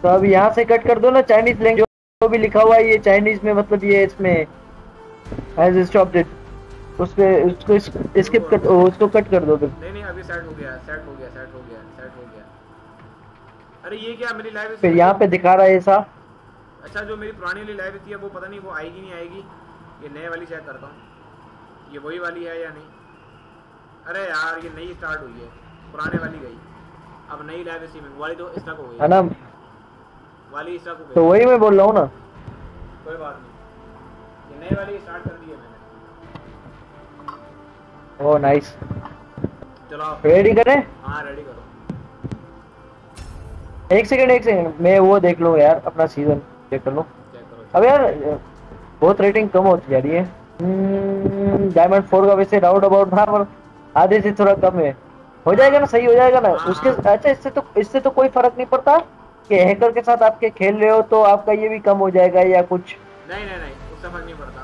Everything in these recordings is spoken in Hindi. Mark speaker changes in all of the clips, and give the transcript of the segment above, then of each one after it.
Speaker 1: तो अब यहाँ से कट कर दो ना चाइनीज लैंग्वेज जो भी लिखा हुआ है ये चाइनीज में, मतलब ये इसमें एज स्टॉप इट, उस पे उसको स्किप कर, उसको कट कर दो फिर।
Speaker 2: नहीं अभी सेट हो गया, सेट हो गया। अरे ये क्या मेरी लाइव
Speaker 1: फिर
Speaker 2: में
Speaker 1: यहाँ
Speaker 2: जो,
Speaker 1: पे दिखा रहा है ऐसा।
Speaker 2: अच्छा जो मेरी पुरानी वाली लाइव थी वो पता नहीं वो आएगी नहीं आएगी। ये नए वाली चेक करता हूँ, ये वही वाली है या नहीं। अरे यार ये नई स्टार्ट हुई है, पुराने वाली गई, अब नई लाइव स्ट्रीमिंग वाली तो स्टक हो गई
Speaker 1: है ना,
Speaker 2: वाली स्टक हो
Speaker 1: तो
Speaker 2: गई।
Speaker 1: वही मैं बोल रहा हूँ ना।
Speaker 2: कोई बात नहीं, ये नई वाली स्टार्ट कर दी है मैंने।
Speaker 1: ओ नाइस,
Speaker 2: चलो
Speaker 1: रेडी करें।
Speaker 2: हाँ रेडी करो।
Speaker 1: एक सेकंड मैं वो देख लूँ यार, अपना सीजन चेक कर लूँ।
Speaker 2: चेक करो
Speaker 1: अब यार बहुत रेटिंग कम होती जा रही है। डायमंड 4 का वैसे राउंड अबाउट था, पर आधे से थोड़ा कम है। हो जाएगा ना, सही हो जाएगा ना
Speaker 2: हाँ
Speaker 1: उसके।
Speaker 2: हाँ
Speaker 1: अच्छा इससे तो कोई फर्क नहीं पड़ता कि हैकर के साथ आपके खेल रहे हो तो आपका ये भी कम हो जाएगा या कुछ।
Speaker 2: नहीं उससे फर्क नहीं पड़ता।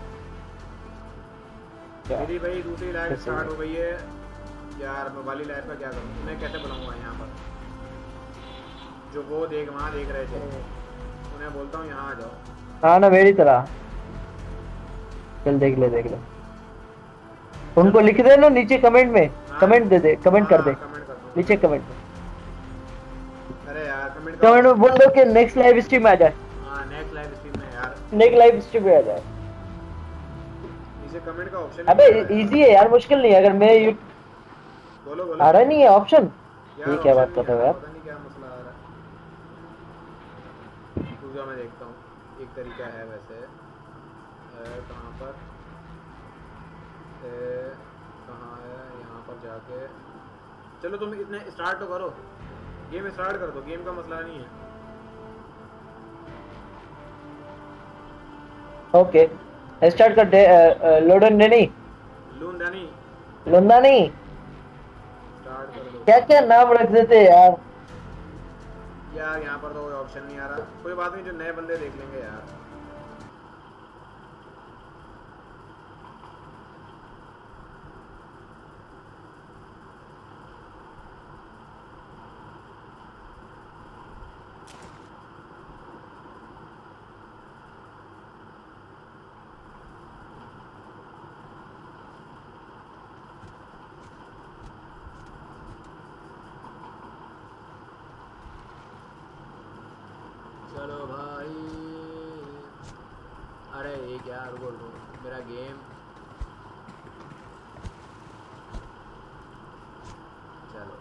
Speaker 2: मेरी भाई दूसरी लाइव स्टार्ट हो गई है यार, मैं वाली लाइव का क्या करूँ, मैं कैसे बुलाऊंगा यहाँ पर। जो वो देख वहाँ देख रहे थे उन्हें बोलता हूँ यहाँ आ जाओ।
Speaker 1: हाँ ना मेरी तरह, चल देख ले उनको लिख दे ना नीचे कमेंट में।
Speaker 2: हाँ,
Speaker 1: कमेंट दे दे, कमेंट कर दे
Speaker 2: कमेंट कर दो
Speaker 1: नीचे कमेंट में।
Speaker 2: अरे यार कमेंट
Speaker 1: में बोल दो कि नेक्स्ट लाइव स्ट्रीम में आ जाए।
Speaker 2: हाँ नेक्स्ट लाइव स्ट्रीम में यार,
Speaker 1: नेक्स्ट लाइव स्ट्रीम में आ जाए।
Speaker 2: नीचे कमेंट का ऑप्शन
Speaker 1: अबे इजी है यार, मुश्किल नहीं है। अगर मैं
Speaker 2: बोलो
Speaker 1: आ रहा नहीं है ऑप्शन,
Speaker 2: यार,
Speaker 1: ये क्या बात कर रहे हो यार।
Speaker 2: पता नहीं क्या मसला आ रहा है। पूजा मैं देखता हूँ, एक तरीका है वैसे। कहाँ पर कहाँ है, यहाँ पर जाके चलो तुम इतने स्टार्ट तो करो, गेम स्टार्ट कर दो, गेम का मसला नहीं है।
Speaker 1: ओके स्टार्ट कर दे। लोडन ने नहीं, लुंदा नहीं,
Speaker 2: स्टार्ट कर दो।
Speaker 1: क्या क्या नाम रख देते यार।
Speaker 2: यार यहाँ पर तो कोई ऑप्शन नहीं आ रहा, कोई बात नहीं, जो नए बंदे देख लेंगे यार। चलो भाई, अरे ये क्या रुको मेरा गेम। चलो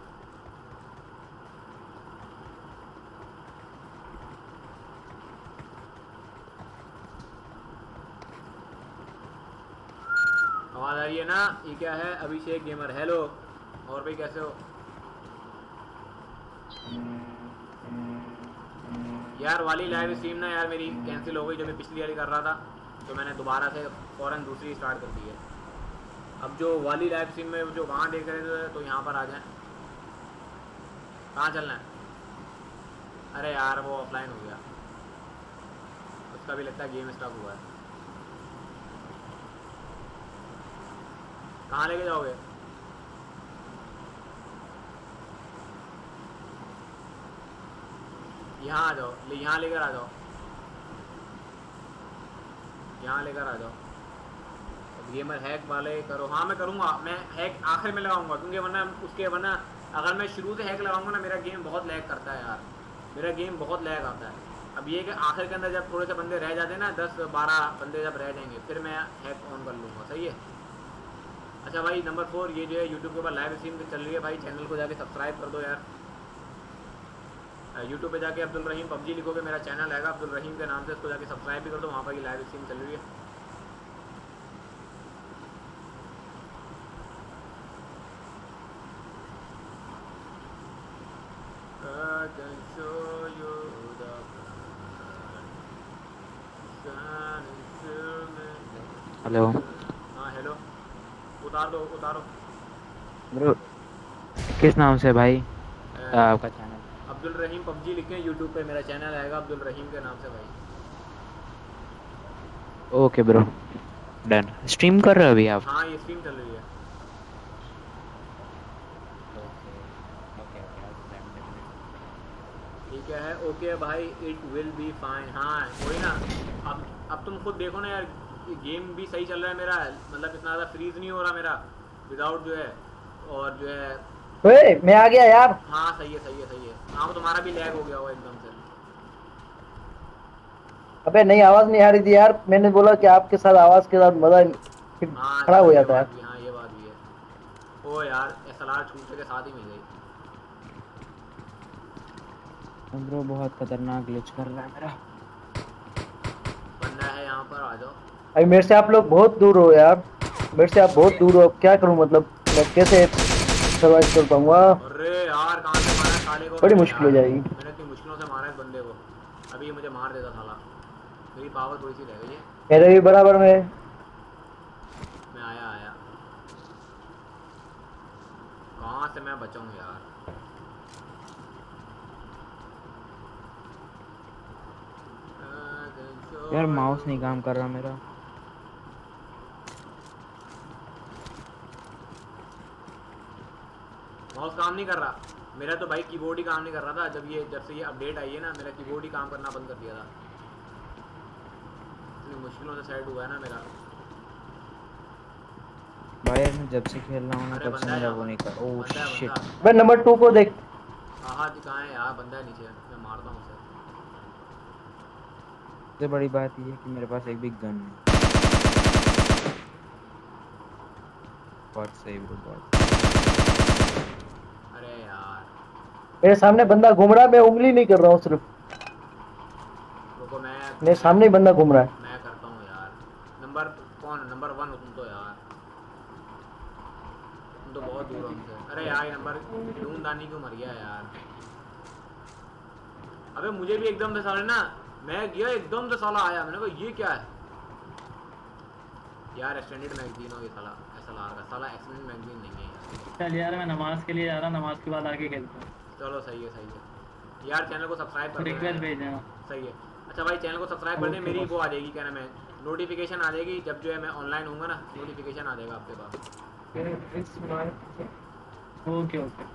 Speaker 2: आवाज़ आ रही है ना। ये क्या है, अभिषेक गेमर, हेलो। और भाई कैसे हो यार। वाली लाइव स्ट्रीम ना यार मेरी कैंसिल हो गई, जब मैं पिछली वाली कर रहा था तो मैंने दोबारा से फ़ौरन दूसरी स्टार्ट कर दी है। अब जो वाली लाइव स्ट्रीम में जो वहाँ देख रहे थे तो यहाँ पर आ जाएं। कहाँ चलना है? अरे यार वो ऑफलाइन हो गया, उसका भी लगता है गेम स्टॉप हुआ है। कहाँ लेके जाओगे? यहाँ आ जाओ, यहाँ लेकर आ जाओ, यहाँ लेकर आ जाओ। गेमर हैक वाले करो। हाँ मैं करूँगा, मैं हैक आखिर में लगाऊंगा, क्योंकि वरना अगर मैं शुरू से हैक लगाऊंगा ना मेरा गेम बहुत लैग करता है यार, मेरा गेम बहुत लैग आता है। अब ये कि आखिर के अंदर जब थोड़े से बंदे रह जाते हैं ना, 10-12 बंदे जब रह जाएंगे फिर मैं हैक ऑन कर लूँगा। सही है। अच्छा भाई नंबर 4, ये जो है यूट्यूब के ऊपर लाइव स्ट्रीम चल रही है भाई, चैनल को जाके सब्सक्राइब कर दो यार। यूट्यूब पे जाके अब्दुल रहीम पबजी लिखोगे मेरा चैनल आएगा, अब्दुल रहीम के नाम से, इसको जाके सब्सक्राइब भी कर दो, वहाँ पर ये लाइव स्ट्रीम चल रही है।
Speaker 3: हेलो।
Speaker 2: हाँ हेलो, उतारो
Speaker 3: ब्रो किस नाम से भाई आपका चैनल?
Speaker 2: अब्दुल रहीम पबजी लिखें यूट्यूब पे, मेरा चैनल आएगा अब्दुल रहीम के नाम से भाई।
Speaker 3: Okay bro done. स्ट्रीम कर रहे हो अभी आप?
Speaker 2: हाँ ये स्ट्रीम चल रही है। ठीक है ओके भाई इट विल बी फाइन। हाँ कोई ना, अब तुम खुद देखो ना यार, गेम भी सही चल रहा है मेरा, मतलब इतना ज़्यादा फ्रीज नहीं हो रहा मेरा विदाउट जो है, और जो है
Speaker 1: ओए मैं आ गया यार।
Speaker 2: हाँ सही है सही है सही है। हाँ वो तुम्हारा भी लैग हो गया होगा एकदम से।
Speaker 1: अबे नहीं, आवाज नहीं आ रही थी यार, मैंने बोला कि आपके साथ आवाज के साथ मजा
Speaker 2: हाँ
Speaker 1: खराब हो
Speaker 2: ये
Speaker 1: जाता
Speaker 2: बात
Speaker 1: है।
Speaker 2: भी, हाँ ये बात भी है। ओ यार SLR छूटे के साथ ही मिल गई।
Speaker 3: ब्रो बहुत खतरनाक ग्लिच कर रहा है मेरा।
Speaker 2: बंदा है यहाँ पर, आ जाओ।
Speaker 1: अभी मेरे से आप लोग बहुत दूर हो यार, मेरे से आप बहुत दूर हो, अब क्या करूं, मतलब मैं कैसे सर्वाइव कर पाऊंगा?
Speaker 2: अरे यार कहाँ से मारा साले को
Speaker 1: बड़ी
Speaker 2: मैंने
Speaker 1: मुश्किल हो
Speaker 2: यार,
Speaker 1: जाएगी।
Speaker 2: मैंने इतनी मुश्किलों से मारा इस बंदे को, अभी ये मुझे मार देता साला। मेरी पावर थोड़ी सी रह गई है।
Speaker 1: मेरे भी बराबर में।
Speaker 2: मैं आया आया, कहाँ से मैं बचाऊँ यार।
Speaker 3: यार माउस नहीं काम कर रहा मेरा।
Speaker 2: माउस काम नहीं कर रहा मेरा तो भाई, कीबोर्ड ही काम नहीं कर रहा था। जब से ये अपडेट आई है ना, मेरा कीबोर्ड ही काम करना बंद कर दिया था। इतनी मुश्किलों से सेट हुआ है ना मेरा
Speaker 3: भाई मैं जब से खेल रहा हूँ ना
Speaker 2: अरे
Speaker 3: तब से
Speaker 2: बंदा है
Speaker 3: मेरा
Speaker 2: यहाँ
Speaker 3: वो
Speaker 2: पर,
Speaker 3: नहीं कर। ओह
Speaker 2: बंदा है
Speaker 3: शिट।
Speaker 2: बंदा।
Speaker 1: भाई नंबर 2 को देख।
Speaker 2: हाँ कहाँ है यार, बंदा है नीचे, मैं मारता हूँ उसे।
Speaker 3: सबसे बड़ी बात ये है कि मेरे पास एक भी गन नहीं। बहुत सही ब्रो, बहुत।
Speaker 2: अरे यार
Speaker 1: मेरे सामने बंदा घूम रहा है, मैं उंगली नहीं कर रहा हूँ सिर्फ,
Speaker 2: रुको
Speaker 1: मेरे सामने ही बंदा घूम रहा है।
Speaker 2: मैं करता हूँ यार। नंबर कौन, नंबर 1 हो तुम तो यार, तुम तो बहुत दूर हो हमसे। अरे यार ये नंबर ढूंढदानी क्यों मर गया यार। अबे मुझे भी एकदम से साले ना, मैं गया एकदम से साला आया, मैंने कहा ये क्या है यार। एक्सटेंडेड मैगजीन हो ये साला, SLR का साला एक्सटेंडेड मैगजीन नहीं है यार।
Speaker 4: चल यार मैं नमाज के लिए जा रहा, नमाज के बाद आके खेलता हूँ।
Speaker 2: चलो सही है यार, चैनल को सब्सक्राइब कर
Speaker 4: रिक्वेस्ट
Speaker 2: देना।
Speaker 4: भेज देना।
Speaker 2: सही है। अच्छा भाई चैनल को सब्सक्राइब कर दें, मेरी वो आ जाएगी क्या नाम है, नोटिफिकेशन आ जाएगी जब जो है मैं ऑनलाइन होऊंगा ना, नोटिफिकेशन आ जाएगा आपके पास।
Speaker 4: Okay okay.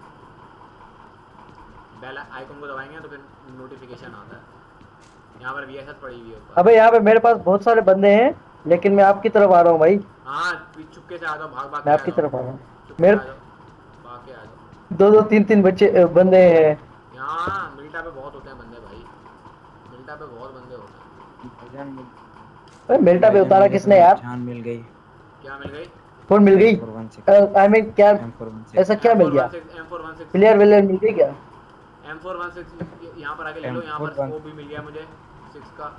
Speaker 2: बेल आइकन को दबाएंगे तो फिर नोटिफिकेशन आता है। यहाँ पर VSS पड़ी हुई है ऊपर।
Speaker 1: अबे यहाँ पे मेरे पास बहुत सारे बंदे हैं, लेकिन मैं आपकी तरफ आ रहा हूँ भाई।
Speaker 2: हाँ चुपके से आ जाओ, भाग भाग के
Speaker 1: मैं
Speaker 2: आ
Speaker 1: आपकी
Speaker 2: जाओ,
Speaker 1: तरफ आ रहा हूँ।
Speaker 2: चुपके
Speaker 1: मेरे
Speaker 2: से आ जाओ, भाग के आ जाओ।
Speaker 1: 2-2 3-3 बच्चे बंदे हैं।
Speaker 2: यहाँ मिल्टा पे बहुत होते हैं बंदे भाई, मिल्टा पे बहुत बंदे होते हैं।
Speaker 1: अरे मेल्टा पे उतारा किसने यार?
Speaker 3: जान मिल गई।
Speaker 2: क्या मिल गई?
Speaker 1: फोन मिल गई? आई मीन क्या ऐसा क्या मिल गया?
Speaker 2: M416
Speaker 1: प्लेयर विलियर मिल गई क्या?
Speaker 2: M416 यहाँ पर आके ले लो। यहाँ पर स्कोप भी मिल गया मुझे 6 का।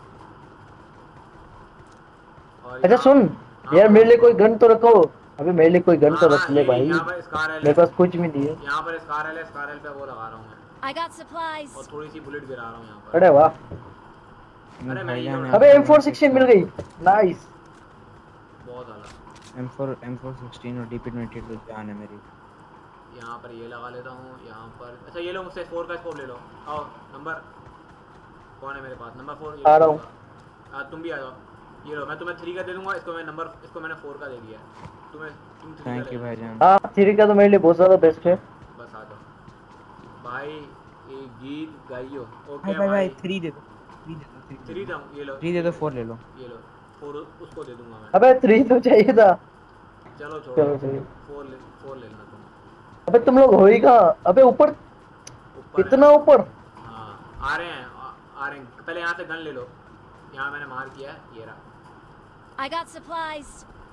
Speaker 2: और
Speaker 1: अच्छा सुन यार, मेरे लिए कोई गन तो रखो। अबे मेरे लिए कोई गन तो रख ले भाई,
Speaker 2: यहाँ पर स्कार है,
Speaker 1: मेरे पास कुछ भी नहीं है।
Speaker 2: यहाँ पर स्कार है, स्कार पे वो लगा रहा हूँ मैं।
Speaker 5: I got supplies.
Speaker 2: और थोड़ी सी बुलेट गिरा रहा हूँ यहाँ पर।
Speaker 1: अरे वाह।
Speaker 2: अरे मैं ये
Speaker 1: अबे M416 मिल गई, नाइस।
Speaker 2: बहुत आला।
Speaker 3: M416 और DP20 तो जान है मेरी।
Speaker 2: यहाँ पर ये लगा लेता हूँ यहाँ पर। अच्छा ये लो मुझसे 4 का स्कोप ले लो। आओ नंबर कौन है मेरे पास? नंबर 4
Speaker 1: आ रहा हूँ।
Speaker 2: तुम भी आ जाओ। ये लो मैं तुम्हें 3 का दे दूंगा, इसको मैंने 4 का दे दिया है तुम्हें। तुम 3
Speaker 3: थैंक यू भाईजान।
Speaker 1: हाँ 3 का तो मेरे लिए बहुत ज्यादा बेस्ट है।
Speaker 2: बस आ जाओ भाई, ये गीत गाइयो। ओके
Speaker 3: भाई
Speaker 2: भाई
Speaker 3: 3 दे दो,
Speaker 2: 3 दूं, ये लो
Speaker 3: 3 दे दो, 4 ले लो।
Speaker 2: ये लो 4 उसको दे दूंगा मैं।
Speaker 1: अबे 3 तो चाहिए था।
Speaker 2: चलो छोड़ो,
Speaker 1: चलो सही।
Speaker 2: 4 ले लेना तुम।
Speaker 1: अबे तुम लोग हो ही कहाँ? अबे ऊपर, इतना ऊपर।
Speaker 2: हाँ आ रहे हैं पहले यहाँ से गन ले लो। यहाँ मैंने मार किया है, ये रहा।
Speaker 5: I got supplies.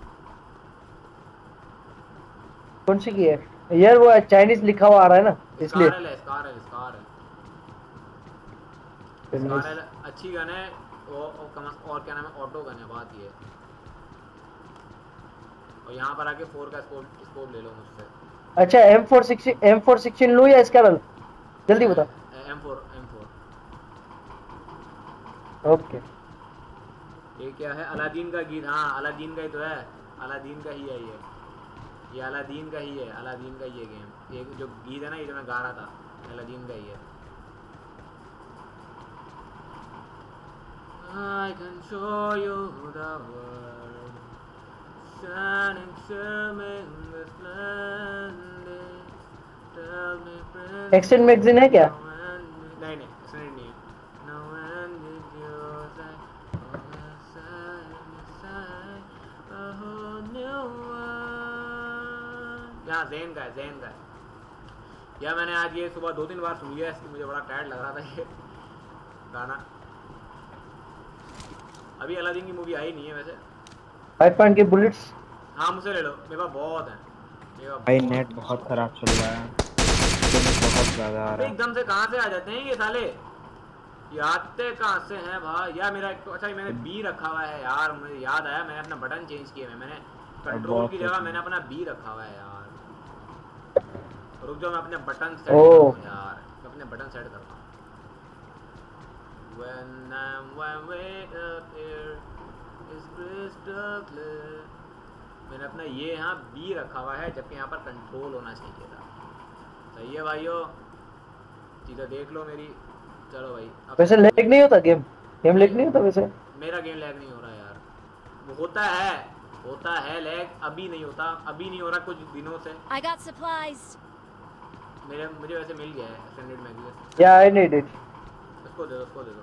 Speaker 1: कौन सी की है यार? वो चाइनीज लिखा हुआ आ रहा है ना, इसलिए।
Speaker 2: स्कार है अच्छी गन है वो। और क्या नाम है, ऑटो गन है, बात ये। और यहाँ पर आके 4 का स्कोप ले लो मुझसे।
Speaker 1: अच्छा M416 लूँ या स्कारल? जल्दी बता।
Speaker 2: M4
Speaker 1: okay.
Speaker 2: ये क्या है? अलादीन का गीत। हाँ अलादीन का ही तो है, अलादीन का ही है ये अलादीन का ही है, अलादीन का ही है गेम। ये जो गीत है ना, ये जो मैं गा रहा था, अलादीन का ही है। I can show you the world, shining, shimmering, splendid. Tell me,
Speaker 1: extend magazine है क्या?
Speaker 2: नहीं नहीं एक्सटेंडेड नहीं है। No one did yours, यहाँ ज़ेन का है, ज़ेन का है। या मैंने आज ये सुबह 2-3 बार सुन लिया, इसकी मुझे बड़ा टायर्ड लग रहा था ये गाना। अभी अलादीन की मूवी आई नहीं है वैसे।
Speaker 1: 5 पॉइंट के बुलेट्स
Speaker 2: हाँ मुझसे ले लो, मेरे पास बहुत है।
Speaker 3: भाई नेट बहुत खराब चल रहा है, बहुत ज़्यादा आ रहा है।
Speaker 2: एकदम से कहाँ से आ जाते हैं ये साले, ये आते कहाँ से हैं भाई। यार मेरा अच्छा मैंने बी रखा हुआ है यार, मुझे याद आया मैंने अपना बटन चेंज किया है। मैंने कंट्रोल की जगह मैंने अपना बी रखा हुआ है यार। रुक जाओ मैं अपने बटन सेट करता हूँ यार, मैं अपने बटन सेट करता हूँ। When I'm way up here is crystal clear। मैंने अपना ये यहाँ बी रखा हुआ है, जबकि यहाँ पर कंट्रोल होना चाहिए था। सही है भाइयों, चीज़ें देख लो मेरी। चलो भाई
Speaker 1: वैसे लैग नहीं होता गेम लैग नहीं होता वैसे?
Speaker 2: मेरा गेम लैग नहीं हो रहा यार, वो होता है लैग, अभी नहीं होता, अभी नहीं हो रहा कुछ दिनों से।
Speaker 5: I got supplies.
Speaker 2: मुझे वैसे मिल गया है एक्सटेंडेड मैगजीन।
Speaker 1: या आई नीड इट।
Speaker 2: उसको दे दो।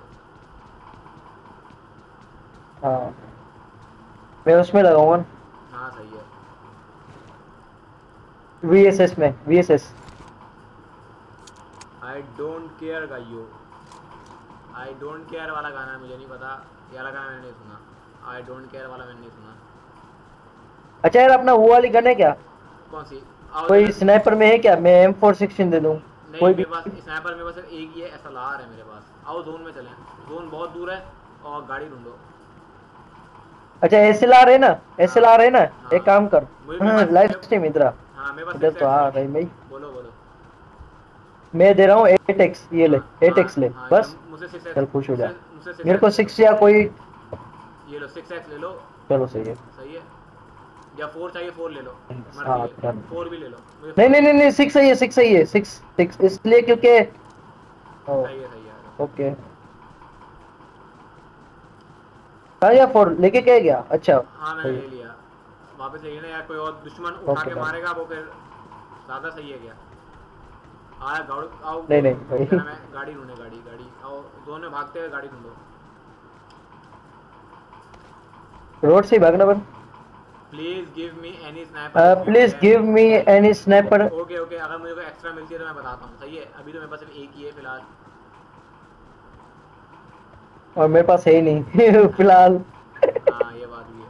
Speaker 1: हाँ मैं उसमें लगाऊंगा।
Speaker 2: हाँ सही है।
Speaker 1: VSS में VSS।
Speaker 2: आई डोंट केयर गाइयो, आई डोंट केयर वाला गाना मुझे नहीं पता, ये वाला गाना मैंने नहीं सुना। आई डोंट केयर वाला मैंने नहीं सुना।
Speaker 1: अच्छा यार अपना वो वाली गन है क्या?
Speaker 2: कौन सी?
Speaker 1: कोई स्नाइपर में है क्या? मैं M416 दे दूं?
Speaker 2: नहीं मेरे पास स्नाइपर, मेरे पास सिर्फ एक ही है, SLR है मेरे पास। आओ जोन में चलें, जोन बहुत दूर है और गाड़ी ढूंढो।
Speaker 1: अच्छा SLR है ना? SLR है ना? एक काम कर, लाइव स्ट्रीम इधर।
Speaker 2: हाँ मेरे पास
Speaker 1: इधर तो आ भाई भाई।
Speaker 2: बोलो
Speaker 1: मैं दे रहा हूँ 8x, ये ले 8x ले बस।
Speaker 2: मुझसे 6x,
Speaker 1: चल खुश हो जा। मेरे को 6 या कोई
Speaker 2: ये लो 6x ले लो।
Speaker 1: चलो सही है
Speaker 2: या 4 चाहिए 4 ले लो, 4 भी ले लो।
Speaker 1: नहीं 6 सही है, 6 सही है, 6 इसलिए क्योंकि
Speaker 2: सही है
Speaker 1: ओके। हाँ या 4 लेके क्या गया? अच्छा
Speaker 2: हाँ मैंने ले लिया, वापस ले लेना यार, कोई और दुश्मन उठा के मारेगा वो फिर ज़्यादा सही है क्या? आया गाड़ी आओ।
Speaker 1: नहीं भाई
Speaker 2: मैं गाड़ी ढूंढे, गाड़ी आओ, दोनों भागते हुए गाड़ी ढूंढो।
Speaker 1: रोड से भागना बन।
Speaker 2: Please give me any sniper.
Speaker 1: Please give me any sniper.
Speaker 2: Okay अगर मुझे कोई एक्स्ट्रा मिलती है तो मैं बताता हूँ। सही है, अभी तो मेरे पास सिर्फ एक ही है फिलहाल,
Speaker 1: और मेरे पास है ही नहीं फिलहाल।
Speaker 2: हाँ ये बात भी है।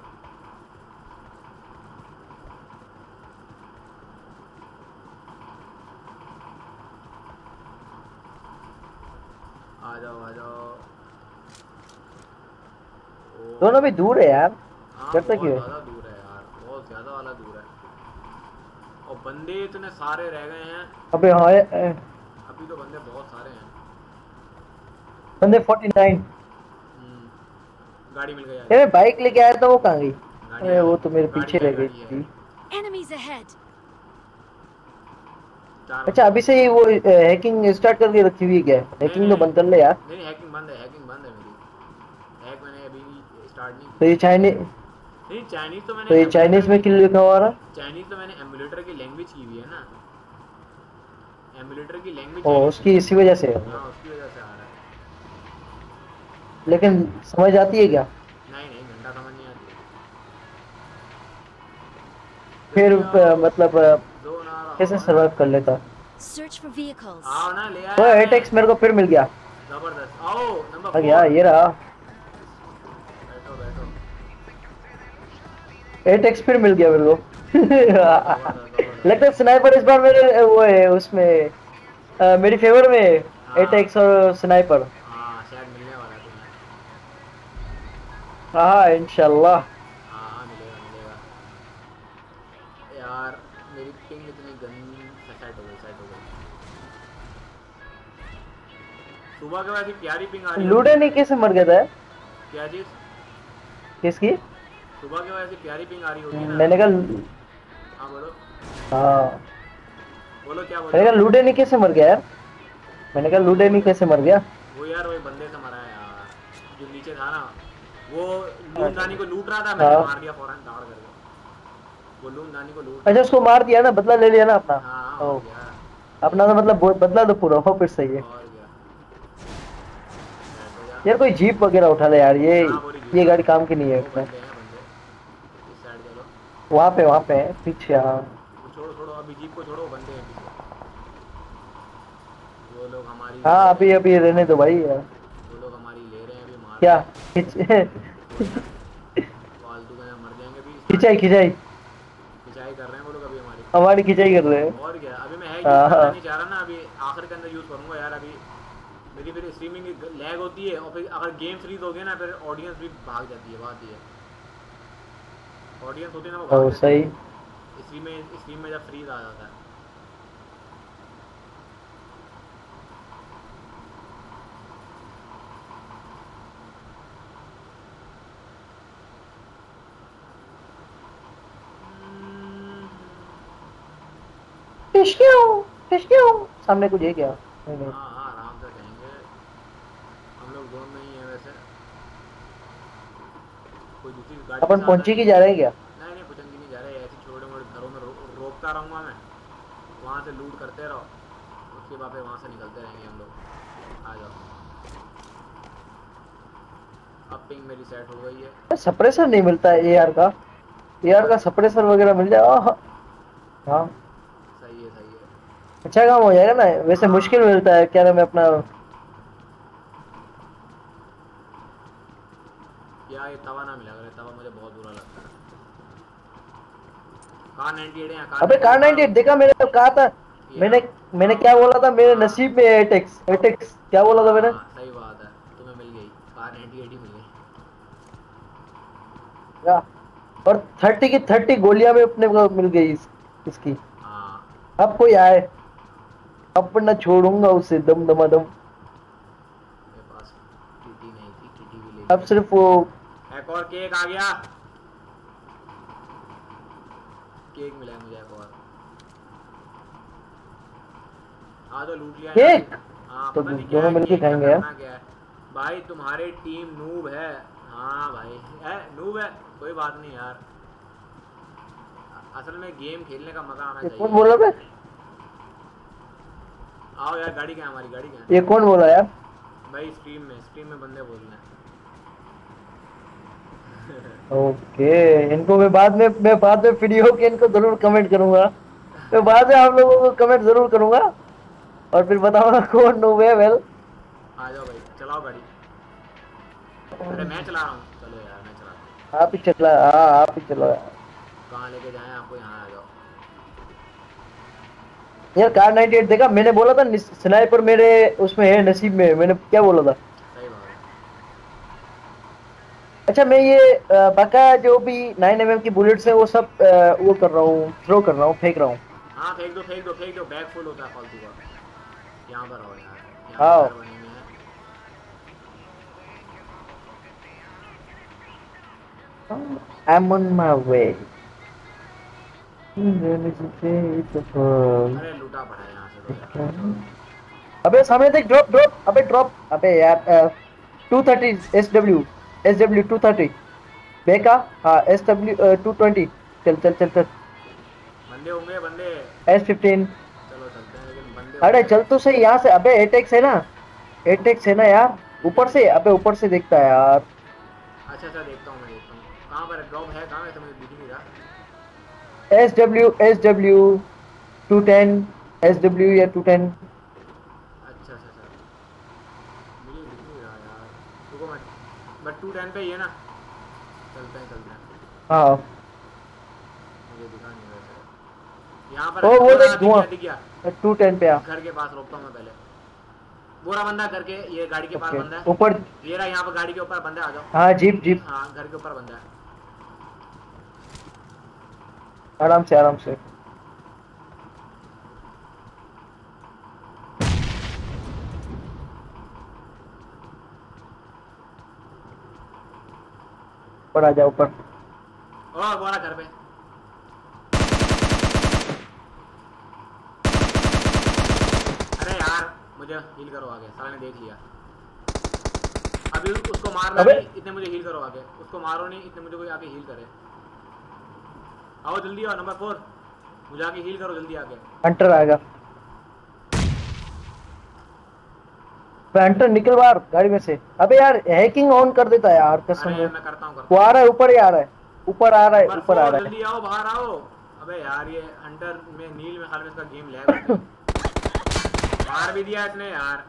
Speaker 2: आ जाओ।
Speaker 1: दोनों भी दूर है यार,
Speaker 2: हाँ
Speaker 1: करता क्यों?
Speaker 2: बहुत ज़्यादा दूर है यार, बहुत ज़्यादा वाला दूर है, और बंदे इतने सारे रह गए हैं।
Speaker 1: अबे हाँ
Speaker 2: अभी तो बंदे बहुत सारे हैं,
Speaker 1: बंदे 49।
Speaker 2: गाड़ी मिल गई यार।
Speaker 1: अरे बाइक लेके आया था, वो कहाँ गई? अरे वो तो मेरे पीछे रह गई थी।
Speaker 5: Enemies ahead.
Speaker 1: अच्छा अभी से ही वो हैकिंग स्टार्ट करके रखी हुई है क्या? हैकिंग तो बंद कर ले यार।
Speaker 2: नहीं हैकिंग बंद है मेरी। हैक मैंने अभी स्टार्ट नहीं की।
Speaker 1: तो ये चाइनीज,
Speaker 2: नहीं चाइनीज तो मैंने,
Speaker 1: तो ये चाइनीज में क्यों लिखा हुआ रहा?
Speaker 2: चाइनीज तो मैंने एमुलेटर की लैंग्वेज की हुई है ना, एमुलेटर की लैंग्वेज।
Speaker 1: ओ उसकी इसी वजह से।
Speaker 2: हां उसकी वजह से आ रहा है।
Speaker 1: लेकिन समझ आती है क्या?
Speaker 2: नहीं घंटा समझ नहीं आती।
Speaker 1: फिर मतलब कैसे सर्वाइव कर लेता?
Speaker 5: Search for vehicles.
Speaker 2: आओ ना ले आया।
Speaker 1: वो 8x मेरे को फिर मिल गया।
Speaker 2: जबरदस्त। आओ नंबर 4
Speaker 1: यार ये रहा।
Speaker 2: बैठो
Speaker 1: 8x फिर मिल गया मेरे को। लगता है स्नाइपर इस बार मेरे वो है उसमें मेरी फेवर में 8x और स्नाइपर।
Speaker 2: हां शायद मिलने वाला है तुम्हें।
Speaker 1: हाँ इंशाल्लाह।
Speaker 2: हाँ मिलेगा। यार मेरी पिंग इतनी गंदी सेट हो गई। सुबह के बाद प्यारी पिंग आ रही है।
Speaker 1: लूडे नहीं कैसे मर गया था?
Speaker 2: क्या चीज?
Speaker 1: किसकी?
Speaker 2: सुबह के बाद प्यारी पिंग आ रही होती है ना।
Speaker 1: मैंने कहा
Speaker 2: हाँ बोलो।
Speaker 1: हाँ
Speaker 2: बोलो क्या बोलो।
Speaker 1: मैंने कहा लूडे नहीं कैसे मर गया यार? मैंने कहा लूडे नहीं कैसे मर गया?
Speaker 2: वो यार वही बंदे से मरा है यार, जो नीचे था ना, वो लूनदानी को लूट रहा था, मैंने मार दिया फौरन दाड़ करके। वो लूनदानी को लूट।
Speaker 1: अच्छा उसको मार दिया ना, बदला ले लिया ना अपना।
Speaker 2: हाँ
Speaker 1: अपना तो मतलब बदला तो पूरा हो फिर सही है।
Speaker 2: और क्या
Speaker 1: यार कोई जीप वगैरह उठा ले यार,
Speaker 2: हाँ, वो रही
Speaker 1: ये
Speaker 2: जीप।
Speaker 1: गाड़ी काम की नहीं है
Speaker 2: वो
Speaker 1: इसमें।
Speaker 2: बंदे हैं बंदे। इस साइड चलो।
Speaker 1: वहाँ पे है पीछे। हाँ
Speaker 2: वो छोड़ो छोड़ो, अभी जीप को छोड़ो, बंदे हैं पीछे। वो लोग हमारी ले
Speaker 1: हाँ,
Speaker 2: रहे
Speaker 1: अभी
Speaker 2: हैं।
Speaker 1: अभी रहने दो भाई यार।
Speaker 2: वो लोग हमारी ले रहे हैं, अभी मार
Speaker 1: क्या
Speaker 2: रहे हैं। कोई ना, फालतू का मर जाएंगे अभी।
Speaker 1: खिंचाई खिंचाई
Speaker 2: खिंचाई कर रहे हैं वो लोग अभी हमारी।
Speaker 1: हमारी खिंचाई कर रहे हैं।
Speaker 2: और क्या, अभी मैं है यूज़
Speaker 1: हाँ
Speaker 2: करना
Speaker 1: हाँ।
Speaker 2: नहीं चाह रहा ना, अभी आखिर के अंदर यूज़ करूँगा यार। अभी मेरी फिर स्ट्रीमिंग लैग होती है, और फिर अगर गेम फ्रीज हो गया ना, फिर ऑडियंस भी भाग जाती है। बात ये ऑडियंस होती है ना, वो भाग
Speaker 1: ओ
Speaker 2: जाती
Speaker 1: सही।
Speaker 2: है स्ट्रीम में जब फ्रीज आ जाता है।
Speaker 1: सामने कुछ है क्या? नहीं नहीं।
Speaker 2: हाँ हाँ, आराम से कहेंगे। हम लोग जोन में ही है वैसे। कोई दूसरी गाड़ी के
Speaker 1: अपन
Speaker 2: साथ
Speaker 1: पहुंची
Speaker 2: है।
Speaker 1: की जा रहे हैं क्या?
Speaker 2: नहीं नहीं, पुचंगी नहीं जा रहे, ऐसे छोटे मोटे घरों में रोकता रहूँगा मैं। वहाँ से लूट करते रहो, उसके बाद फिर वहाँ से निकलते रहेंगे हम लोग। आ जाओ। अब पिंग मेरी सेट हो गई है।
Speaker 1: सप्रेसर नहीं मिलता है एआर का। एआर का सप्रेसर वगैरह मिल जाए। हाँ
Speaker 2: सही है सही है।
Speaker 1: अच्छा काम हो जाएगा ना। वैसे
Speaker 2: हाँ।
Speaker 1: मुश्किल मिलता है, क्या नाम है अपना।
Speaker 2: यार ये तवा ना मिला करे, तवा मुझे बहुत बुरा लगता है। कार 98 है,
Speaker 1: अबे कार 98 देखा मैंने तो कहा था। मैंने क्या बोला था, मेरे नसीब में एटेक्स एटेक्स क्या बोला था मैंने।
Speaker 2: हाँ, सही बात है, तुम्हें मिल गई कार 98 ही मिल गई।
Speaker 1: क्या? और 30 की 30 गोलियां में अपने को मिल गई इसकी।
Speaker 2: हाँ,
Speaker 1: अब कोई आए, अब ना छोड़ूंगा उसे दम दमादम।
Speaker 2: मेरे पास टीटी नहीं थी, टीटी भी ले
Speaker 1: अब
Speaker 2: ली।
Speaker 1: सिर्फ वो
Speaker 2: एक और केक आ गया। केक मिला है मुझे एक और। हाँ तो लूट लिया यार।
Speaker 1: केक
Speaker 2: हाँ,
Speaker 1: तो
Speaker 2: पता नहीं क्या
Speaker 1: दोनों
Speaker 2: है,
Speaker 1: मिलके
Speaker 2: केक का
Speaker 1: खाएंगे यार।
Speaker 2: करना क्या है। भाई तुम्हारी टीम नूब है। हाँ भाई है, नूब है, कोई बात नहीं यार। असल में गेम खेलने का मजा आना
Speaker 1: ये
Speaker 2: चाहिए।
Speaker 1: कौन बोला बे?
Speaker 2: आओ यार, गाड़ी क्या है, हमारी गाड़ी क्या है।
Speaker 1: ये कौन बोला यार?
Speaker 2: भाई स्ट्रीम में बंदे बोल रहे हैं।
Speaker 1: ओके, इनको मैं बाद में फ्री होके इनको जरूर कमेंट करूंगा। मैं बाद में आप लोगों को कमेंट जरूर करूंगा और फिर बताऊंगा कौन नो वे वेल।
Speaker 2: आ जाओ भाई, चलाओ गाड़ी। अरे मैं चला रहा हूँ, चलो यार मैं चलाता हूँ।
Speaker 1: आप ही चला। हाँ आप ही चलो यार।
Speaker 2: कहाँ लेके जाएं आपको, यहाँ आ जाओ।
Speaker 1: यार कार 98 देखा मैंने बोला था, स्नाइपर मेरे उसमें है नसीब में। मैंने क्या बोला था?
Speaker 2: सही बात है।
Speaker 1: अच्छा मैं ये बकाया जो भी 9mm की बुलेट्स है वो सब वो कर रहा हूँ, थ्रो कर रहा हूँ, फेंक रहा हूँ।
Speaker 2: हाँ फेंक दो फेंक दो फेंक दो, बैग फुल होता है फालतू का। यहाँ पर आओ यार, यहाँ
Speaker 1: आओ।
Speaker 2: पर घर बने हुए हैं।
Speaker 1: I'm on my way।
Speaker 2: अरे लूटा पड़ा है यहाँ से तो यार।
Speaker 1: अबे सामने देख, ड्रॉप ड्रॉप। अबे ड्रॉप। अबे यार 230 SW 230 बेका। हाँ SW 220। चल चल चल चल।
Speaker 2: बंदे होंगे बंदे।
Speaker 1: S15।
Speaker 2: चलो चलते हैं, लेकिन बंदे
Speaker 1: अरे
Speaker 2: होंगे।
Speaker 1: चल तो सही यहाँ से। अबे एटेक्स है ना, एटेक्स है ना यार ऊपर से। अबे ऊपर से देखता है यार।
Speaker 2: अच्छा अच्छा, देखता हूँ मैं देखता हूँ कहाँ पर ड्रॉप है, कहाँ है तो मुझे दिख नहीं रहा।
Speaker 1: SW 210 SW या 210।
Speaker 2: अच्छा अच्छा अच्छा, मुझे दिख नहीं रहा यार। रुको मैं, बट 210 पे ही है ना। चलते हैं चलते हैं।
Speaker 1: हाँ
Speaker 2: मुझे दिखा नहीं वैसे यहाँ पर।
Speaker 1: ओ वो
Speaker 2: हाँ,
Speaker 1: देख
Speaker 2: दिख
Speaker 1: धुआं।
Speaker 2: गया दिख गया।
Speaker 1: 210 पे आ।
Speaker 2: घर के पास रोकता हूँ मैं पहले। बुरा बंदा करके, ये गाड़ी के पास
Speaker 1: ओके
Speaker 2: बंदा है।
Speaker 1: ऊपर।
Speaker 2: ये रहा, यहाँ पर गाड़ी के ऊपर बंदा है, आ जाओ।
Speaker 1: हाँ जीप जीप।
Speaker 2: हाँ घर के ऊपर बंदा है।
Speaker 1: आराम से आराम से। ऊपर आ जा ऊपर।
Speaker 2: और बोला घर पे। अरे यार मुझे हील करो आगे, साले ने देख लिया। अभी उसको मारना
Speaker 1: अबे।
Speaker 2: नहीं, इतने मुझे हील करो आगे। उसको मारो नहीं, इतने मुझे कोई आगे हील करे। आओ जल्दी आओ, नंबर 4 मुझे आगे हील करो जल्दी आगे।
Speaker 1: हंटर आएगा। हंटर निकल बाहर गाड़ी में से। अबे यार हैकिंग ऑन कर देता है यार कसम
Speaker 2: अरे
Speaker 1: से।
Speaker 2: मैं करता हूँ
Speaker 1: वो आ रहा है, ऊपर ही आ रहा है, ऊपर आ रहा है,
Speaker 2: नंबर
Speaker 1: ऊपर आ
Speaker 2: 4
Speaker 1: रहा है।
Speaker 2: जल्दी आओ, बाहर आओ। अबे यार ये हंटर में नील में खाली इसका गेम लैग हो गया। मार भी दिया इसने यार।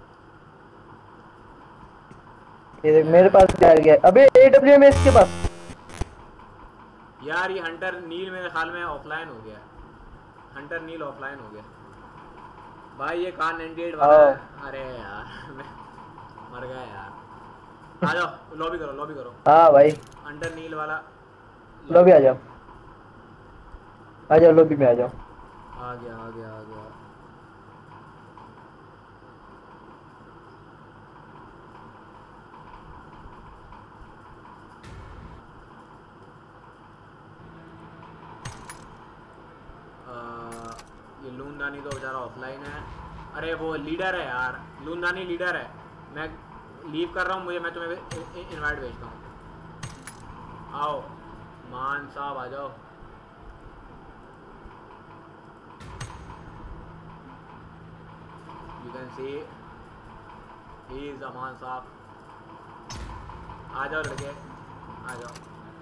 Speaker 1: ये देख मेरे पास भी आ गया। अबे AWM है इसके पास।
Speaker 2: यार ये हंटर नील मेरे ख्याल में ऑफलाइन हो गया। हंटर नील ऑफलाइन हो गया भाई। ये कार 98 वाला है। अरे यार मैं मर गया यार। आ जाओ लॉबी करो, लॉबी करो।
Speaker 1: हाँ भाई
Speaker 2: हंटर नील वाला
Speaker 1: लॉबी आ जाओ, आ जाओ लॉबी में आ जाओ।
Speaker 2: आ गया आ गया आ गया। ये लूनदानी तो बेचारा ऑफलाइन है। अरे वो लीडर है यार, लूनदानी लीडर है। मैं लीव कर रहा हूँ, मैं तुम्हें इनवाइट भेजता हूँ। आओ मान साहब आ जाओ। You can see he is Aman साहब। आ जाओ लड़के आ जाओ।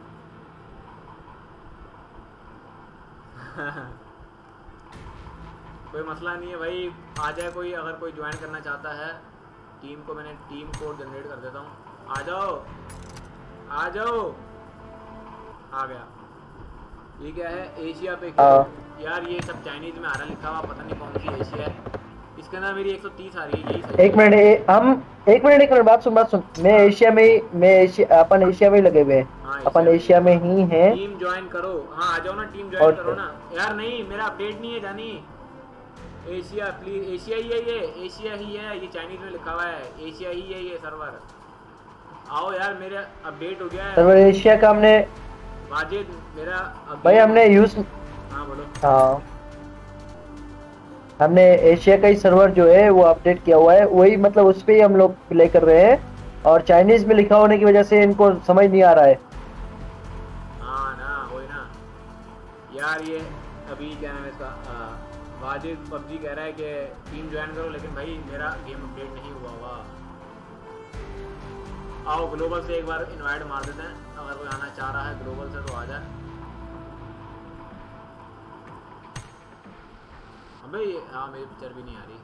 Speaker 2: कोई मसला नहीं है भाई, आ जाए कोई। अगर कोई ज्वाइन करना चाहता है टीम को, मैंने टीम कोड जनरेट कर देता हूँ। आ जाओ आ जाओ। आ गया। ये क्या है? एशिया पे यार ये सब चाइनीज में आ रहा लिखा हुआ, पता नहीं कौन सी एशिया है। इसके अंदर मेरी 130 आ रही है। यही सही।
Speaker 1: एक मिनट हम एक मिनट बात सुन। मैं एशिया में ही, अपन एशिया में ही लगे हुए हैं।
Speaker 2: हाँ,
Speaker 1: अपन एशिया में ही हैं।
Speaker 2: टीम ज्वाइन करो। हाँ आ जाओ ना, टीम ज्वाइन करो ना यार। नहीं मेरा अपडेट नहीं है जानी। एशिया प्लीज, एशिया ही है ये, एशिया ही है ये। चाइनीज में लिखा हुआ है एशिया ही है ये सर्वर। आओ यार मेरा अपडेट हो गया है
Speaker 1: सर्वर एशिया का। हमने
Speaker 2: वाजिद मेरा
Speaker 1: भाई हमने यूज।
Speaker 2: हाँ बोलो।
Speaker 1: हाँ हमने एशिया का ही सर्वर जो है वो अपडेट किया हुआ है, वही मतलब उस पे ही हम लोग प्ले कर रहे हैं। और चाइनीज में लिखा होने की वजह से इनको समझ नहीं आ रहा है।
Speaker 2: हाँ ना वही ना यार। ये अभी क्या नाम है इसका, वाजिद पबजी कह रहा है कि टीम ज्वाइन करो, लेकिन भाई मेरा गेम अपडेट नहीं हुआ हुआ। आओ ग्लोबल से एक बार इनवाइट मार देते हैं। अगर कोई आना चाह रहा है ग्लोबल से तो आ जाए। अबे हाँ मेरी पिक्चर भी नहीं आ रही।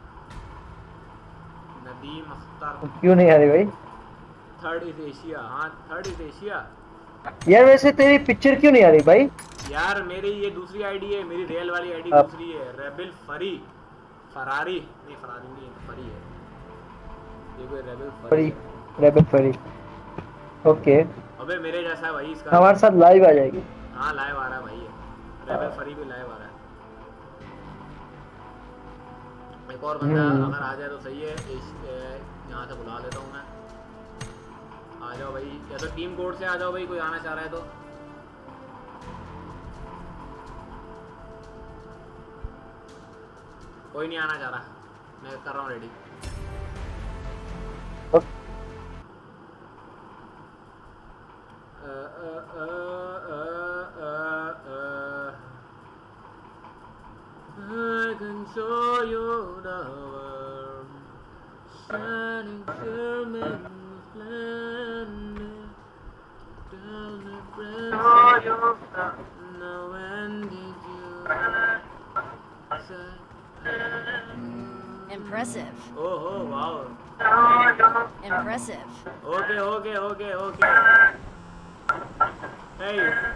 Speaker 2: नदीम अख्तर
Speaker 1: क्यों नहीं आ रही भाई?
Speaker 2: Third is Asia. हाँ थर्ड इज एशिया।
Speaker 1: यार वैसे तेरी पिक्चर क्यों नहीं आ रही भाई?
Speaker 2: यार मेरी ये दूसरी आईडी है, मेरी रियल वाली आईडी दूसरी है। रेबल फरी फरारी नहीं, फरारी नहीं है, फरी है ये। कोई रेबल फरी,
Speaker 1: रेबल फरी। ओके
Speaker 2: अबे मेरे जैसा है भाई इसका।
Speaker 1: हमारे साथ लाइव आ जाएगी।
Speaker 2: हाँ लाइव आ रहा है भाई ये। रेबल फरी भी लाइव आ रहा है। एक और बंदा अगर आ जाए तो सही है। यहाँ से बुला लेता हूँ मैं। आ जाओ भाई, या तो टीम कोड से आ जाओ भाई, कोई आना चाह रहा है तो। कोई नहीं आना चाह रहा, मैं कर रहा हूँ ready. I can show you the world, shining firmament splendor. Tell me, precious, now when did you say?
Speaker 5: Impressive.
Speaker 2: Oh, wow.
Speaker 5: Impressive.
Speaker 2: Okay. Hey.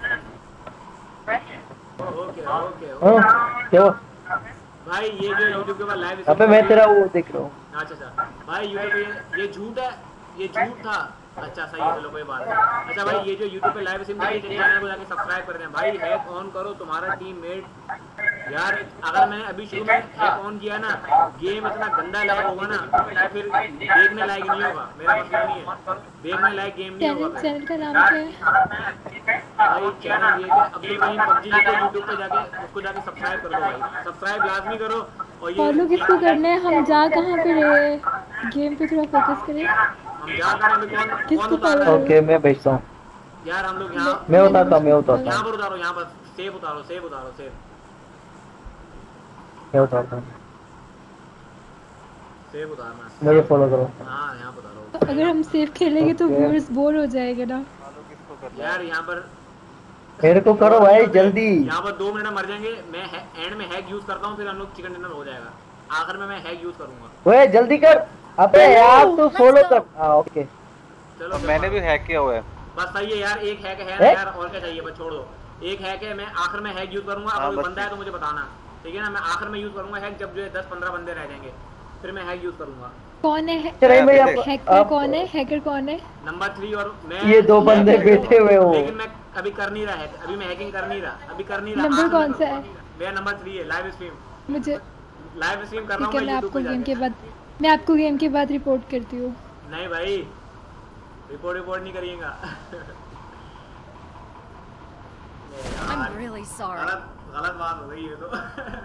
Speaker 2: Okay.
Speaker 1: क्यों
Speaker 2: भाई ये जो YouTube के ऊपर लाइव,
Speaker 1: अबे मैं तेरा वो देख रहा हूँ।
Speaker 2: अच्छा भाई YouTube पे ये झूठ है, ये झूठ था। अच्छा सही है, चलो कोई बात नहीं। अच्छा भाई ये जो YouTube पे लाइव सिम देखिए, चैनल को जाके सब्सक्राइब कर दें भाई। हैक ऑन करो, तुम्हारा टीममेट यार। अगर मैंने अभी शुरू में हैक ऑन किया ना, गेम इतना गंदा लगा होगा ना तो फिर देखने लायक नहीं होगा। मेरा मतलब नहीं है, देखने लायक गेम नहीं होगा।
Speaker 6: चैनल का नाम क्या है
Speaker 2: भाई? चैनल ये है अब्दुल रहीम पबजी लिखो YouTube पे जाके, उसको जाके सब्सक्राइब कर दो भाई। सब्सक्राइब लाजमी करो। और ये
Speaker 6: फॉलो किसको करना है? हम जा कहाँ पे रहे? गेम पे थोड़ा फोकस करें।
Speaker 2: हम जा कर अभी कौन
Speaker 6: किसको
Speaker 2: उतार रहा
Speaker 6: follow
Speaker 2: है?
Speaker 1: ओके मैं भेजता हूँ
Speaker 2: यार हम लोग यहाँ
Speaker 1: मैं उतारता हूँ
Speaker 2: यहाँ पर उतारो, यहाँ पर सेव उतारो।
Speaker 1: मैं उतारता हूँ।
Speaker 2: सेव उतारना।
Speaker 1: मुझे फॉलो करो।
Speaker 2: हाँ यहाँ बता रहा हूँ।
Speaker 6: अगर हम सेफ खेलेंगे तो
Speaker 1: Okay.
Speaker 6: व्यूअर्स बोर हो जाएंगे ना।
Speaker 2: यार यहाँ पर
Speaker 1: मेरे को करो भाई जल्दी।
Speaker 2: यहाँ पर 2 मिनट में मर जाएंगे। मैं एंड में हैक यूज करता हूँ, फिर हम लोग चिकन डिनर हो जाएगा। आखिर में मैं हैक यूज करूंगा।
Speaker 1: ओए जल्दी कर। अबे यार तू फॉलो कर। हाँ ओके।
Speaker 2: चलो
Speaker 7: मैंने भी हैक किया हुआ है।
Speaker 2: बस सही है यार, एक हैक है ना यार, और क्या चाहिए, बस छोड़ दो। एक हैक है, मैं आखिर में हैक यूज करूंगा।
Speaker 7: हाँ,
Speaker 2: अगर कोई
Speaker 7: बस
Speaker 2: बंदा है तो मुझे बताना, ठीक है ना। मैं आखिर में यूज करूंगा हैक, जब जो है 10-15 बंदे रह जाएंगे, फिर मैं हैक यूज करूंगा।
Speaker 6: कौन है
Speaker 1: चलो भाई
Speaker 6: हैकर? कौन है हैकर? कौन है?
Speaker 2: नंबर 3 और मैं।
Speaker 1: ये 2 बंदे बैठे हुए हो।
Speaker 2: लेकिन मैं अभी कर नहीं रहा है, अभी मैं हैकिंग कर नहीं रहा, अभी कर नहीं रहा।
Speaker 6: नंबर कौन सा है?
Speaker 2: मेरा नंबर 3 है। लाइव स्ट्रीम
Speaker 6: मुझे
Speaker 2: लाइव स्ट्रीम कर रहा
Speaker 6: ठीक है,
Speaker 2: हूं
Speaker 6: मैं
Speaker 2: मैं
Speaker 6: आपको
Speaker 2: YouTube पे
Speaker 6: गेम
Speaker 2: जाके।
Speaker 6: के बाद मैं आपको गेम के बाद रिपोर्ट करती हूँ।
Speaker 2: नहीं भाई, रिपोर्ट नहीं करिएगा।
Speaker 5: I'm really sorry.
Speaker 2: गलत बात हो गई ये तो।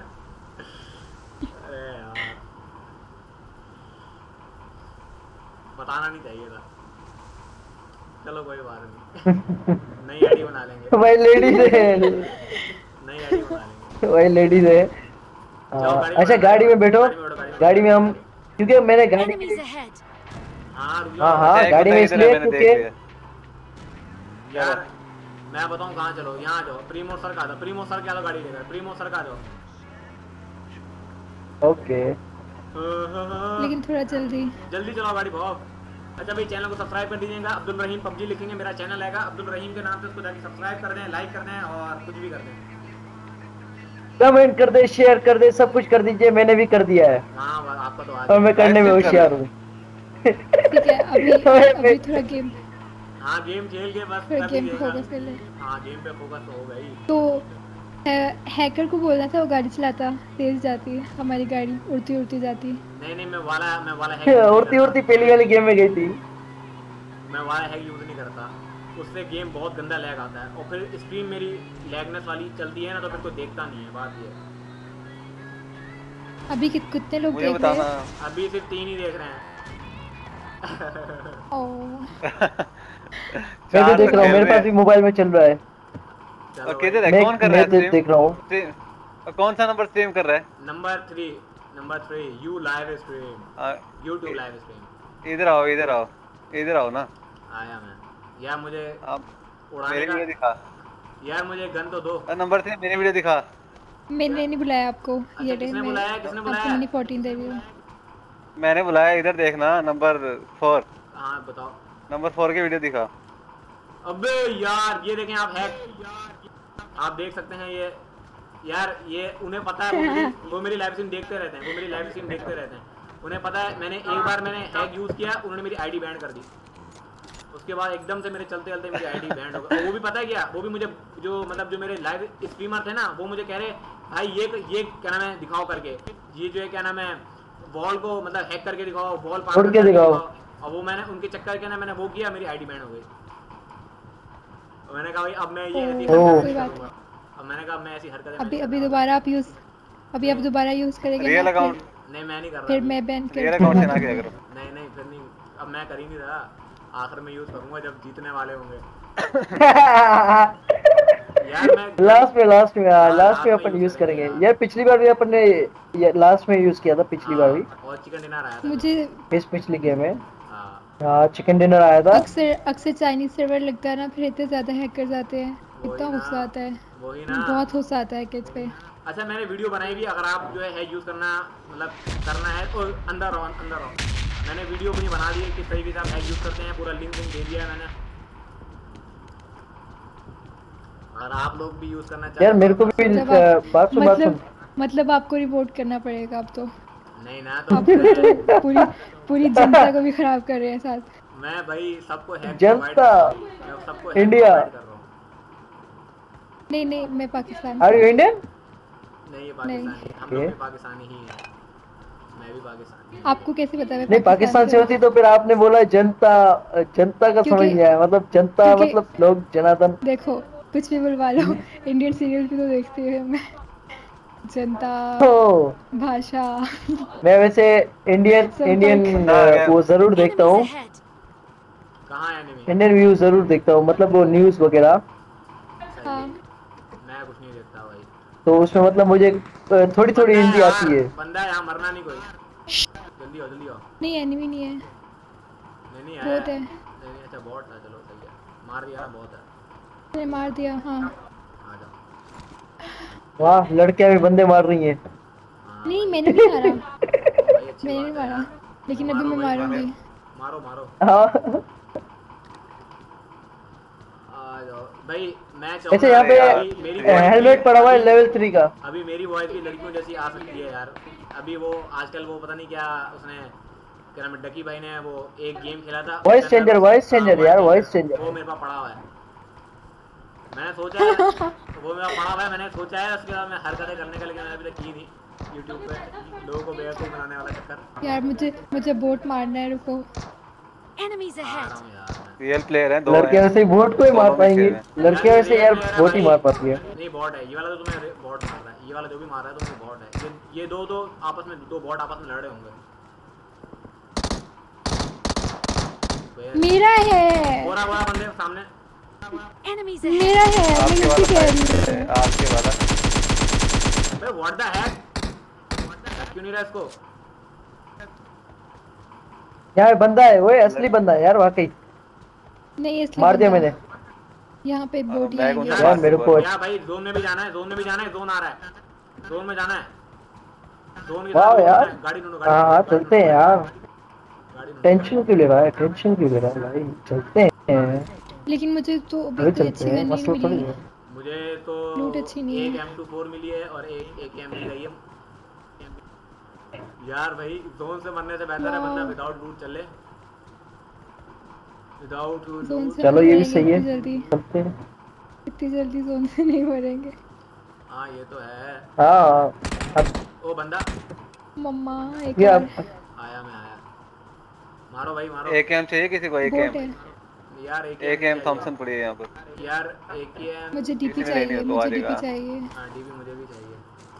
Speaker 2: अरे यार, बताना नहीं चाहिए था। चलो कोई बात नहीं, नई आईडी बना लेंगे।
Speaker 1: भाई लेडीज है।
Speaker 2: नई आईडी बना लेंगे।
Speaker 1: भाई लेडीज है। अच्छा गाड़ी में बैठो। गाड़ी में हम, क्योंकि मैंने गाड़ी
Speaker 5: Enemies ahead.
Speaker 2: हाँ रुक
Speaker 1: हाँ
Speaker 2: जाओ।
Speaker 1: हाँ गाड़ी में इसलिए क्योंकि
Speaker 2: यार मैं बताऊँ कहाँ चलो, यहाँ जाओ। प्रीमोर सर का आ जाओ, प्रीमोर सर क्या गाड़ी लेकर, प्रीमोर सर का आ जाओ।
Speaker 1: ओके।
Speaker 6: लेकिन थोड़ा जल्दी।
Speaker 2: जल्दी चलाओ गाड़ी बहुत। अच्छा भाई, चैनल को सब्सक्राइब कर दीजिएगा। अब्दुल रहीम पबजी लिखेंगे, मेरा चैनल आएगा अब्दुल रहीम के नाम से। उसको जाके सब्सक्राइब कर दें, लाइक कर दें और कुछ भी कर दें।
Speaker 1: कमेंट कर दे, शेयर कर दे, सब कुछ कर दीजिए। मैंने भी कर दिया है।
Speaker 2: हाँ आपका तो आज।
Speaker 1: और मैं करने में होशियार हूँ।
Speaker 6: ठीक है, अभी थोड़ा गेम
Speaker 2: हाँ गेम खेल के बस
Speaker 6: थोड़ा
Speaker 2: कर
Speaker 6: गेम पे
Speaker 2: लीजिएगा।
Speaker 6: फोकस कर ले।
Speaker 2: हाँ गेम पे फोकस तो हो गई।
Speaker 6: तो हैकर को बोलना था वो गाड़ी चलाता, तेज जाती है हमारी गाड़ी, उड़ती उड़ती जाती।
Speaker 2: नहीं मैं वाला हैक
Speaker 1: उड़ती उड़ती पहली वाली गेम में गई थी।
Speaker 2: मैं वाला हैक यूज नहीं करता, उससे गेम बहुत गंदा लैग आता है। और फिर स्क्रीन मेरी लैगनेस वाली चलती है ना, तो फिर कोई देखता नहीं है। बात ये है।
Speaker 6: अभी कितने लोग
Speaker 7: मुझे
Speaker 6: देख रहे
Speaker 7: बताना।
Speaker 6: हैं?
Speaker 2: अभी सिर्फ 3 ही देख रहे हैं।
Speaker 6: ओह
Speaker 1: मैं भी देख रहा हूँ, मेरे पास भी मोबाइल में चल रहा है।
Speaker 2: चलो
Speaker 7: किधर है?
Speaker 1: मैं
Speaker 7: कौन कर रहा है स्ट्रीम?
Speaker 1: देख रहा हूँ।
Speaker 7: कौन सा नंबर स्ट्रीम कर रहा है?
Speaker 2: Number 3 you live stream, YouTube live stream.
Speaker 7: इधर आओ ना।
Speaker 2: आया मैं। यार मुझे
Speaker 7: आप
Speaker 2: उड़ाने
Speaker 7: मेरी
Speaker 2: का,
Speaker 7: वीडियो दिखा।
Speaker 2: यार मुझे गन तो दो।
Speaker 7: नंबर 3 मेरी वीडियो दिखा।
Speaker 6: मैंने नहीं बुलाया आपको। ये
Speaker 2: किसने बुलाया? किसने बुलाया?
Speaker 6: आपको मिनी 14 दे रही हूँ।
Speaker 7: मैंने बुलाया, इधर देखना। नंबर 4
Speaker 2: हाँ बताओ।
Speaker 7: नंबर 4 की वीडियो दिखा।
Speaker 2: अबे यार ये देखें आप, हैक आप देख सकते हैं ये। यार ये उन्हें पता है, वो मेरी लाइव स्ट्रीम देखते रहते हैं। उन्हें पता है मैंने एक बार हैक यूज किया, उन्होंने मेरी आईडी बैन कर दी। उसके बाद एकदम से मेरे चलते चलते मेरी आईडी बैन हो गई। वो भी पता है क्या, वो भी मुझे जो मेरे लाइव स्ट्रीमर थे ना, वो मुझे कह रहे भाई ये क्या नाम है दिखाओ करके, ये जो है क्या नाम है वॉल को मतलब हैक करके दिखाओ, वॉल पार करके दिखाओ। और वो मैंने उनके चक्कर के ना मैंने वो किया, मेरी आईडी बैन हो गई। मैंने कहा भाई अब मैं ये ऐसी हरकतें करूंगा। अब मैंने कहा मैं ऐसी हरकतें
Speaker 6: अभी दोबारा आप यूज करेंगे
Speaker 7: रियल
Speaker 6: ना?
Speaker 7: अकाउंट
Speaker 2: नहीं मैं नहीं कर रहा।
Speaker 6: फिर मैं बैन कर
Speaker 7: रियल अकाउंट से ना किया करो।
Speaker 2: नहीं फिर नहीं, अब मैं कर ही नहीं रहा। आखिर में यूज करूंगा जब जीतने वाले होंगे। यार मैं
Speaker 1: लास्ट में अपन यूज करेंगे। यार पिछली बार भी अपन ने लास्ट में यूज किया था, पिछली बार भी।
Speaker 2: और चिकन डिनर आया था
Speaker 6: मुझे
Speaker 1: इस पिछली गेम में।
Speaker 2: हाँ
Speaker 1: हाँ चिकन डिनर आया था।
Speaker 6: अक्सर चाइनीज सर्वर लगता है ना, फिर इतने ज्यादा हैकर्स आते हैं, इतना गुस्सा आता है,
Speaker 2: वही ना।
Speaker 6: बहुत गुस्सा आता है हैकर्स पे।
Speaker 2: अच्छा मैंने वीडियो बनाई भी, अगर आप जो है यूज करना मतलब करना है तो अंदर रहो। मैंने वीडियो भी बना दी है किस तरीके से आप हैक यूज करते हैं, पूरा लिंक दे दिया है मैंने। अगर आप लोग भी यूज करना चाहते
Speaker 1: यार मेरे को भी बात सुन।
Speaker 6: मतलब आपको रिपोर्ट करना पड़ेगा अब तो।
Speaker 2: नहीं ना तो
Speaker 6: आप पूरी जनता को भी खराब कर रहे हैं साथ।
Speaker 2: मैं भाई सबको हैक
Speaker 1: जनता इंडिया।
Speaker 6: नहीं मैं पाकिस्तान।
Speaker 1: Are you Indian?
Speaker 2: नहीं ये पाकिस्तानी, हम लोग भी पाकिस्तानी ही हैं। मैं भी पाकिस्तानी।
Speaker 6: आपको कैसे पता है?
Speaker 1: नहीं पाकिस्तान से होती तो फिर आपने बोला जनता का समझ नहीं आया। मतलब जनता मतलब लोग जनार्दन।
Speaker 6: देखो कुछ भी बुलवा लो, इंडियन सीरियल भी तो देखती हूँ मैं। जनता भाषा।
Speaker 1: मैं वैसे इंडियन वो जरूर देखता हूँ।
Speaker 2: कहाँ है एनिमी?
Speaker 1: इंडियन व्यूज जरूर देखता हूँ, मतलब वो न्यूज वगैरह।
Speaker 6: हाँ
Speaker 2: मैं कुछ नहीं देखता भाई।
Speaker 1: तो उसमें मतलब मुझे थोड़ी हिंदी आती है।
Speaker 2: बंदा यहाँ मरना नहीं कोई। जल्दी आओ जल्दी आओ।
Speaker 6: नहीं एनिमी नहीं है,
Speaker 2: नहीं नहीं
Speaker 6: बहुत है।
Speaker 2: नहीं अच्छा बॉट था, चलो सही है, मार दिया ना, बहुत है।
Speaker 6: मैंने मार दिया। हाँ
Speaker 2: आ जाओ।
Speaker 1: वाह लड़कियां भी बंदे मार रही हैं।
Speaker 2: हाँ,
Speaker 6: नहीं मैंने नहीं मारा,
Speaker 2: भाई अच्छी
Speaker 6: मैंने नहीं
Speaker 2: बात है
Speaker 6: मारा,
Speaker 2: यार।
Speaker 6: लेकिन अभी
Speaker 2: मारो
Speaker 6: मैं
Speaker 2: भाई,
Speaker 6: मारूंगी।
Speaker 2: मारो मारो।
Speaker 1: हाँ
Speaker 2: आ जाओ भाई। मैं
Speaker 1: ऐसे
Speaker 2: चाहूंगा
Speaker 1: यहाँ पे
Speaker 2: अभी मेरी voice
Speaker 1: हेलमेट
Speaker 2: भी-
Speaker 1: पड़ा हुआ है
Speaker 2: अभी-
Speaker 1: लेवल 3 का।
Speaker 2: अभी मेरी वॉइस भी लड़कियों जैसी आ सकती है यार। अभी वो आजकल वो पता नहीं क्या उसने क्या नाम है, डकी भाई ने वो एक गेम खेला था।
Speaker 1: Voice
Speaker 2: उसके अंदर-
Speaker 1: changer, voice
Speaker 2: हाँ,
Speaker 1: changer यार, voice changer।
Speaker 2: वो मेरे पास पड़ा हुआ है। मैंने सोचा है वो मेरा पड़ा हुआ है, मैंने सोचा है उसके बाद मैं हरकतें करने का, लेकिन मैंने अभी तक की नहीं। यूट्यूब पे लोगों को बेवकूफ़ बनाने वाला चक्कर।
Speaker 6: यार मुझे बोट मारना है, रुको।
Speaker 5: Enemies
Speaker 2: आ
Speaker 5: ahead.
Speaker 2: रहा हूँ यार मैं।
Speaker 7: रियल प्लेयर हैं, दो
Speaker 1: लड़कियां
Speaker 7: हैं।
Speaker 1: वैसे ही बोट को ही मार
Speaker 7: दोनों में
Speaker 1: पाएंगी,
Speaker 7: शेर हैं।
Speaker 1: लड़कियां
Speaker 2: यार,
Speaker 1: वैसे
Speaker 2: ये
Speaker 1: यार
Speaker 2: player है
Speaker 1: बोट ही
Speaker 2: भाई।
Speaker 1: मार पाती है।
Speaker 2: नहीं बॉट है ये वाला, तो तुम्हें बॉट मार रहा है। ये वाला जो भी मार रहा है तो बॉट है। ये दो आपस में, दो बॉट आपस में लड़ रहे होंगे।
Speaker 6: मेरा है,
Speaker 2: बोरा बंदे सामने।
Speaker 5: Enemies ahead.
Speaker 6: मेरा है, मैं
Speaker 7: आपके
Speaker 6: इसी
Speaker 7: वाला
Speaker 6: कह रही
Speaker 7: साइड
Speaker 6: हूँ।
Speaker 7: है, आपके वाला।
Speaker 2: बे व्हाट द हैक, क्यों नहीं रहा इसको?
Speaker 1: यहाँ पे बंदा है, वो असली बंदा है यार वाकई।
Speaker 6: नहीं इसलिए
Speaker 1: मार दिया
Speaker 6: बंदा।
Speaker 1: मैंने।
Speaker 6: यहाँ पे बोट
Speaker 7: मैं
Speaker 6: आएंगे।
Speaker 7: उनसे
Speaker 1: यार मेरे को
Speaker 2: यार भाई जोन में भी जाना है, जोन में भी जाना है, जोन आ रहा है, जोन में जाना है। जोन के
Speaker 1: वाह
Speaker 2: साथ
Speaker 1: यार।
Speaker 2: गाड़ी ढूंढो,
Speaker 1: हाँ हाँ चलते हैं यार,
Speaker 2: गाड़ी ढूंढो।
Speaker 1: टेंशन क्यों ले रहा है, टेंशन क्यों ले रहा है भाई, चलते हैं।
Speaker 6: लेकिन मुझे तो अभी
Speaker 1: अभी
Speaker 6: कोई
Speaker 1: चलते
Speaker 6: अच्छी
Speaker 1: हैं,
Speaker 6: गन नहीं
Speaker 1: मसला थोड़ी
Speaker 6: मिली।
Speaker 1: है।
Speaker 2: मुझे तो
Speaker 6: लूट अच्छी नहीं
Speaker 2: एक
Speaker 6: है।
Speaker 2: M24 मिली है और एक AKM मिल गई है। यार भाई जोन से मरने से बेहतर है बंदा विदाउट लूट चले, विदाउट
Speaker 6: जोन
Speaker 2: लूट।
Speaker 6: से
Speaker 1: चलो
Speaker 6: नहीं
Speaker 1: ये भी
Speaker 6: मरेंगे
Speaker 1: सही है,
Speaker 6: इतनी जल्दी,
Speaker 1: चलते हैं।
Speaker 6: इतनी जल्दी जोन से नहीं मरेंगे।
Speaker 2: हाँ ये तो है।
Speaker 1: हाँ अब
Speaker 2: ओ बंदा
Speaker 6: मम्मा एक
Speaker 1: ये
Speaker 6: और
Speaker 1: अब
Speaker 2: आया, मैं आया। मारो भाई मारो।
Speaker 7: AKM चाहिए किसी को?
Speaker 6: बोट
Speaker 7: AKM
Speaker 6: है।
Speaker 2: यार
Speaker 7: AKM थॉमसन पड़ी है यहाँ पर।
Speaker 2: यार AKM।
Speaker 6: मुझे डीपी
Speaker 7: किसी ने लेनी
Speaker 6: चाहिए,
Speaker 7: हो तो
Speaker 6: मुझे
Speaker 7: आ
Speaker 6: डीपी
Speaker 7: जाएगा।
Speaker 6: चाहिए।
Speaker 2: हाँ डीपी मुझे भी चाहिए।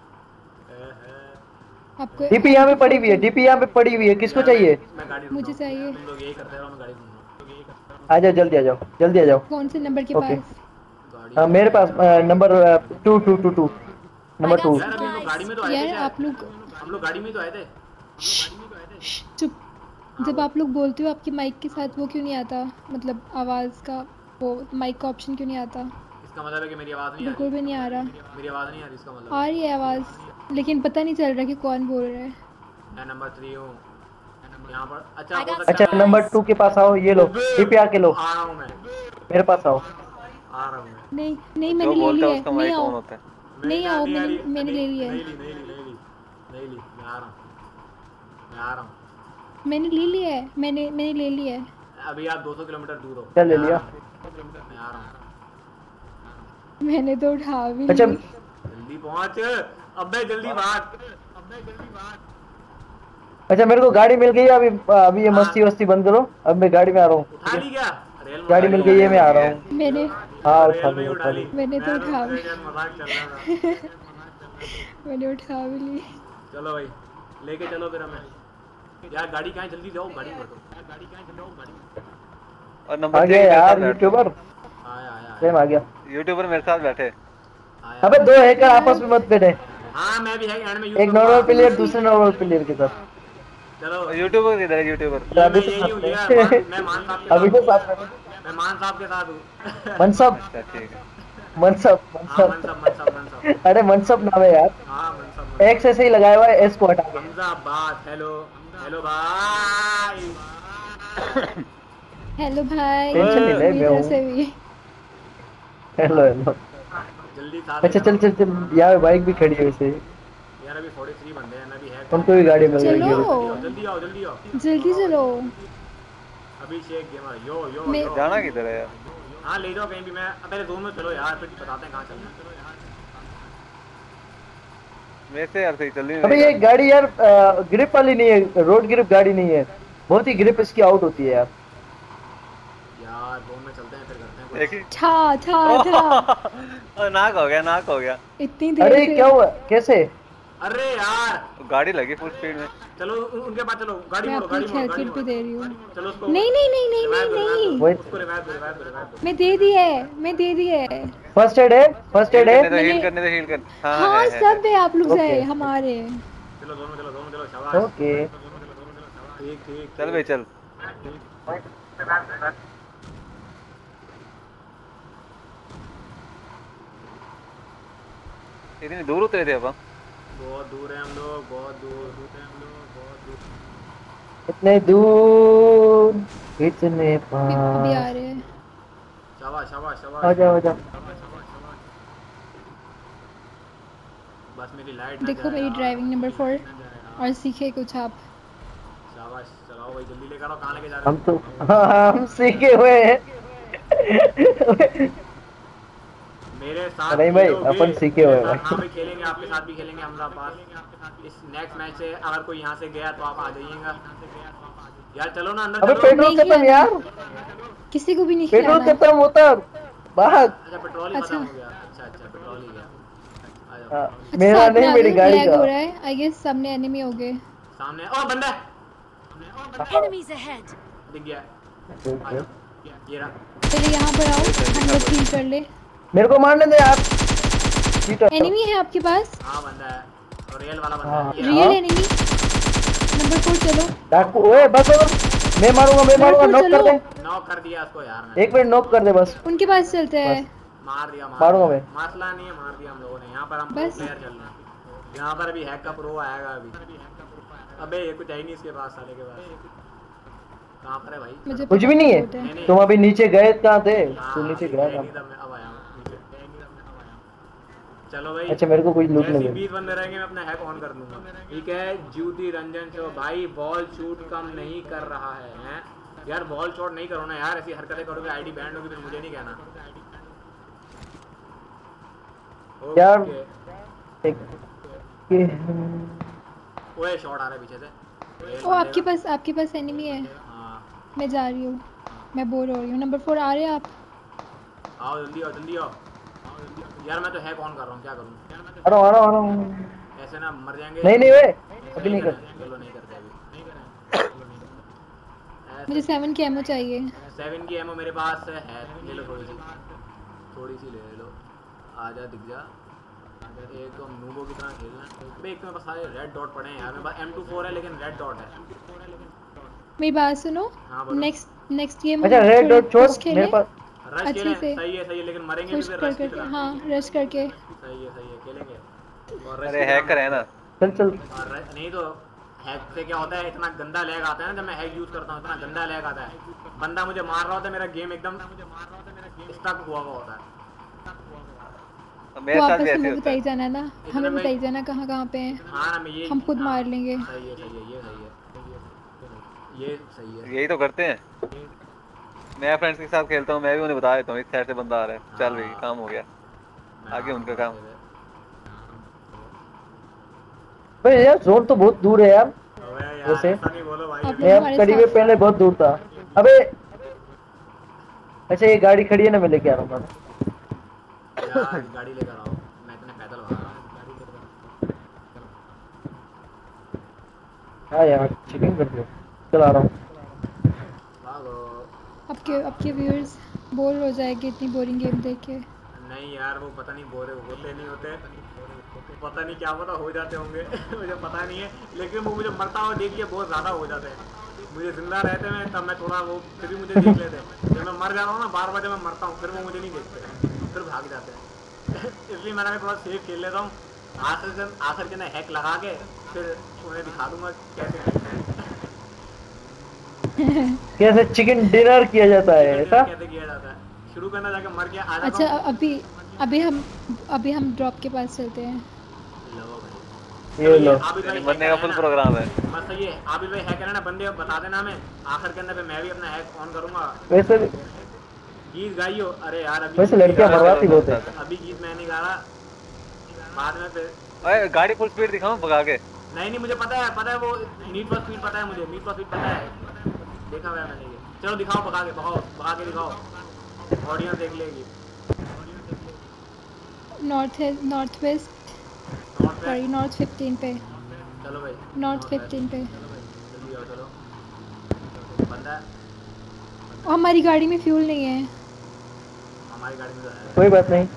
Speaker 6: आपको
Speaker 1: डीपी यहाँ पे पड़ी हुई है, डीपी यहाँ पे पड़ी हुई है, किसको
Speaker 2: यार,
Speaker 1: चाहिए?
Speaker 2: मैं गाड़ी
Speaker 6: मुझे
Speaker 2: ढूंढ रहा हूँ।
Speaker 6: चाहिए।
Speaker 2: तुम लोग यही करते रहो, मैं गाड़ी ढूंढ रहा हूँ।
Speaker 1: आ जाओ जल्दी, आ जाओ जल्दी, आ जाओ।
Speaker 6: कौन से नंबर के
Speaker 1: ओके।
Speaker 6: पास?
Speaker 2: गाड़ी
Speaker 1: हाँ मेरे पास नंबर 222 नंबर 2।
Speaker 2: यार अभी हम लोग गाड़ी में तो आए थे
Speaker 6: यार
Speaker 2: शायद।
Speaker 6: आप लोग
Speaker 2: हम लोग गाड़ी में तो आए थे।
Speaker 6: चुप। जब आप लोग बोलते हो आपके माइक के साथ वो क्यों नहीं आता, मतलब आवाज़ का वो माइक का ऑप्शन क्यों नहीं आता?
Speaker 2: इसका मतलब है कि मेरी आवाज़ नहीं आ
Speaker 6: बिल्कुल भी नहीं आ रहा।
Speaker 2: रही। मेरी आवाज़ नहीं आ रही, इसका मतलब
Speaker 6: आ रही है आवाज़, लेकिन पता नहीं चल रहा कि कौन बोल रहा है।
Speaker 2: मैं नंबर 3 हूँ यहाँ पर। अच्छा
Speaker 5: I
Speaker 2: हो
Speaker 5: got
Speaker 2: सकता
Speaker 1: अच्छा
Speaker 2: है।
Speaker 1: नंबर 2 के पास आओ, ये लो डीपी आके लो,
Speaker 2: आ रहा हूँ मैं,
Speaker 1: मेरे पास आओ।
Speaker 2: आ रहा हूँ मैं।
Speaker 6: नहीं नहीं
Speaker 7: जो
Speaker 6: मैंने ले
Speaker 7: बोलता
Speaker 6: लिया
Speaker 7: है
Speaker 6: है,
Speaker 7: उसका
Speaker 6: नहीं
Speaker 7: माइक ऑन
Speaker 6: आओ,
Speaker 7: होता है।
Speaker 6: नहीं आओ,
Speaker 2: आ रही,
Speaker 6: मैंने ले लिया है,
Speaker 2: नहीं ली, मैं आ रहा हूँ, मैं आ रहा हूँ।
Speaker 6: मैंने ले लिया है, मैंने ले लिया है।
Speaker 2: अभी आप 200 किलोमीटर दूर हो।
Speaker 1: चल ले
Speaker 2: मैं आ
Speaker 1: लिया।
Speaker 2: रहा हूँ, मैं आ रहा हूँ।
Speaker 6: मैंने तो उठा भी
Speaker 1: अच्छा
Speaker 6: ली।
Speaker 2: जल्दी पहुँच, अबे जल्दी भाग।
Speaker 1: अच्छा मेरे को गाड़ी मिल गई है, अभी ये मस्ती वस्ती बंद करो, अब मैं गाड़ी में आ रहा हूँ।
Speaker 2: उठा ली क्या? रेल में
Speaker 1: गाड़ी
Speaker 2: उठा
Speaker 1: मिल
Speaker 2: ली।
Speaker 1: गई है, मैं आ रहा हूँ।
Speaker 6: मैंने
Speaker 1: हाँ
Speaker 2: रेल
Speaker 1: उठा
Speaker 2: में ही
Speaker 1: ली,
Speaker 2: उठा
Speaker 1: उठा
Speaker 2: ली।
Speaker 1: ली।
Speaker 6: मैंने तो
Speaker 2: मैं
Speaker 6: उठा
Speaker 2: उससे
Speaker 6: भी-
Speaker 2: क्या मजाक चल रहा था।
Speaker 6: मैंने उठा भी ली।
Speaker 2: चलो भाई लेके चलो फिर हमें। यार गाड़ी कहाँ है? जल्दी जाओ, गाड़ी भर दो।
Speaker 7: और नंबर
Speaker 1: आ
Speaker 7: 3
Speaker 1: गया
Speaker 7: मेरे साथ
Speaker 1: यार
Speaker 7: बैठे।
Speaker 1: यूट्यूबर,
Speaker 2: आया आया
Speaker 1: प्रेम आ गया।
Speaker 7: यूट्यूबर मेरे साथ बैठे।
Speaker 2: आया।
Speaker 1: अबे दो हैकर आपस में मत बैठे,
Speaker 2: हाँ मैं भी है एंड में यूज
Speaker 1: एक नॉर्मल प्लेयर दूसरे नॉर्मल प्लेयर के साथ।
Speaker 2: चलो
Speaker 7: यूट्यूबर किधर है? यूट्यूबर
Speaker 2: ये
Speaker 1: अभी
Speaker 2: मैं
Speaker 1: तो
Speaker 2: यही हूँ
Speaker 1: साथ
Speaker 2: यार,
Speaker 1: में।
Speaker 2: मैं मान साहब के
Speaker 1: अभी तो
Speaker 2: साथ
Speaker 1: साथ में
Speaker 2: हूँ। मैं मान साहब के साथ हूँ।
Speaker 1: मनसब,
Speaker 7: अच्छा ठीक है।
Speaker 1: मनसब,
Speaker 2: हाँ
Speaker 1: मनसब।
Speaker 2: मनसब।
Speaker 1: अरे मनसब नाम है यार,
Speaker 2: हाँ मनसब।
Speaker 1: एक्स ऐसे ही लगाया हुआ है, एस को हटा के।
Speaker 2: हमजा बात। हेलो हेलो भाई।
Speaker 6: हेलो भाई,
Speaker 1: टेंशन नहीं ले,
Speaker 6: मेरी
Speaker 1: मैं
Speaker 6: तरफ
Speaker 1: हूँ।
Speaker 6: से भी।
Speaker 1: Hello hello.
Speaker 2: जल्दी साथ
Speaker 1: अच्छा चल चल चल, यहाँ बाइक भी खड़ी है वैसे,
Speaker 2: यार अभी 43 बंदे हैं, मैं भी है।
Speaker 1: उनको भी गाड़ी मिल
Speaker 6: चलो।
Speaker 1: गई।
Speaker 2: जल्दी आओ जल्दी आओ।
Speaker 6: जल्दी चलो।
Speaker 2: अभिषेक गेमर यो यो
Speaker 6: मैं-
Speaker 2: यो।
Speaker 7: जाना किधर है यार?
Speaker 2: हाँ ले जाओ कहीं भी। मैं पहले जोन में चलो यार, फिर बताते हैं कहाँ चलना है।
Speaker 7: वैसे यार सही चल रही
Speaker 1: अबे ये गाड़ी यार ग्रिप वाली नहीं है, रोड ग्रिप गाड़ी नहीं है, बहुत ही ग्रिप इसकी आउट होती है यार।
Speaker 2: यार जोन में चलते हैं, फिर करते हैं कुछ।
Speaker 7: देखी।
Speaker 6: था था था।
Speaker 7: नाक हो गया, नाक हो गया।
Speaker 6: इतनी देर
Speaker 1: अरे
Speaker 6: से
Speaker 1: क्या हुआ, कैसे?
Speaker 2: अरे यार
Speaker 7: गाड़ी लगी फुल स्पीड में।
Speaker 2: चलो उनके पास चलो, गाड़ी
Speaker 6: मैं
Speaker 2: मोड़ो
Speaker 6: अपनी
Speaker 2: गाड़ी मोड़ो गाड़ी
Speaker 6: हेल्थ भी
Speaker 2: मोड़ो।
Speaker 6: दे रही हूँ।
Speaker 2: चलो उसको
Speaker 6: नहीं नहीं नहीं नहीं
Speaker 2: रिवाइव
Speaker 6: नहीं
Speaker 2: दो,
Speaker 6: नहीं,
Speaker 2: रिवाइव
Speaker 1: वही-
Speaker 2: दो, उसको रिवाइव दो, रिवाइव दो, रिवाइव दो।
Speaker 6: मैं दे दी है, मैं दे दी है।
Speaker 1: फर्स्ट एड है, फर्स्ट एड है।
Speaker 7: हील करने दे, हील कर।
Speaker 6: हाँ सब है, आप लोग
Speaker 1: ओके।
Speaker 6: से हमारे।
Speaker 2: चलो जोन में चलो, जोन में चलो, शाबाश।
Speaker 1: ओके
Speaker 2: ठीक ठीक
Speaker 7: चल भाई चल। इतनी दूर उतरे थे अपन?
Speaker 2: बहुत दूर है हम लोग, बहुत दूर है हम लोग, बहुत दूर।
Speaker 1: इतने दूर इतने
Speaker 6: अभी
Speaker 1: पास।
Speaker 6: आ रहे हैं।
Speaker 2: शाबाश शाबाश शाबाश।
Speaker 1: आ जाओ आ जाओ।
Speaker 2: बस मेरी लाइट ना
Speaker 6: देखो
Speaker 2: जाए
Speaker 6: मेरी
Speaker 2: यार।
Speaker 6: ड्राइविंग नंबर 4 और सीखे कुछ आप।
Speaker 2: शाबाश चलाओ भाई, जल्दी लेकर आओ। कहाँ लेके जा रहे
Speaker 1: हम
Speaker 2: हो?
Speaker 1: तो हम सीखे हुए हैं।
Speaker 2: मेरे साथ
Speaker 1: नहीं भाई,
Speaker 2: खेलोगे?
Speaker 1: अपन सीखे
Speaker 2: मेरे
Speaker 1: हुए हैं
Speaker 2: साथ-
Speaker 1: भाई।
Speaker 2: हाँ भाई खेलेंगे, आपके साथ भी खेलेंगे अहमदाबाद। इस नेक्स्ट मैच से अगर कोई यहाँ से गया तो आप आ जाइएगा यार। चलो ना अंदर
Speaker 1: अबे
Speaker 2: चलो।
Speaker 1: पेट्रोल
Speaker 6: नहीं
Speaker 1: खत्म
Speaker 6: खिलाना।
Speaker 1: यार।
Speaker 6: किसी को भी नहीं
Speaker 1: पेट्रोल
Speaker 6: खिलाना।
Speaker 1: खत्म होता भाग।
Speaker 2: अच्छा पेट्रोल ही खत्म
Speaker 6: अच्छा।
Speaker 2: हो गया। अच्छा अच्छा पेट्रोल ही गया। आ जाओ।
Speaker 1: हाँ,
Speaker 6: अच्छा,
Speaker 1: मेरा
Speaker 6: साथ में
Speaker 1: नहीं
Speaker 6: आ
Speaker 1: मेरी
Speaker 6: जाओ,
Speaker 1: गाड़ी
Speaker 6: लैग
Speaker 1: का।
Speaker 6: हो रहा है। आई गेस सामने एनिमी हो गए।
Speaker 2: सामने ओ बंदा है।
Speaker 5: Enemies ahead.
Speaker 2: दिख गया। आ जाओ। ये रहा।
Speaker 6: चलिए यहाँ पर आओ, हम लोग कील कर ले।
Speaker 1: मेरे को मारने दे यार। चीटर।
Speaker 6: एनिमी है आपके पास?
Speaker 2: हाँ बंदा है और रियल वाला बंदा
Speaker 1: हाँ।
Speaker 2: है। ये
Speaker 6: रियल
Speaker 2: रहा।
Speaker 6: एनिमी। नंबर 4 चलो।
Speaker 1: डाकू ओए बस बस। मैं मारूंगा नॉक कर दे।
Speaker 2: नॉक कर दिया उसको यार मैंने।
Speaker 1: एक मिनट नॉक कर दे बस।
Speaker 6: उनके पास चलते हैं।
Speaker 2: मार दिया
Speaker 1: मारूंगा मैं।
Speaker 2: मसला नहीं है, मार दिया हम लोगों ने। यहाँ पर हम
Speaker 6: बस।
Speaker 2: प्लेयर चल रहे हैं। यहाँ पर अभी हैक का प्रो आएगा अभी। अबे ये कुछ है ही नहीं इसके पास, साले के पास। कहाँ पर है भाई?
Speaker 6: मुझे
Speaker 1: कुछ भी नहीं है।
Speaker 2: नहीं।
Speaker 1: तुम अभी नीचे गए कहाँ थे?
Speaker 2: हाँ,
Speaker 1: तू नीचे
Speaker 2: अभी
Speaker 1: गया
Speaker 2: है
Speaker 1: था।
Speaker 2: नहीं तब मैं अब आया हूँ नीचे। चलो भाई।
Speaker 1: अच्छा मेरे को कुछ लूट
Speaker 2: जैसे
Speaker 1: नहीं
Speaker 2: 20 बंदे रहेंगे मैं अपना हैक ऑन कर दूंगा। ठीक है ज्योति रंजन चो भाई बॉल शूट कम नहीं कर रहा है हैं? यार बॉल शॉट नहीं करो ना यार, ऐसी हरकतें करोगे आईडी बैंड होगी फिर मुझे नहीं कहना।
Speaker 1: यार।
Speaker 2: ओके। ओए शॉट आ रहा है पीछे से।
Speaker 6: ओ आपके पास एनिमी है।
Speaker 2: हाँ
Speaker 6: मैं जा रही हूँ, मैं बोर हो रही हूँ। नंबर 4 आ रहे हैं आप?
Speaker 2: आओ जल्दी आओ जल्दी आओ। यार मैं तो हैक ऑन कर रहा हूँ, क्या करूँ?
Speaker 1: आ रहा हूँ।
Speaker 2: ऐसे ना मर जाएंगे।
Speaker 1: नहीं वे अभी नहीं कर।
Speaker 2: चलो नहीं करते अभी।
Speaker 6: मुझे 7 की एमो चाहिए।
Speaker 2: 7 की एमो मेरे पास है। ले लो थोड़ी सी ले लो। आजा दिख जा। एक तो नूबो की तरह खेलना। अबे एक तो मेरे पास सारे रेड डॉट पड़े हैं यार। मेरे पास M24 है लेकिन रेड डॉट है।
Speaker 6: मेरी बात सुनो।
Speaker 2: हाँ, बोलो।
Speaker 6: नेक्स्ट गेम
Speaker 1: अच्छा रेड डॉट छोड़ मेरे पास।
Speaker 2: रश
Speaker 6: अच्छे
Speaker 2: खेलें।
Speaker 6: से।
Speaker 2: सही है लेकिन मरेंगे भी
Speaker 6: पुश
Speaker 2: फिर
Speaker 6: कर
Speaker 2: रश की
Speaker 6: करके,
Speaker 2: तरह।
Speaker 6: हाँ रश करके।
Speaker 2: सही है खेलेंगे। और रश
Speaker 7: अरे
Speaker 2: की
Speaker 7: हैकर
Speaker 2: तरह-
Speaker 7: है ना।
Speaker 1: चल
Speaker 2: और नहीं तो हैक से क्या होता है, इतना गंदा लैग आता है ना जब मैं हैक यूज करता हूँ, इतना गंदा लैग आता है। बंदा मुझे मार रहा होता है, मेरा गेम एकदम स्टक हुआ होता है।
Speaker 7: मेरे
Speaker 6: तो
Speaker 7: साथ
Speaker 6: आपस
Speaker 7: भी
Speaker 6: में
Speaker 7: ऐसे
Speaker 6: हमें
Speaker 7: होता है।
Speaker 6: बताई जाना ना, हमें बताई जाना कहाँ पे हैं।
Speaker 2: हाँ ना मैं ये
Speaker 6: हम खुद मार लेंगे।
Speaker 2: सही है ये सही है।
Speaker 7: यही तो करते हैं। मैं फ्रेंड्स के साथ खेलता हूँ, मैं भी उन्हें बता देता हूँ इस साइड से बंदा आ रहा है। चल भाई काम हो गया। आगे उनका काम।
Speaker 1: भाई यार जोन तो बहुत दूर है यार।
Speaker 2: अबे यार
Speaker 1: वैसे?
Speaker 2: ऐसा नहीं बोलो भाई।
Speaker 6: आप
Speaker 1: मैं
Speaker 6: हमारे
Speaker 1: करीब
Speaker 6: साथ-
Speaker 1: पहले बहुत दूर था। अबे अच्छा ये गाड़ी खड़ी है ना, मैं लेके आ रहा हूँ।
Speaker 2: यार गाड़ी लेकर आओ, मैं इतने पैदल भाग रहा हूँ।
Speaker 1: हाँ यार चिकन कर दो। चला रहा हूँ।
Speaker 2: भागो।
Speaker 6: आपके व्यूअर्स बोर हो जाएंगे इतनी बोरिंग गेम देख के।
Speaker 2: नहीं यार वो पता नहीं बोरे होते नहीं होते, पता नहीं क्या पता हो जाते होंगे मुझे पता नहीं है, लेकिन वो मुझे मरता हुआ देख के बहुत ज़्यादा हो जाते हैं। मुझे जिंदा रहते में तब मैं थोड़ा वो फिर भी मुझे देख लेते हैं। जब मैं मर जाता हूँ ना बार बार, जब मैं मरता हूँ फिर वो मुझे नहीं देखते, फिर भाग जाते हैं इसलिए मैंने थोड़ा सेफ खेल लेता हूँ। आखिर के ना हैक लगा के फिर उन्हें दिखा दूंगा कैसे
Speaker 1: कैसे चिकन डिनर किया जाता है ऐसा।
Speaker 2: कैसे किया जाता है, शुरू करना जाके मर के आ जाता
Speaker 6: अच्छा
Speaker 2: हूँ।
Speaker 6: अभी हम ड्रॉप के पास चलते हैं।
Speaker 2: लो भाई।
Speaker 1: ये लो
Speaker 2: आबिद भाई
Speaker 7: बनने का फुल प्रोग्राम है।
Speaker 2: बस सही है। आबिद भाई हैकर है ना, बंदे बता देना हमें। आखिर के अंदर पे मैं भी अपना हैक ऑन करूंगा।
Speaker 1: वैसे
Speaker 2: गीत गाइयो। अरे यार अभी
Speaker 1: वैसे लड़कियां मरवाती बहुत है।
Speaker 2: अभी गीत मैं नहीं गा रहा, बाद में फिर।
Speaker 7: अरे गाड़ी फुल स्पीड दिखाऊं भगा के?
Speaker 2: नहीं मुझे पता है वो नीड फॉर स्पीड पता है मुझे, नीड फॉर स्पीड पता है, देखा हुआ है मैंने ये। चलो दिखाओ भगा के दिखाओ, ऑडियंस देख लेगी।
Speaker 6: नॉर्थ वेस्ट सॉरी नॉर्थ 15 पे।
Speaker 2: चलो भाई
Speaker 6: नॉर्थ 15 पे।
Speaker 2: जल्दी आओ चलो। बंदा है
Speaker 6: और हमारी गाड़ी में फ्यूल नहीं है।
Speaker 2: हमारी गाड़ी में तो है।
Speaker 1: कोई बात नहीं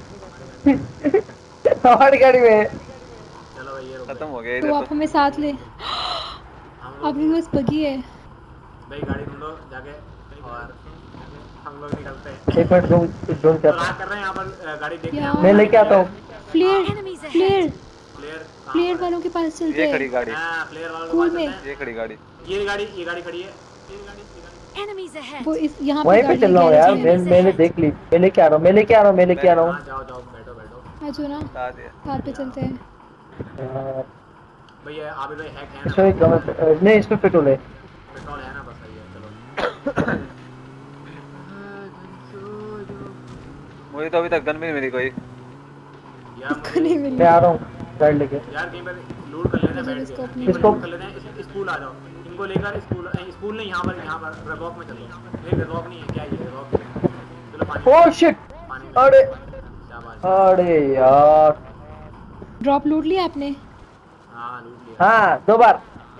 Speaker 1: हमारी गाड़ी में है।
Speaker 2: चलो भाई ये रुक
Speaker 7: खत्म हो गया
Speaker 6: तो
Speaker 7: इधर
Speaker 6: आप हमें साथ ले।
Speaker 2: हम
Speaker 6: आपके पास बगी है?
Speaker 2: भाई गाड़ी ढूंढो जाके और हम लोग निकलते हैं।
Speaker 1: एक मिनट ड्रोन ड्रोन
Speaker 2: तो
Speaker 1: क्या
Speaker 2: रात कर रहे हैं यहाँ पर गाड़ी देखने
Speaker 6: यार।
Speaker 2: आपको
Speaker 1: मैं लेके आता हूँ।
Speaker 6: Flare
Speaker 5: Enemies ahead.
Speaker 6: Flare
Speaker 2: flare
Speaker 6: flare वालों के पास चलते
Speaker 7: ये खड़ी
Speaker 6: हैं।
Speaker 7: गाड़ी,
Speaker 2: हाँ फ्लेयर वालों के
Speaker 6: स्कूल
Speaker 2: पास
Speaker 6: में।
Speaker 2: चलते हैं।
Speaker 7: ये खड़ी गाड़ी।
Speaker 2: ये गाड़ी खड़ी है।
Speaker 5: Enemies ahead.
Speaker 6: वो इस यहाँ
Speaker 1: वहीं पे
Speaker 6: गाड़ी
Speaker 1: चल रहा हूँ
Speaker 6: गैरेज
Speaker 1: यार,
Speaker 6: में।
Speaker 1: मैंने देख ली। मैं लेके आ रहा हूँ, मैं लेके आ रहा हूँ, मैं लेके आ रहा हूँ।
Speaker 2: हाँ जाओ बैठो
Speaker 6: आ जाओ ना,
Speaker 7: बता दिया।
Speaker 6: साथ पे चलते हैं।
Speaker 2: भैया आबिर भाई हैक है ना?
Speaker 1: अच्छा एक नहीं, इसमें पेट्रोल है।
Speaker 2: पेट्रोल है ना, बस सही है चलो।
Speaker 7: मुझे तो अभी तक गन भी नहीं मिली कोई।
Speaker 2: यार
Speaker 6: इसको नहीं
Speaker 2: मुझे
Speaker 6: मिली।
Speaker 1: मैं आ रहा हूँ गाड़ी लेके।
Speaker 2: यार कहीं पर लूट कर लेते हैं बैठ के।
Speaker 6: स्कोप
Speaker 2: कहीं
Speaker 6: नहीं
Speaker 2: पर
Speaker 1: मिला।
Speaker 2: लूट कर लेते हैं। स्कूल आ जाओ, इनको लेकर स्कूल नहीं, यहाँ पर रेवॉक में चलो। नहीं रेवॉक नहीं है, क्या ये रेवॉक है? चलो पानी
Speaker 1: ओह शिट,
Speaker 2: पानी में।
Speaker 1: अरे
Speaker 2: शाबाश।
Speaker 1: अरे यार।
Speaker 6: ड्रॉप लूट लिया आपने?
Speaker 2: हाँ लूट लिया।
Speaker 1: हाँ 2 बार।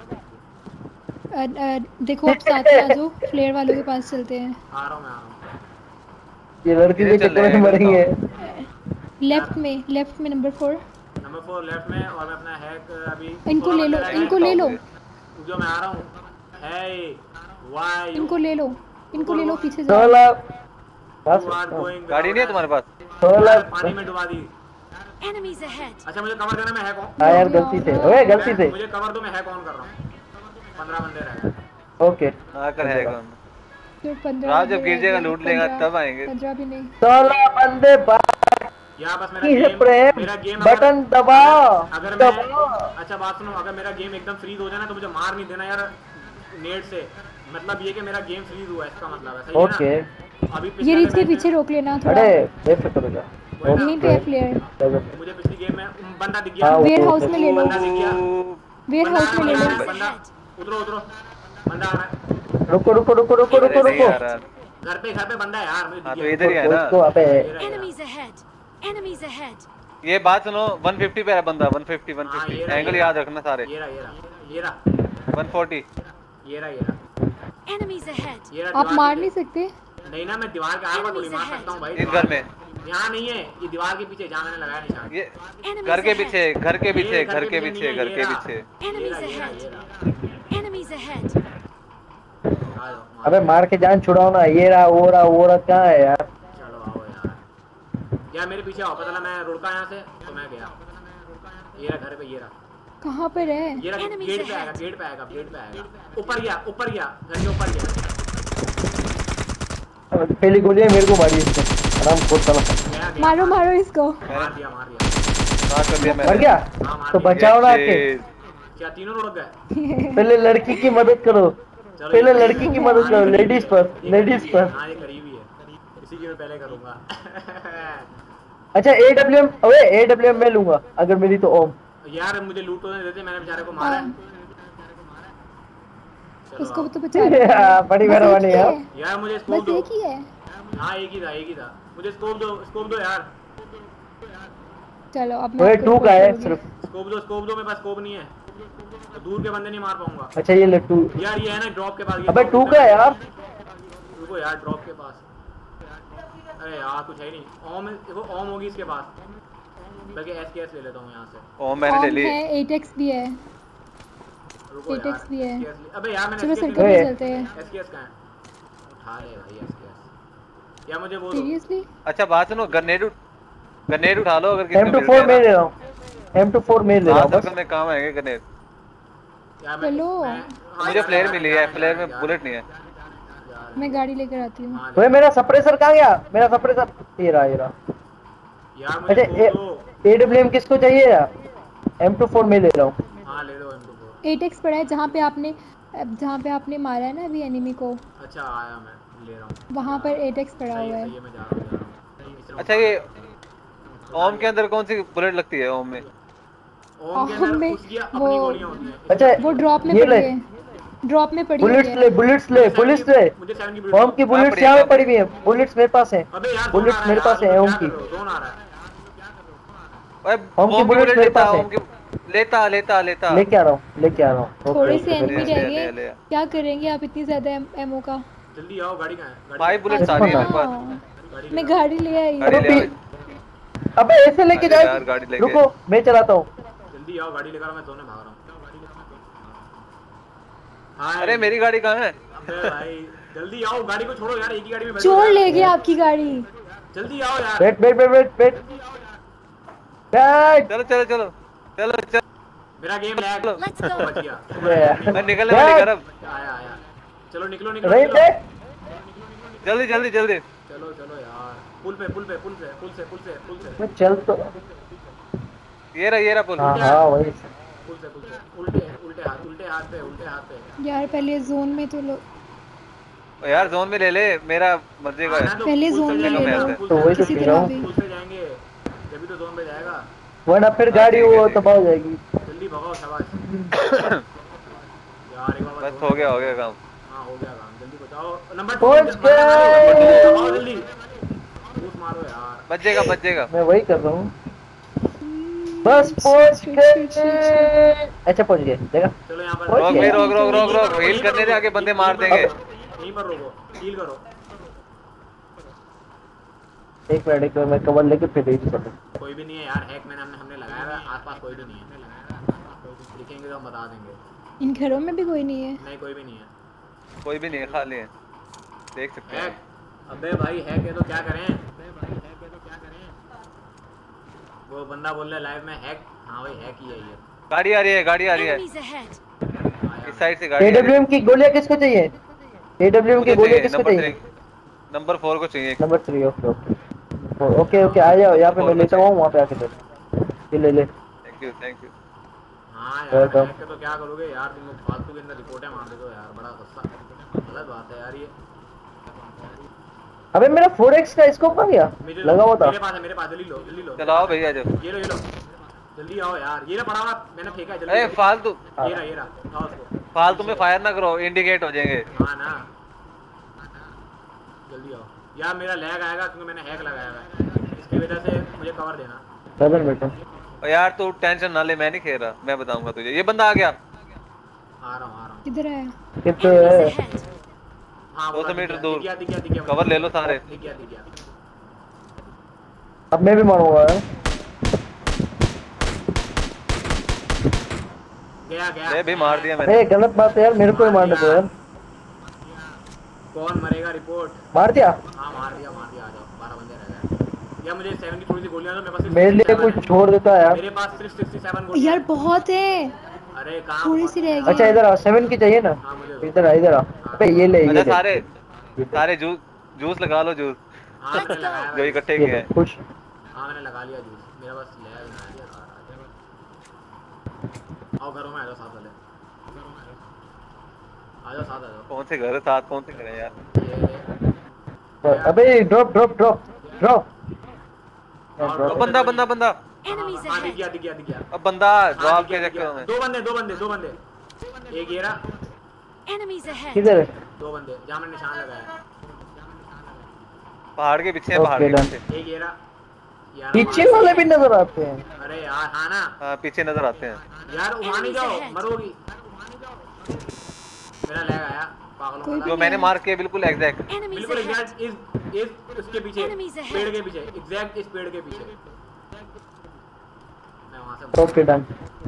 Speaker 6: देखो अब साथ में आ जाओ, फ्लेयर वालों के पास चलते हैं।
Speaker 2: आ रहा हूँ मैं।
Speaker 1: ये लड़की के चक्कर में मरेंगे।
Speaker 6: लेफ्ट में नंबर 4।
Speaker 2: नंबर 4 लेफ्ट में, और मैं अपना हैक अभी
Speaker 6: इनको ले लो, इनको ले लो,
Speaker 2: जो मैं आ रहा हूँ। है वाई
Speaker 6: इनको ले लो पीछे जाओ।
Speaker 1: 16
Speaker 7: गाड़ी नहीं है तुम्हारे पास?
Speaker 1: 16
Speaker 2: पानी में डुबा दी।
Speaker 5: Enemies ahead.
Speaker 2: अच्छा मुझे कवर करना, मैं हैक ऑन।
Speaker 1: हाँ यार गलती से, ओए गलती से।
Speaker 2: मुझे कवर दो, मैं हैक ऑन कर रहा हूँ। 15 बंदे रह गए।
Speaker 1: ओके
Speaker 7: आकर है कौन?
Speaker 6: जो 15
Speaker 7: रात जब गिर जाएगा लूट लेगा तब आएंगे।
Speaker 6: 15 भी नहीं।
Speaker 1: 16 बंदे
Speaker 2: यार बस
Speaker 1: बाकी है प्रेम। बटन दबाओ
Speaker 2: अगर मैं
Speaker 1: दबाओ।
Speaker 2: अच्छा बात सुनो, अगर मेरा गेम एकदम फ्रीज हो जाए ना तो मुझे मार नहीं देना यार नेट से। मतलब ये कि मेरा गेम फ्रीज हुआ है, इसका मतलब है। सही है
Speaker 1: ओके
Speaker 2: ना? अभी
Speaker 6: ये रिच के पीछे रोक लेना थोड़ा।
Speaker 1: अरे बेफिक्र हो जा।
Speaker 6: यहीं पे है फ्लेयर।
Speaker 2: मुझे पिछली गेम में बंदा दिख गया।
Speaker 1: हाँ, वो
Speaker 6: वेयर
Speaker 1: तो
Speaker 6: हाउस में ले लो,
Speaker 2: बंदा दिख गया।
Speaker 6: वेयर हाउस में ले लो।
Speaker 2: बंदा उतरो बंदा आ रहा है।
Speaker 1: रुको
Speaker 7: अरे नहीं आ रहा।
Speaker 2: घर पे बंदा है यार, मुझे
Speaker 7: हाँ
Speaker 2: दिख
Speaker 7: तो
Speaker 2: गया।
Speaker 7: इधर ही है ना।
Speaker 1: उसको अबे
Speaker 5: Enemies ahead. Enemies ahead.
Speaker 7: ये बात सुनो, 150 पे है बंदा। 150
Speaker 2: हाँ, ये रहा,
Speaker 7: एंगल
Speaker 2: ये
Speaker 7: याद
Speaker 2: रहा।
Speaker 7: रखना सारे।
Speaker 2: ये रहा
Speaker 7: 140
Speaker 2: ये रहा।
Speaker 5: Enemies ahead.
Speaker 2: ये रहा
Speaker 6: आप
Speaker 2: दीवार
Speaker 6: मार
Speaker 2: के-
Speaker 6: नहीं सकते?
Speaker 2: नहीं ना, मैं दीवार के आर पार गोली मार सकता हूँ भाई।
Speaker 7: इस घर में,
Speaker 2: यहाँ नहीं है, ये दीवार के पीछे जहाँ मैंने लगाया निशान।
Speaker 7: ये
Speaker 5: Enemies
Speaker 7: घर के
Speaker 5: ahead.
Speaker 7: पीछे, घर के पीछे,
Speaker 2: ये
Speaker 7: घर के पीछे, घर के
Speaker 2: रहा।
Speaker 7: पीछे।
Speaker 5: Enemies
Speaker 2: ये
Speaker 5: ahead.
Speaker 2: रहा।
Speaker 5: Enemies ahead.
Speaker 2: आ जाओ,
Speaker 1: अबे मार के जान छुड़ाओ ना। ये रहा वो रहा कहाँ है यार?
Speaker 2: चलो आओ यार। यार मेरे पीछे आओ, पता ना मैं रुड़का यहाँ से तो मैं गया। ये रहा घर पे, ये रहा।
Speaker 6: कहाँ पर है?
Speaker 2: ये रहा
Speaker 5: Enemies
Speaker 2: गेट पे
Speaker 5: ahead.
Speaker 2: आएगा। ऊपर गया घर के ऊपर गया।
Speaker 1: पहली गोली मेरे को मारी इसने। आराम खोद साला।
Speaker 2: गया।
Speaker 6: मारो इसको।
Speaker 2: मार दिया।
Speaker 7: मार कर दिया
Speaker 1: मर
Speaker 7: मैंने।
Speaker 1: गया
Speaker 2: हाँ, मार
Speaker 1: तो
Speaker 2: दिया।
Speaker 1: बचाओ ना आके।
Speaker 2: क्या तीनों रुड़ गए?
Speaker 1: पहले लड़की की मदद करो, पहले लड़की की मदद करो। लेडीज पर।
Speaker 2: हाँ ये करीबी है, इसी की मैं पहले करूंगा।
Speaker 1: अच्छा AWM, अबे AWM मैं लूंगा अगर मिली तो। ओम
Speaker 2: यार मुझे लूट तो नहीं देते, मैंने बेचारे को मारा है। चलो
Speaker 6: उसको
Speaker 2: आओ।
Speaker 6: तो बचा लो।
Speaker 1: बड़ी
Speaker 6: बस
Speaker 1: मेहरबानी
Speaker 6: एक ही
Speaker 1: यार।
Speaker 6: है।
Speaker 2: यार मुझे स्कोप
Speaker 6: बस
Speaker 2: दो।
Speaker 6: एक ही है।
Speaker 2: हाँ एक ही था। मुझे स्कोप दो यार।
Speaker 6: चलो अब
Speaker 1: ओए
Speaker 6: आपको
Speaker 1: 2 का है
Speaker 6: रिपोर्ट
Speaker 1: सिर्फ।
Speaker 2: स्कोप दो, मेरे पास स्कोप नहीं है। तो दूर के बंदे नहीं मार पाऊंगा।
Speaker 1: अच्छा ये लट्टू।
Speaker 2: यार ये है ना ड्रॉप के पास। ये
Speaker 1: अबे
Speaker 2: drop
Speaker 1: 2
Speaker 2: के
Speaker 1: का
Speaker 2: पास।
Speaker 1: है यार।
Speaker 2: रुको यार ड्रॉप के पास। अरे यार कुछ है ही नहीं। ओम देखो, ओम होगी इसके पास। बल्कि SKS ले लेता हूँ यहाँ से।
Speaker 7: ओ मैंने ले
Speaker 6: ऑन
Speaker 7: ली।
Speaker 6: है, 8x भी है।
Speaker 2: रुको
Speaker 6: 8x भी है।
Speaker 2: अबे यार मैंने
Speaker 6: चलो
Speaker 2: SKS
Speaker 6: सर्कल
Speaker 1: ओए।
Speaker 6: में चलते हैं।
Speaker 2: SKS कहाँ है? उठा ले भाई SKS। या मुझे वो दो।
Speaker 6: सीरियसली?
Speaker 7: अच्छा बात सुनो, ग्रेनेड उठा लो अगर किसी को
Speaker 1: M24 मैं ले रहा हूँ। M24 मैं ले रहा हूँ बस।
Speaker 7: में काम आएंगे ग्रेनेड।
Speaker 2: यार
Speaker 6: चलो।
Speaker 7: मुझे फ्लेयर मिली है, फ्लेयर में बुलेट नहीं है।
Speaker 6: मैं गाड़ी लेकर आती हूँ।
Speaker 1: ओए मेरा सप्रेसर कहाँ गया? मेरा सप्रेसर ये रहा।
Speaker 2: यार मुझे
Speaker 1: अच्छा
Speaker 2: स्कोप दो।
Speaker 1: AWM किसको चाहिए यार? M24 मैं ले रहा हूँ।
Speaker 2: हाँ ले लो M24।
Speaker 6: 8x पड़ा है जहाँ पे आपने मारा है ना अभी एनिमी को,
Speaker 2: अच्छा आया, मैं ले रहा हूँ।
Speaker 6: वहाँ पर 8x पड़ा
Speaker 2: सही
Speaker 6: हुआ
Speaker 2: है,
Speaker 6: है।
Speaker 2: सही है, मैं जा रहा हूँ।
Speaker 7: अच्छा ये ओम के अंदर कौन सी बुलेट लगती है? ओम में
Speaker 2: ओम के
Speaker 6: ओम
Speaker 2: अंदर
Speaker 6: में
Speaker 2: उसकी अपनी
Speaker 6: वो-
Speaker 2: गोलियां होती हैं।
Speaker 1: अच्छा
Speaker 6: वो ड्रॉप में
Speaker 1: ये
Speaker 6: पड़ी
Speaker 1: ले।
Speaker 6: है। ड्रॉप में पड़ी हुई
Speaker 1: बुलेट्स
Speaker 6: है।
Speaker 1: ले, बुलेट्स ले, बुलेट्स ले।
Speaker 2: मुझे 7 की
Speaker 1: ओम की बुलेट्स
Speaker 7: पड़ी
Speaker 1: यहाँ
Speaker 7: है,
Speaker 1: पे पड़ी हुई है। बुलेट्स मेरे पास है।
Speaker 2: अबे यार
Speaker 1: बुलेट्स मेरे पास है ओम की।
Speaker 2: जोन आ रहा है।
Speaker 7: ओए
Speaker 1: ओम की बुलेट मेरे
Speaker 7: लेता,
Speaker 1: पास है।
Speaker 7: ओम की लेता
Speaker 1: लेके आ रहा हूँ।
Speaker 6: थोड़े
Speaker 1: ओके,
Speaker 6: से एनिमी
Speaker 7: ले,
Speaker 6: रह
Speaker 7: ले,
Speaker 6: गए।
Speaker 7: ले।
Speaker 6: क्या करेंगे आप इतनी ज्यादा एमओ का?
Speaker 2: जल्दी आओ, गाड़ी कहाँ है? गाड़ी
Speaker 7: 5 बुलेट्स आ गई है मेरे पास।
Speaker 6: हाँ,
Speaker 2: गाड़ी
Speaker 6: मैं
Speaker 2: ले
Speaker 6: गाड़ी ले आई।
Speaker 7: गाड़ी ले आओ।
Speaker 1: अबे ऐसे लेके
Speaker 7: अरे यार,
Speaker 1: जाओ।
Speaker 7: गाड़ी लेके।
Speaker 1: रुको मैं चलाता हूँ।
Speaker 2: आओ। जल्दी आओ, गाड़ी लेकर आओ, मैं जोन में भाग रहा हूँ। हाँ
Speaker 7: अरे मेरी गाड़ी कहाँ है?
Speaker 2: अबे भाई जल्दी आओ, गाड़ी को छोड़ो यार, एक ही गाड़ी में बैठो
Speaker 6: चोर
Speaker 2: यार।
Speaker 6: ले गया आपकी गाड़ी।
Speaker 2: जल्दी आओ यार।
Speaker 1: Wait wait wait wait wait
Speaker 7: चलो चलो चलो चलो चलो।
Speaker 2: मेरा गेम लैग।
Speaker 5: Let's go.
Speaker 2: बच गया।
Speaker 7: मैं निकलने वाली कर अब।
Speaker 2: आया आया। चलो निकलो निकलो
Speaker 1: वेट
Speaker 2: निकलो।
Speaker 1: वेट
Speaker 7: जल्दी जल्दी जल्दी।
Speaker 2: चलो चलो यार, पुल पे पुल पे पुल से पुल से पुल से पुल से
Speaker 1: मैं चल तो
Speaker 7: ये रहा पुल।
Speaker 1: हाँ हाँ वही
Speaker 2: पुल से उल्टे उल्टे हाथ पे उल्टे हाथ पे।
Speaker 6: यार पहले जोन में तो लो,
Speaker 7: ओ यार जोन में ले ले, मेरा मर्जी का
Speaker 2: आना
Speaker 7: है।
Speaker 2: तो
Speaker 6: पहले
Speaker 2: पुल से
Speaker 6: जोन में
Speaker 2: जाएंगे
Speaker 6: ले
Speaker 2: ना,
Speaker 6: लो।
Speaker 2: पुल
Speaker 1: तो
Speaker 2: से
Speaker 1: वही तो
Speaker 6: किसी
Speaker 1: कह
Speaker 6: तरह
Speaker 1: रहा हूँ
Speaker 6: भी।
Speaker 2: पुल से जाएंगे तभी तो जोन पे जाएगा।
Speaker 1: वरना फिर गाड़ी वो तबाह हो जाएगी।
Speaker 2: जल्दी भगाओ शाबाश। यार एक बार
Speaker 7: बस हो गया काम।
Speaker 2: हाँ हो गया काम, जल्दी बचाओ। नंबर
Speaker 1: पहुंच
Speaker 2: 2
Speaker 1: गए।
Speaker 2: भगाओ जल्दी, बूस्ट मारो यार।
Speaker 7: बच जाएगा।
Speaker 1: मैं वही कर रहा हूँ। बस पहुंच गए। अच्छा पहुंच गए, देखा।
Speaker 2: चलो यहाँ पर
Speaker 1: पहुंच
Speaker 7: रोक
Speaker 1: गए।
Speaker 7: भाई रोक हील करने दे, आगे बंदे मार देंगे।
Speaker 2: यहीं पर रोको, हील करो।
Speaker 1: एक मिनट मैं कवर लेके फिर यही चलूँ।
Speaker 2: कोई भी नहीं है यार, हैक मैंने हमने लगाया है, आसपास कोई भी नहीं है। दिखेंगे तो हम बता देंगे।
Speaker 6: इन घरों में भी कोई नहीं है।
Speaker 2: नहीं कोई भी नहीं है।
Speaker 7: कोई भी नहीं है, खाली है, देख सकते हैं।
Speaker 2: हैक, अबे भाई हैक है तो क्या करें? वो बंदा बोल रहा है लाइव में हैक। हाँ भाई हैक ही है ये।
Speaker 7: गाड़ी आ रही है
Speaker 5: Enemies ahead.
Speaker 7: इस साइड से गाड़ी आ रही है।
Speaker 1: एडब्ल्यूएम की गोलियां किसको चाहिए? एडब्ल्यूएम की
Speaker 7: मुझे
Speaker 1: गोलियां
Speaker 7: चाहिए,
Speaker 1: किसको चाहिए?
Speaker 7: नंबर 4 को चाहिए।
Speaker 1: Number 3 okay okay okay okay आ जाओ यहाँ पे, मैं लेता हूँ वहाँ पे आके ये ले।
Speaker 7: Thank you.
Speaker 2: हाँ यार हैक है तो क्या करोगे यार, तुम लोग फालतू के अंदर रिपोर्टें मार देते हो यार, बड़ा गुस्सा, गलत बात है यार ये।
Speaker 1: अबे मेरा 4x का स्कोप आ गया, लगा हुआ था।
Speaker 2: मेरे पास जल्दी लो।
Speaker 7: चलाओ भैया जो।
Speaker 2: ये लो जल्दी आओ यार, ये ना पड़ा हुआ मैंने फेंका है, जल्दी।
Speaker 7: ए फालतू
Speaker 2: ये रहा आओ उसको।
Speaker 7: फालतू में फायर ना करो, इंडिकेट हो जाएंगे।
Speaker 2: हाँ ना, जल्दी आओ यार, मेरा लैग आएगा क्योंकि मैंने हैक लगाया हुआ है, इसकी वजह से मुझे कवर देना।
Speaker 1: डबल बेटा
Speaker 7: और यार तू टेंशन ना ले, मैं नहीं खेल रहा, मैं बताऊंगा तुझे। ये बंदा आ गया।
Speaker 2: आ रहा हूँ।
Speaker 6: किधर है?
Speaker 1: कितने
Speaker 5: Enemies
Speaker 1: है?
Speaker 5: ahead.
Speaker 2: हाँ
Speaker 7: 200 मीटर दूर।
Speaker 2: दिख गया
Speaker 7: कवर ले लो सारे।
Speaker 2: दिख गया।
Speaker 1: अब मैं भी मारूंगा।
Speaker 2: गया
Speaker 7: मैं भी मार दिया मैंने।
Speaker 1: ए गलत बात है यार, मेरे को ही मारने दो यार।
Speaker 2: कौन मरेगा रिपोर्ट?
Speaker 1: मार दिया?
Speaker 2: हाँ मार दिया आ जाओ, 12 बंदे रह गए। या मुझे 7 की थोड़ी सी गोलियां दो, मेरे पास सिर्फ
Speaker 1: मेरे लिए
Speaker 2: 67
Speaker 1: कुछ
Speaker 2: है।
Speaker 1: छोड़ देता है यार।
Speaker 2: मेरे पास सिर्फ 67 गोलियां
Speaker 6: यार
Speaker 2: हैं।
Speaker 6: बहुत है,
Speaker 2: अरे कहाँ
Speaker 6: थोड़ी
Speaker 2: बहुत
Speaker 6: सी
Speaker 2: है?
Speaker 6: रह गई।
Speaker 1: अच्छा इधर आ, 7 की चाहिए ना?
Speaker 2: हाँ मुझे दो।
Speaker 1: इधर आ। अबे ये ले
Speaker 7: अच्छा
Speaker 1: ये ले।
Speaker 7: सारे जूस लगा लो, जूस
Speaker 2: हाँ मैंने लगाया
Speaker 7: जो
Speaker 2: है।
Speaker 7: इकट्ठे
Speaker 1: ये
Speaker 7: किए
Speaker 1: ले,
Speaker 7: हैं।
Speaker 1: खुश।
Speaker 2: हाँ मैंने लगा लिया जूस, मेरा बस लैग ना है यार। आओ घरों में आ जाओ, साथ वाले आ जाओ, साथ आ जाओ।
Speaker 7: कौन से घर है साथ, कौन से घर है यार?
Speaker 2: ये
Speaker 1: अबे ड्रॉप
Speaker 2: और
Speaker 7: बंदा
Speaker 5: Enemies
Speaker 2: हाँ दिख
Speaker 5: ahead.
Speaker 2: गया।
Speaker 7: अब बंदा
Speaker 2: हाँ,
Speaker 7: ड्रॉप
Speaker 2: दिख
Speaker 7: के
Speaker 2: गया।
Speaker 7: चक्कर में।
Speaker 2: दो बंदे। एक ये रहा,
Speaker 5: Enemies ahead.
Speaker 1: किधर है?
Speaker 2: 2 बंदे जहाँ मैंने निशान लगाया है।
Speaker 7: पहाड़ के पीछे है,
Speaker 1: Okay,
Speaker 7: पहाड़ के
Speaker 1: done.
Speaker 7: पीछे।
Speaker 2: एक ये रहा यार,
Speaker 1: पीछे वाले भी नजर आते हैं।
Speaker 2: अरे यार हाँ ना
Speaker 7: हाँ पीछे नजर आते हैं।
Speaker 2: यार, वहाँ नहीं जाओ,
Speaker 5: Enemies ahead.
Speaker 2: मरोगी। मेरा लैग आया पागलों
Speaker 6: कोई
Speaker 2: वाला।
Speaker 7: जो मैंने मार के बिल्कुल एग्जैक्ट।
Speaker 5: Enemies
Speaker 2: बिल्कुल
Speaker 5: ahead.
Speaker 2: एग्जैक्ट इस उसके पीछे,
Speaker 5: Enemies ahead.
Speaker 2: पेड़ के पीछे, एग्जैक्ट इस पेड़ के पीछे। मैं वहाँ से
Speaker 1: ओके डन।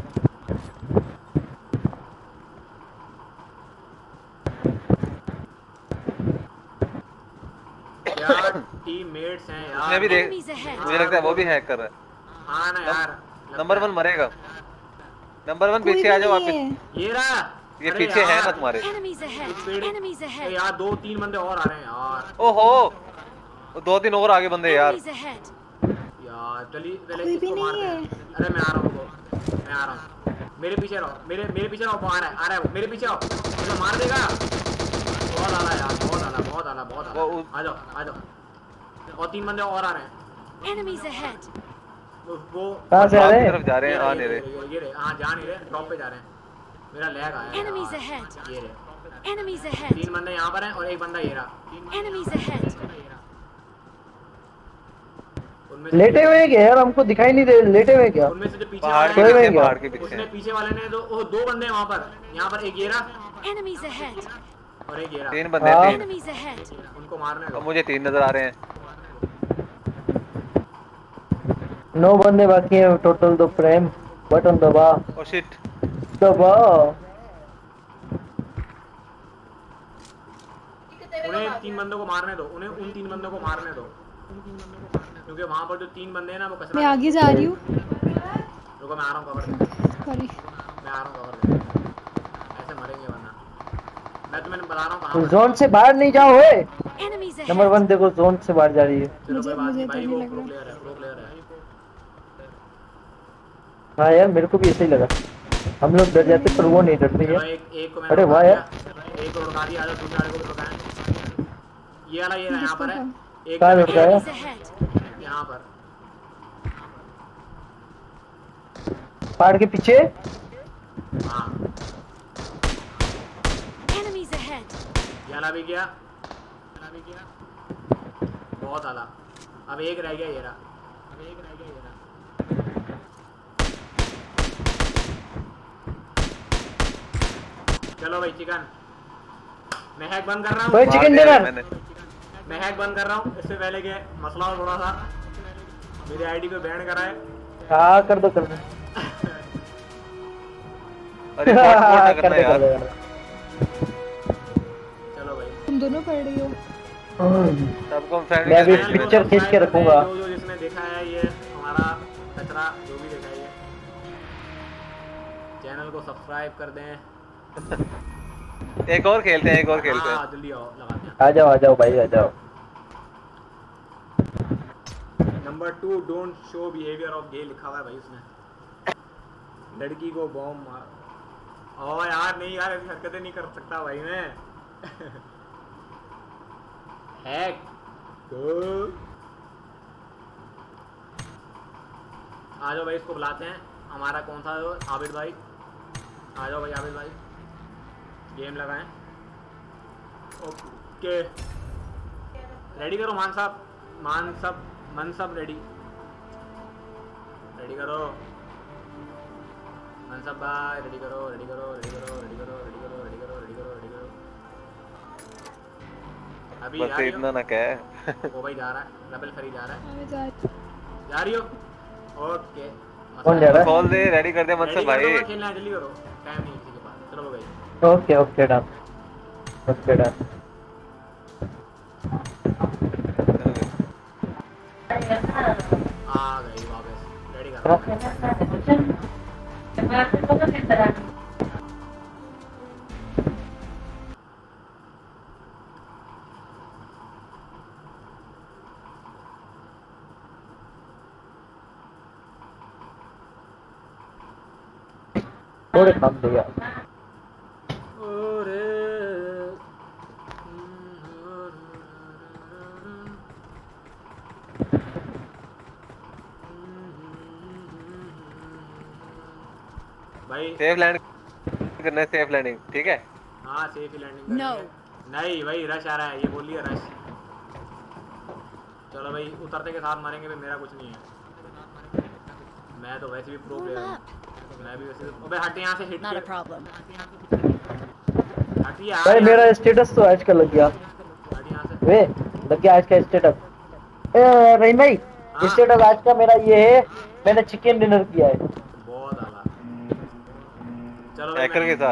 Speaker 2: यार टीममेट्स हैं
Speaker 7: उसने
Speaker 2: यार।
Speaker 7: भी देख,
Speaker 5: Enemies ahead.
Speaker 7: मुझे लगता है वो भी हैक कर रहा है।
Speaker 2: हाँ ना यार,
Speaker 7: नंबर 1 मरेगा। नंबर 1
Speaker 6: कोई
Speaker 7: पीछे
Speaker 6: भी
Speaker 7: आ जाओ
Speaker 6: नहीं
Speaker 7: वापस।
Speaker 6: है।
Speaker 2: ये रहा।
Speaker 7: ये
Speaker 2: अरे
Speaker 7: पीछे है
Speaker 2: यार,
Speaker 7: ना तुम्हारे।
Speaker 5: Enemies ahead.
Speaker 2: पेड़-
Speaker 5: Enemies
Speaker 2: ए
Speaker 5: ahead.
Speaker 2: यार 2-3 बंदे और आ रहे हैं यार।
Speaker 7: ओहो, वो 2-3 और आगे बंदे यार।
Speaker 5: Enemies ahead.
Speaker 2: यार चलिए पहले
Speaker 6: कोई भी
Speaker 2: इसको
Speaker 6: नहीं
Speaker 2: मारते हैं।
Speaker 6: है।
Speaker 2: अरे मैं आ रहा हूँ रुको, मैं आ रहा हूँ। मेरे पीछे रहो, मेरे पीछे रहो। वो आ रहा है वो मेरे पीछे आओ, मुझे मार देगा। बहुत आला यार, बहुत आला।
Speaker 7: वो-
Speaker 2: आ जाओ। और 3 बंदे और आ रहे हैं।
Speaker 5: Enemies ahead.
Speaker 2: वो
Speaker 1: कहाँ से आ
Speaker 7: ड्रॉप
Speaker 1: रहे
Speaker 7: की
Speaker 1: हैं?
Speaker 7: तरफ जा रहे हैं, आ नहीं रहे।
Speaker 2: ये रहे, हाँ जा नहीं रहे, ड्रॉप पे जा रहे हैं। मेरा लैग आया
Speaker 5: Enemies
Speaker 2: यार।
Speaker 5: ahead.
Speaker 2: ये रहे,
Speaker 5: Enemies ahead.
Speaker 2: 3 बंदे यहाँ पर हैं और 1 बंदा ये रहा।
Speaker 5: Enemies ahead.
Speaker 2: उनमें से-
Speaker 1: लेटे हुए हैं क्या यार? हमको दिखाई नहीं दे, लेटे हुए क्या?
Speaker 2: उनमें से जो पीछे
Speaker 7: पहाड़
Speaker 2: वाले
Speaker 7: के
Speaker 1: कोई
Speaker 2: हैं,
Speaker 1: नहीं
Speaker 7: पीछे,
Speaker 1: गया।
Speaker 7: पहाड़ के पीछे।
Speaker 2: उसने पीछे वाले ने तो वो 2 बंदे हैं वहाँ पर। यहाँ पर एक ये रहा
Speaker 5: Enemies ahead.
Speaker 2: और एक ये रहा।
Speaker 7: 3 बंदे
Speaker 1: हाँ।
Speaker 7: हैं।
Speaker 5: Enemies ahead.
Speaker 2: उनको मारने दो।
Speaker 7: अब मुझे 3 नजर आ रहे हैं।
Speaker 1: 9 बंदे बाकी हैं टोटल। दो फ्रेम बटन दबा
Speaker 7: ओ शिट,
Speaker 2: उन्हें 3 बंदों को मारने दो, उन्हें उन 3 बंदों को मारने दो, क्योंकि वहाँ पर जो 3 बंदे हैं ना वो कचरा।
Speaker 6: मैं आगे जा रही हूँ।
Speaker 2: रुको मैं आ रहा हूँ कवर देने।
Speaker 6: सॉरी।
Speaker 2: मैं आ रहा हूँ कवर देने। ऐसे मरेंगे वरना। मैं तुम्हें बता रहा हूँ कहाँ।
Speaker 1: जोन से बाहर नहीं जाओ है।
Speaker 5: Enemies
Speaker 1: number
Speaker 5: ahead.
Speaker 1: 1 देखो जोन से बाहर जा रही है।
Speaker 2: चलो कोई बात नहीं
Speaker 6: मुझे
Speaker 2: भाई,
Speaker 6: तो
Speaker 2: वो
Speaker 6: नहीं लग
Speaker 2: प्रो
Speaker 6: रहा।
Speaker 2: प्लेयर है, प्रो प्लेयर है।
Speaker 1: हाँ यार मेरे को भी ऐसे ही लगा। हम लोग डर जाते पर वो नहीं डरती
Speaker 2: चलो
Speaker 1: है।
Speaker 2: एक को मैंने
Speaker 1: अरे
Speaker 2: रुका
Speaker 1: वाह
Speaker 2: दिया।
Speaker 1: यार।
Speaker 2: एक को रुका दिया, आजा दूसरे वाले को भी रुकाएं। ये वाला ये यहाँ पर है। एक
Speaker 1: कहाँ
Speaker 2: मैंने
Speaker 1: रुका है?
Speaker 5: Enemies ahead.
Speaker 2: यहाँ पर।
Speaker 1: पहाड़ के पीछे।
Speaker 2: हाँ
Speaker 5: Enemies ahead.
Speaker 2: ये वाला भी गया। बहुत आला। अब एक रह गया ये रहा। चलो भाई चिकन, मैं हैक बंद कर रहा
Speaker 1: भाई
Speaker 2: हूँ।
Speaker 1: Chicken dinner.
Speaker 2: मैं हैक बंद कर रहा हूँ। इससे पहले के मसला हो थोड़ा सा, मेरी आईडी को बैन कराए।
Speaker 1: हाँ कर दो कर दो।
Speaker 7: अरे बॉट करना यार।
Speaker 2: चलो भाई
Speaker 6: तुम दोनों पढ़ रही हो।
Speaker 7: सबको फ्रेंडली
Speaker 1: मैं भी
Speaker 7: करना है।
Speaker 1: पिक्चर खींच के रखूंगा।
Speaker 2: जो जिसने देखा है ये हमारा कचरा जो भी देखा है ये, चैनल को सब्सक्राइब कर दें।
Speaker 7: एक और खेलते हैं, एक और खेलते हैं।
Speaker 2: हाँ जल्दी आओ लगाते हैं।
Speaker 1: आ जाओ भाई आ जाओ।
Speaker 2: Number 2 don't show behaviour of gay लिखा हुआ है भाई उसने। लड़की को बॉम्ब मार। ओ यार नहीं यार, ऐसी हरकतें नहीं कर सकता भाई मैं। हैक तो आ जाओ भाई, इसको बुलाते हैं। हमारा कौन सा आबिद भाई, आ जाओ भाई आबिद भाई, गेम लगाएं। ओके रेडी करो मान साहब, मन सब रेडी करो। मन सब भाई रेडी करो। अभी
Speaker 7: बस इतना ना कह।
Speaker 2: वो भाई जा रहा है, डबल खरी जा रहा है।
Speaker 6: मैं जा
Speaker 2: जा रही हो? ओके
Speaker 1: कौन जा रहा है?
Speaker 7: खोल दे, रेडी कर दे मतलब भाई।
Speaker 2: खेलना है, जल्दी करो, टाइम नहीं किसी के पास। चलो भाई
Speaker 1: ओके डन।
Speaker 2: आ गई वापस, रेडी कर।
Speaker 1: थोड़े काम दिया।
Speaker 2: भाई
Speaker 7: सेफ लैंड करना है, सेफ लैंडिंग ठीक है।
Speaker 2: हाँ सेफ ही लैंडिंग
Speaker 5: No.
Speaker 2: नहीं भाई रश आ रहा है, ये बोल लिया रश। चलो भाई उतरते के साथ मारेंगे भाई, मेरा कुछ नहीं है। मैं तो वैसे भी प्रो
Speaker 5: Warm
Speaker 2: प्लेयर हूँ।
Speaker 5: up.
Speaker 2: मैं भी वैसे अबे हट यहाँ से, हिट
Speaker 5: Not a problem.
Speaker 2: हट यार।
Speaker 1: भाई मेरा स्टेटस तो आज का लग गया।
Speaker 2: हट यहाँ से।
Speaker 1: वे लग गया आज का स्टेटस। रहीम भाई
Speaker 2: हाँ।
Speaker 1: स्टेटस आज का मेरा ये है, मैंने चिकन डिनर किया है।
Speaker 2: बहुत आला। चलो भाई
Speaker 7: हैकर के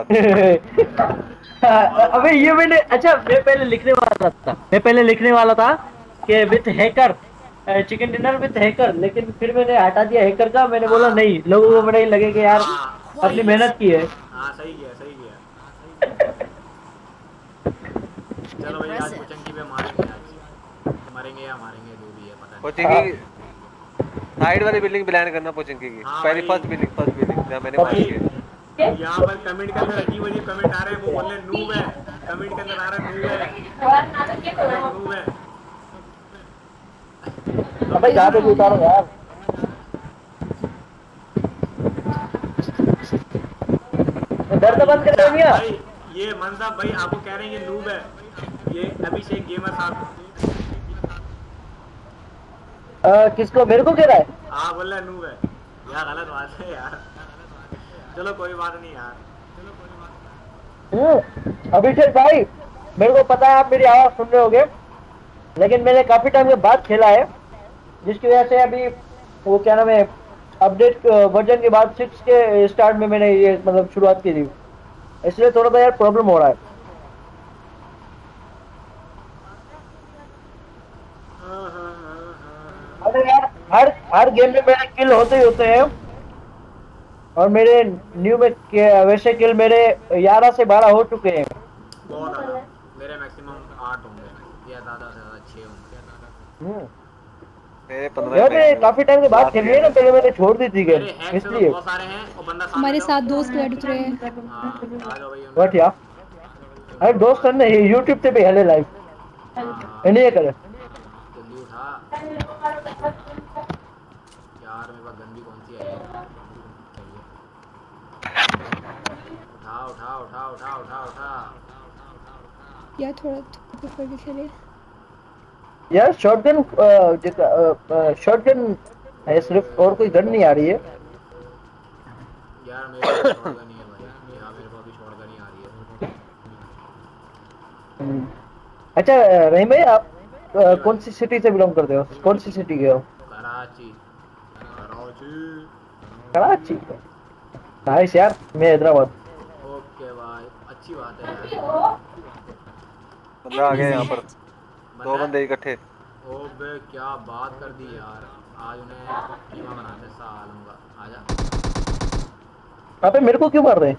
Speaker 7: साथ।
Speaker 1: अबे ये मैंने अच्छा मैं पहले लिखने वाला था कि with hacker, chicken dinner with hacker, लेकिन फिर मैंने हटा दिया हैकर का। मैंने बोला नहीं, लोगों को बड़ा ही लगे कि यार
Speaker 2: हाँ
Speaker 1: अपनी मेहनत की है।
Speaker 2: हाँ सही किया। चलो भाई आज
Speaker 5: Impressive.
Speaker 2: कोचंकी पे मारेंगे, आज मरेंगे या मारेंगे जो भी है पता नहीं।
Speaker 7: पोचिंकी साइड वाली बिल्डिंग प्लान करना, पोचिंकी की
Speaker 2: हाँ
Speaker 7: पहली
Speaker 2: भाई।
Speaker 7: फर्स्ट बिल्डिंग जहाँ मैंने मारी है।
Speaker 2: यहाँ पर कमेंट के अंदर अजीब कमेंट आ रहे हैं, वो बोल रहे हैं नूब है। कमेंट के अंदर आ रहा है नूब है।
Speaker 1: अबे यहाँ पे भी उतारो यार। डर तो बंद कर दिया।
Speaker 2: भाई ये मनसाब भाई आपको कह रहे हैं ये नूब है, ये अभिषेक गेमर साहब।
Speaker 1: किसको, मेरे को कह रहा है?
Speaker 2: हाँ बोल रहा है नूब है यार, गलत बात है यार। चलो कोई बात नहीं यार।
Speaker 1: अभिषेक भाई मेरे को पता है आप मेरी आवाज सुन रहे होगे, लेकिन मैंने काफी टाइम के बाद खेला है, जिसकी वजह से अभी वो क्या नाम है अपडेट वर्जन के बाद 6 के स्टार्ट में मैंने ये मतलब शुरुआत की थी, इसलिए थोड़ा सा यार प्रॉब्लम हो रहा है। हर गेम में मेरे किल होते ही होते हैं और मेरे न्यू में वैसे किल मेरे 11 से 12 हो चुके हैं।
Speaker 2: बहुत ज़्यादा, मेरे मैक्सिमम 8 होंगे या ज़्यादा से ज़्यादा 6 होंगे।
Speaker 7: मेरे 15
Speaker 1: यार मैं काफी टाइम के बाद खेल रही है ना, पहले मैंने छोड़ दी थी गेम इसलिए।
Speaker 2: बहुत सारे हैं और बंदा
Speaker 6: हमारे साथ दोस्त बैठ उतरे हैं।
Speaker 2: हां आ जाओ भाई।
Speaker 1: बट यार अरे दोस्त ने YouTube पे भी हेले लाइव नहीं करे।
Speaker 2: जल्दी उठा यार, मेरे पास गन भी कौन सी है। उठा उठा उठा उठा उठा उठा
Speaker 6: यार थोड़ा ऊपर भी खेले
Speaker 1: यार। शॉटगन है सिर्फ, और कोई गन नहीं आ रही है
Speaker 2: यार। मेरे पास शॉटगन नहीं है भाई, यार मेरे पास भी शॉटगन नहीं आ रही है।
Speaker 1: अच्छा रहीम भाई, आप कौन सी सिटी से बिलोंग करते हो? कौन सी सिटी के हो?
Speaker 2: कराची। कराची
Speaker 1: कराची। नाइस यार, मैं हैदराबाद।
Speaker 2: ओके भाई, अच्छी बात है यार।
Speaker 7: बंदा आ गया यहाँ पर, दो बंदे इकट्ठे।
Speaker 2: ओबे क्या बात कर दी यार, आज उन्हें कीमा बनाते सालों का। आजा।
Speaker 1: अबे मेरे को क्यों मार रहे हैं?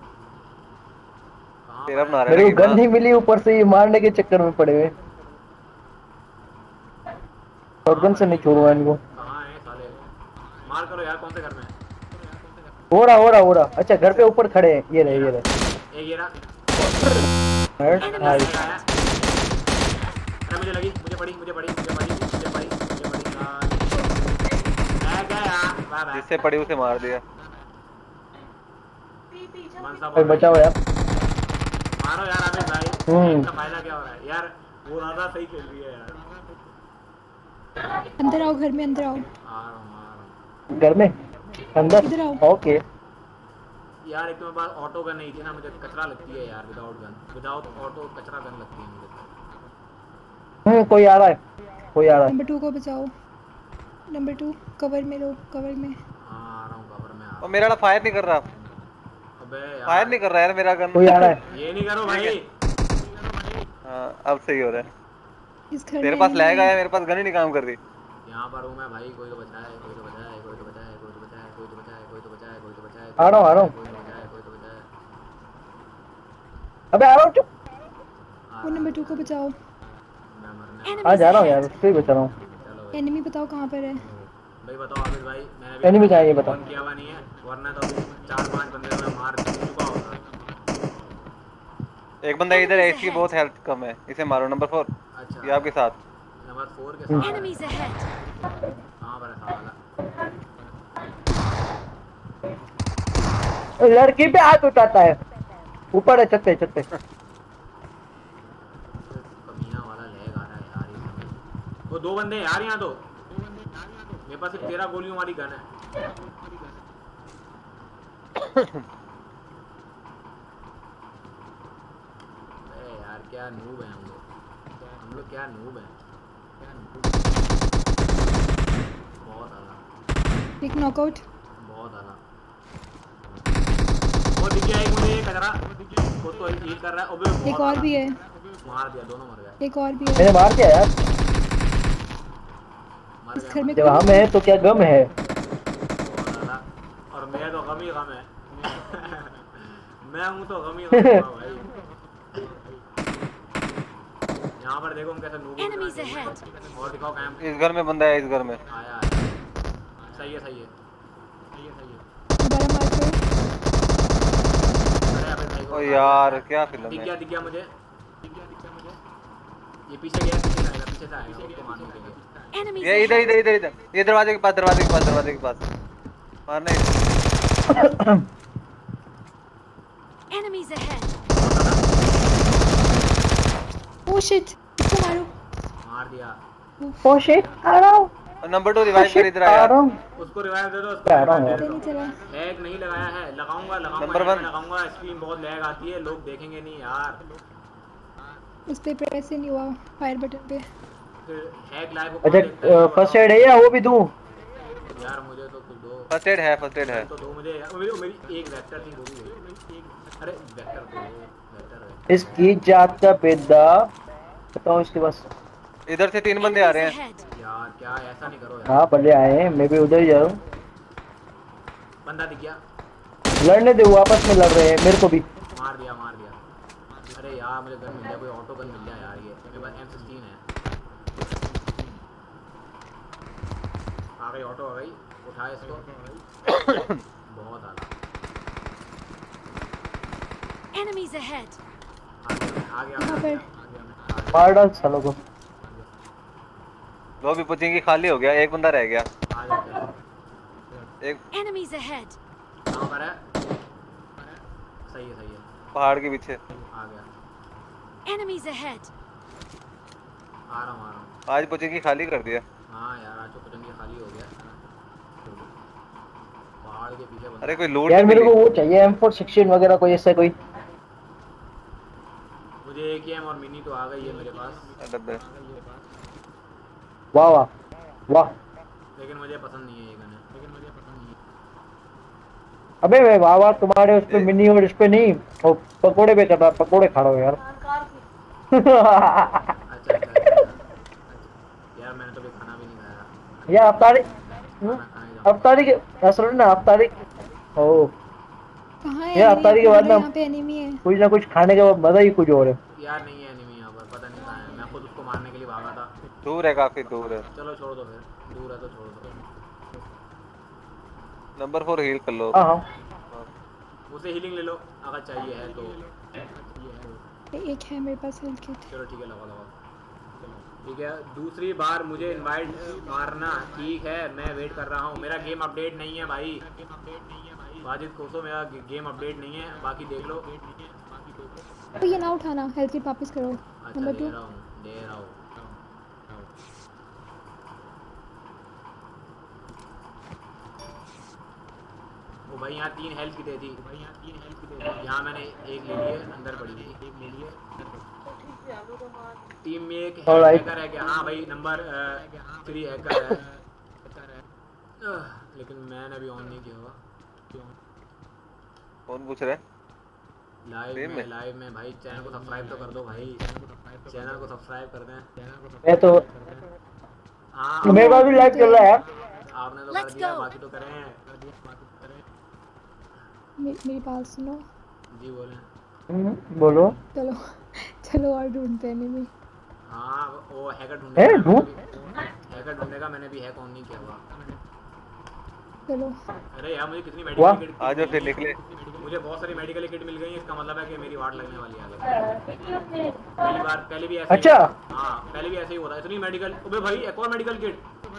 Speaker 7: तेरा बना रहे
Speaker 1: मेरे
Speaker 7: हैं
Speaker 1: को गन नहीं मिली, ऊपर से ये मारने के चक्कर में पड़े हुए। शॉटगन से नहीं छोड़ूंगा इनको।
Speaker 2: कहां है साले? मार करो यार। कौन से घर में?
Speaker 1: हो रहा। अच्छा घर पे ऊपर खड़े हैं, ये रहे।
Speaker 2: एक ये रहा।
Speaker 1: नाइस।
Speaker 2: अरे मुझे पड़ी। मैं गया। Bye bye.
Speaker 7: जिससे पड़ी उसे मार दिया।
Speaker 1: भाई बचाओ यार।
Speaker 2: मारो यार आमिर भाई। इसका फायदा क्या हो रहा है यार? वो राधा सही खेल रही है यार।
Speaker 6: अंदर आओ, घर में अंदर आओ।
Speaker 2: आ रहा हूं।
Speaker 1: घर में अंदर?
Speaker 6: इधर आओ।
Speaker 1: ओके
Speaker 2: यार एक तो मेरे पास ऑटो गन नहीं थी ना, मुझे कचरा लगती है यार। विदाउट ऑटो कचरा गन लगती है मुझे।
Speaker 1: कोई आ रहा है।
Speaker 6: नंबर 2 को बचाओ। नंबर 2 कवर में लो, कवर में।
Speaker 2: हां आ रहा हूं, कवर में आ रहा
Speaker 7: और मेरा वाला फायर नहीं कर रहा।
Speaker 2: अबे यार
Speaker 7: फायर नहीं कर रहा यार मेरा गन।
Speaker 1: कोई आ रहा है।
Speaker 2: ये नहीं करो भाई।
Speaker 7: हां अब सही हो रहा है।
Speaker 6: इस घर
Speaker 7: तेरे
Speaker 6: में
Speaker 7: पास लैग आया, मेरे पास गन ही नहीं काम कर रही।
Speaker 2: यहां पर हूं मैं भाई। कोई तो बचाए।
Speaker 1: आ रहा हूं। अबे आ रहा हूं, चुप।
Speaker 6: वो नंबर 2 को बचाओ।
Speaker 1: आ जा रहा हूं यार, उससे ही बचा रहा हूं।
Speaker 6: एनिमी बताओ कहाँ पर है?
Speaker 2: भाई बताओ आमिर भाई। मैंने भी
Speaker 1: एनिमी चाहिए, बता।
Speaker 2: फोन किया हुआ नहीं है, वरना तो 4-5 बंदे मैं मार चुका होगा।
Speaker 7: एक बंदा इधर है, इसकी बहुत हेल्थ कम है, इसे मारो। नंबर 4।
Speaker 2: अच्छा
Speaker 7: ये आपके साथ।
Speaker 2: नंबर 4 के साथ।
Speaker 5: Enemies ahead.
Speaker 2: हां बड़ा साला।
Speaker 1: लड़की पे हाथ उठाता है। ऊपर है, छत पे।
Speaker 2: कमीना वाला लैग आ रहा है यार इसमें। वो 2 बंदे यार यहां तो। मेरे पास सिर्फ 13 गोलियों वाली गन है। अरे यार क्या नूब है हम लोग क्या नूब है। बहुत आला।
Speaker 6: एक नॉकआउट।
Speaker 2: बहुत आला। वो दिख गया एक मुझे, ये कचरा वो तो हील कर रहा है। ओबे
Speaker 6: एक और भी है।
Speaker 2: मार दिया, दोनों मर गए।
Speaker 6: एक और भी है।
Speaker 1: मैंने मार दिया यार।
Speaker 2: मर
Speaker 6: इस
Speaker 2: गया
Speaker 6: घर में
Speaker 1: जब हम है तो क्या गम है।
Speaker 2: बहुत आला। और मैं तो गम ही गम है। मैं हूं तो गम ही गम है भाई। यहाँ पर देखो हम कैसे नूब
Speaker 5: Enemies ahead.
Speaker 2: और दिखाओ कैंप।
Speaker 7: इस घर में बंदा है, इस घर में।
Speaker 2: आया सही है।
Speaker 6: दोबारा मार दो।
Speaker 2: अरे अबे भाई
Speaker 7: ओ यार क्या फिल्म
Speaker 2: दिख
Speaker 7: है।
Speaker 2: गया मुझे। ये पीछे गया, पीछे से आएगा उसको मारने के लिए।
Speaker 5: Enemies
Speaker 7: ये इधर ये दरवाजे के पास मारने।
Speaker 5: Enemies ahead.
Speaker 6: ओह शिट, इसको मारो।
Speaker 2: मार दिया।
Speaker 1: ओ शिट, आ रहा हूं।
Speaker 7: नंबर 2 रिवाइव कर, इधर
Speaker 1: आ
Speaker 7: आया।
Speaker 1: रहा हूं।
Speaker 2: उसको रिवाइव दे दो।
Speaker 1: आ रहा हूं यार।
Speaker 6: पता नहीं चला।
Speaker 2: हैक नहीं लगाया है, लगाऊंगा
Speaker 7: नंबर 1
Speaker 2: लगाऊंगा। स्क्रीन बहुत लैग आती है, लोग देखेंगे नहीं यार।
Speaker 6: उस पे प्रेस ही नहीं हुआ फायर बटन पे।
Speaker 2: फिर हैक लाइव को
Speaker 1: अच्छा फर्स्ट एड है या वो भी दूं?
Speaker 2: यार मुझे तो कुछ दो।
Speaker 7: फर्स्ट एड है।
Speaker 2: तो दो मुझे यार। मेरी एक वेक्टर थी, वो भी गई। अरे वेक्टर तो वेक्टर है।
Speaker 1: इसकी जात का पेदा बताओ इसके पास।
Speaker 7: इधर से 3 बंदे आ रहे हैं।
Speaker 5: Enemies ahead.
Speaker 2: यार क्या ऐसा नहीं करो यार।
Speaker 1: हाँ बल्ले आए हैं, मैं भी उधर ही जा रहा हूँ।
Speaker 2: बंदा दिख गया।
Speaker 1: लड़ने दे, वो आपस में लड़ रहे हैं, मेरे को भी
Speaker 2: मार दिया। अरे यार मुझे गन मिल जाए, कोई ऑटो गन मिल जाए यार। ये मेरे पास M16 है। आ गई ऑटो, आ गई। उठा इसको। बहुत आला।
Speaker 5: Enemies ahead.
Speaker 2: आ
Speaker 6: यहाँ पर
Speaker 2: गया।
Speaker 1: मार डाल सालों को।
Speaker 7: लॉबी पूछेंगे खाली हो गया, एक बंदा रह गया।
Speaker 2: आ जा।
Speaker 7: एक
Speaker 5: Enemies ahead.
Speaker 2: कहाँ पर है? सही है।
Speaker 7: पहाड़ के पीछे।
Speaker 2: आ गया।
Speaker 5: Enemies ahead.
Speaker 2: आ रहा हूँ।
Speaker 7: आज पूछेंगे खाली कर दिया।
Speaker 2: हाँ यार आज तो पतंगी खाली हो गया। पहाड़ के पीछे बंदा।
Speaker 7: अरे कोई लूट
Speaker 1: यार
Speaker 7: नहीं
Speaker 1: मेरे को
Speaker 7: मिली।
Speaker 1: वो चाहिए M416 वगैरह कोई ऐसा कोई।
Speaker 2: मुझे AKM और मिनी तो आ गई है मेरे पास।
Speaker 7: डब्बे
Speaker 1: वाह वाह वाह।
Speaker 2: लेकिन मुझे पसंद नहीं है ये गन।
Speaker 1: अबे वे वाह वाह, तुम्हारे उस पे मिनी और इस पे नहीं, वो पकोड़े पे करना, पकोड़े खा रहा हो यार।
Speaker 2: अच्छा। यार मैंने तो भी खाना भी नहीं खाया।
Speaker 1: यार अफ्तारी
Speaker 2: खाना खाने जाऊँ।
Speaker 1: अफ्तारी के सुन ना, अफ्तारी ओ
Speaker 6: कहाँ है
Speaker 1: यार
Speaker 6: enemy?
Speaker 1: अफ्तारी के बाद ना
Speaker 6: यहाँ पे एनिमी है।
Speaker 1: कुछ ना कुछ खाने के बाद मजा ही कुछ और है।
Speaker 2: यार नहीं है एनिमी यहाँ पर, पता नहीं कहाँ है। मैं खुद उसको मारने के लिए भागा था।
Speaker 7: दूर है, काफी दूर है।
Speaker 2: चलो छोड़ दो फिर, दूर है तो छोड़ दो।
Speaker 7: नंबर 4 हील कर लो।
Speaker 1: हाँ
Speaker 2: उसे हीलिंग ले लो अगर चाहिए है तो।
Speaker 6: एक है मेरे पास हेल्थ किट।
Speaker 2: चलो ठीक है, लगाओ। ठीक है, दूसरी बार मुझे इनवाइट मारना। ठीक है मैं वेट कर रहा हूँ। मेरा गेम अपडेट नहीं है भाई। वाजिद कोसो, मेरा गेम अपडेट नहीं है, बाकी देख लो।
Speaker 6: तो ये ना उठाना, हेल्थ किट वापस करो।
Speaker 2: अच्छा
Speaker 6: नंबर
Speaker 2: दे
Speaker 6: 2।
Speaker 2: रहा हूँ। ओ भाई यहाँ 3 हेल्थ की दे दी। यहाँ मैंने एक ले लिए, अंदर पड़ी थी। टीम में एक हैकर है क्या? हाँ भाई नंबर 3 हैकर है। लेकिन मैंने अभी ऑन नहीं किया हुआ।
Speaker 7: कौन पूछ रहा है?
Speaker 2: लाइव में भाई। चैनल को सब्सक्राइब तो कर दो भाई। चैनल को सब्सक्राइब कर दें।
Speaker 1: मैं तो
Speaker 2: हाँ
Speaker 1: मेरे पास भी लाइव चल रहा है।
Speaker 2: आपने तो कर दिया, बाकी तो करें।
Speaker 6: मेरी बात सुनो।
Speaker 2: जी बोले।
Speaker 1: बोलो।
Speaker 6: चलो और ढूंढते हैं एनिमी।
Speaker 2: हाँ वो हैकर ढूंढने का मैंने भी हैक ऑन नहीं किया हुआ।
Speaker 6: चलो
Speaker 2: अरे यार मुझे कितनी मेडिकल किट
Speaker 7: आ जाओ फिर निकले।
Speaker 2: मुझे बहुत सारी मेडिकल किट मिल गई है। इसका मतलब है कि मेरी वाट लगने वाली है। पहली भी ऐसे
Speaker 1: अच्छा।
Speaker 2: हाँ पहले भी ऐसे ही होता है। इतनी मेडिकल। अबे भाई एक और मेडिकल किट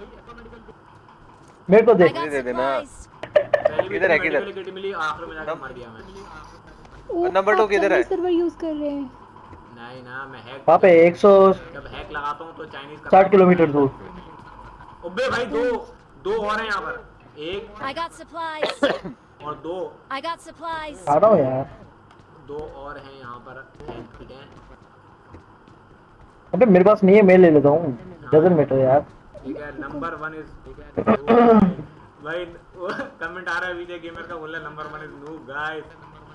Speaker 1: मेरे को दे।
Speaker 5: I got
Speaker 7: दे देना।
Speaker 5: supplies.
Speaker 2: पहली भी
Speaker 7: किधर है,
Speaker 2: मेडिकल
Speaker 7: किधर?
Speaker 2: किट मिली, आखिर में जाकर मर गया मैं।
Speaker 7: नंबर 2 किधर है?
Speaker 6: सर्वर यूज कर रहे हैं।
Speaker 2: नहीं ना मैं हैक
Speaker 1: वहाँ पे 160
Speaker 2: जब हैक लगाता हूँ तो चाइनीज
Speaker 1: किलोमीटर दूर।
Speaker 2: अबे भाई दो और हैं यहाँ पर। एक
Speaker 5: I got supplies.
Speaker 2: और दो
Speaker 5: I got supplies.
Speaker 1: आ रहा हूँ यार।
Speaker 2: दो और हैं यहाँ पर हेल्थ किट हैं।
Speaker 1: अबे मेरे पास नहीं है, मैं ले लेता हूँ। डजंट मैटर यार।
Speaker 2: ठीक है नंबर 1 इज भाई कमेंट आ रहा है विजय गेमर का, बोल रहा है नंबर 1 इज नूब गाइस।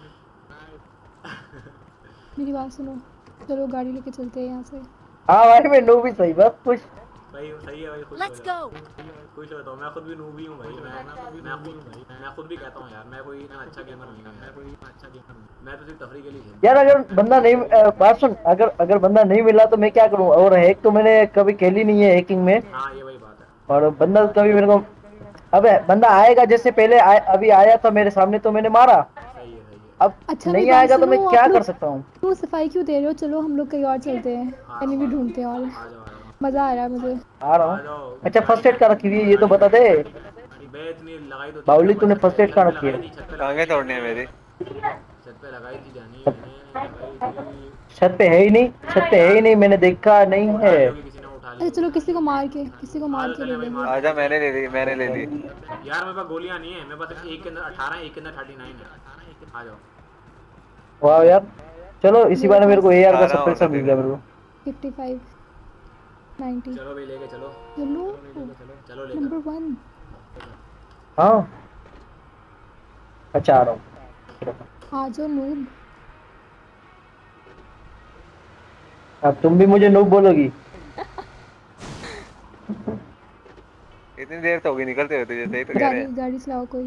Speaker 6: मेरी बात सुनो, चलो गाड़ी लेके चलते हैं यहाँ से।
Speaker 1: हाँ भाई मैं नो भी सही, बस कुछ
Speaker 2: भाई सही है भाई।
Speaker 5: Let's go.
Speaker 2: खुश होता हूँ। मैं खुद भी नूब ही हूँ भाई। मैं खुद भी कहता हूँ यार मैं कोई इतना अच्छा गेमर नहीं हूँ यार। मैं तो सिर्फ तफरी के लिए खेलता
Speaker 1: यार। अगर बंदा नहीं बात सुन, अगर बंदा नहीं मिला तो मैं क्या करूँ? और हैक तो मैंने कभी खेली नहीं है हैकिंग में।
Speaker 2: हूँ। हाँ ये वही बात है।
Speaker 1: और बंदा कभी मेरे को, अबे बंदा आएगा जैसे पहले अभी आया था मेरे सामने तो मैंने मारा।
Speaker 2: सही है।
Speaker 1: अब
Speaker 6: अच्छा,
Speaker 1: नहीं
Speaker 6: मेरी बात
Speaker 1: आएगा तो मैं
Speaker 6: सुनो,
Speaker 1: क्या
Speaker 6: आप
Speaker 1: कर
Speaker 6: लोग-
Speaker 1: सकता हूँ?
Speaker 6: तो सफाई क्यों दे रहे हो? चलो हम लोग कहीं और चलते हैं, एनिमी ढूंढते हैं। और
Speaker 2: आ जाओ
Speaker 6: मजा आ रहा है मुझे।
Speaker 1: आ रहा
Speaker 2: आ
Speaker 1: हूँ।
Speaker 2: जाओ।
Speaker 1: अच्छा फर्स्ट एड का रखी हुई है ये तो बता दे।
Speaker 2: बे इतनी लगाई तो
Speaker 1: बाउली तूने फर्स्ट एड का रखी है?
Speaker 7: टांगे तोड़नी है मेरी।
Speaker 2: छत पे लगाई थी जानी मैंने।
Speaker 1: छत पे है ही नहीं, छत पे है ही नहीं, मैंने देखा नहीं है।
Speaker 2: किसी ने उठा
Speaker 6: अच्छा
Speaker 2: ली।
Speaker 6: चलो किसी को मार के ले लेंगे।
Speaker 7: आजा मैंने ले ली
Speaker 2: यार मेरे पास गोलियां नहीं है। मेरे पास एक के अंदर 18 एक के अंदर 39 है। आ जाओ।
Speaker 1: वाह यार चलो इसी बारे मेरे को एआर का
Speaker 7: आ रहा हूँ,
Speaker 1: सप्रेसर मिल गया मेरे को।
Speaker 6: 55 90
Speaker 2: चलो भाई लेके चलो।
Speaker 6: चलो
Speaker 2: लेके
Speaker 6: नंबर 1।
Speaker 1: हाँ अच्छा आ रहा हूँ।
Speaker 6: आ जाओ नूब।
Speaker 1: अब तुम भी मुझे नूब बोलोगी?
Speaker 7: कितनी देर तो होगी निकलते हुए तुझे, सही तो कह रहे हैं।
Speaker 6: गाड़ी चलाओ कोई।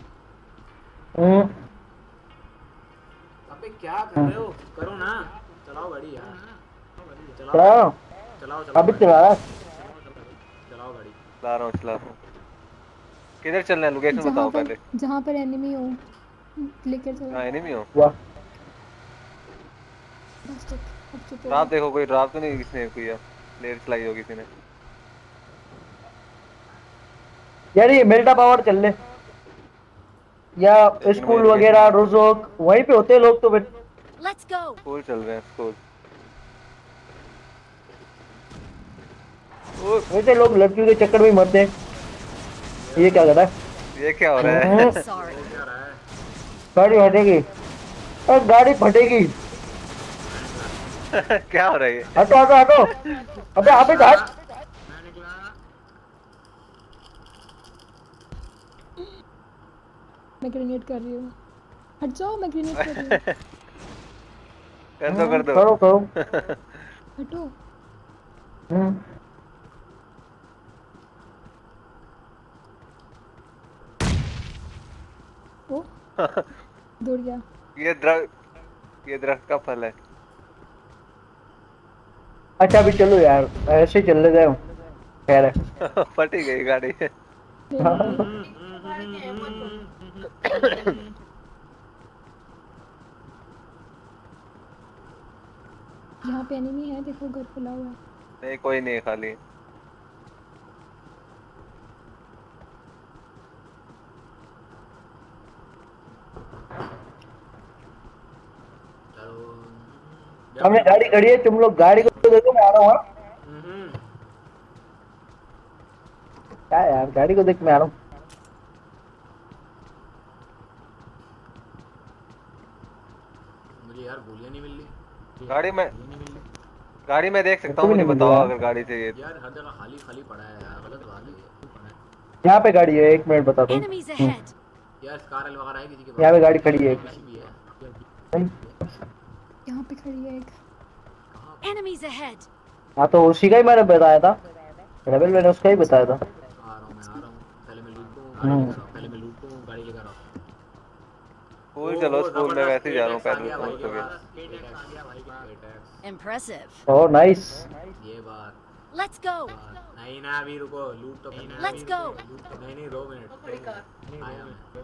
Speaker 2: अबे क्या कर रहे हो, करो ना, चलाओ गाड़ी यार,
Speaker 1: चलाओ
Speaker 2: चलाओ
Speaker 1: अभी चला रहा।
Speaker 2: चलाओ गाड़ी।
Speaker 7: चला रहा हूँ। किधर चलना है, लोकेशन बताओ पहले।
Speaker 6: जहाँ पर एनिमी हो लेकर चलो।
Speaker 7: हाँ एनिमी हो।
Speaker 1: वाह
Speaker 6: बस तक अब चुप हो।
Speaker 7: रात देखो, कोई रात तो नहीं किसने कोई लेयर चलाई हो किसी ने।
Speaker 1: यार ये मेल्टा पावर चल ले, या स्कूल वगैरह रोजोक वहीं पे होते हैं लोग तो फिर।
Speaker 5: Let's go.
Speaker 7: स्कूल चल रहे हैं, स्कूल।
Speaker 1: वैसे लोग लड़कियों के चक्कर में मरते हैं। ये क्या कर रहा है?
Speaker 7: ये क्या हो रहा है?
Speaker 5: Sorry.
Speaker 1: गाड़ी फटेगी, गाड़ी फटेगी।
Speaker 7: क्या हो रहा है ये?
Speaker 1: हटो हटो हटो, अबे आप ही हट।
Speaker 6: मैं ग्रेनेड कर रही हूँ, हट जाओ, मैं ग्रेनेड कर रही हूँ।
Speaker 7: कर दो
Speaker 1: करो करो।
Speaker 6: हटो। ओ दौड़ गया।
Speaker 7: ये दरख्त का फल है।
Speaker 1: अच्छा अभी चलो यार, ऐसे ही चल ले जाओ। खैर है
Speaker 7: फटी गई गाड़ी।
Speaker 6: यहाँ पे एनिमी है, देखो घर खुला हुआ है।
Speaker 7: नहीं कोई नहीं, खाली।
Speaker 1: हमने गाड़ी खड़ी है, तुम लोग गाड़ी को तो देखो, मैं आ रहा हूँ। क्या यार, गाड़ी को देख, मैं आ रहा हूँ।
Speaker 2: मुझे यार गोलियां नहीं मिल रही।
Speaker 7: गाड़ी में देख सकता हूँ, मुझे बताओ अगर गाड़ी चाहिए।
Speaker 2: यार हर जगह खाली खाली पड़ा है यार, गलत बात है।
Speaker 1: यहाँ पे गाड़ी है, एक मिनट बता दो।
Speaker 5: Enemies ahead.
Speaker 2: यार स्कारल वगैरह है किसी के पास?
Speaker 1: यहाँ पे गाड़ी खड़ी है।
Speaker 6: यहाँ पे खड़ी है एक।
Speaker 5: Enemies ahead.
Speaker 1: हाँ तो उसी का ही मैंने बताया था, रेबल मैंने उसका ही बताया था।
Speaker 2: आ रहा हूँ। पहले मैं लूट लूँ, गाड़ी लेकर आओ।
Speaker 7: स्कूल चलो, स्कूल में वैसे ही जा रहा हूँ पैदल।
Speaker 5: Impressive.
Speaker 1: Oh nice.
Speaker 2: ये बात।
Speaker 5: Let's go.
Speaker 2: नहीं ना, अभी रुको, लूट तो करना है।
Speaker 5: Let's go.
Speaker 2: नहीं 2 मिनट आया मैं।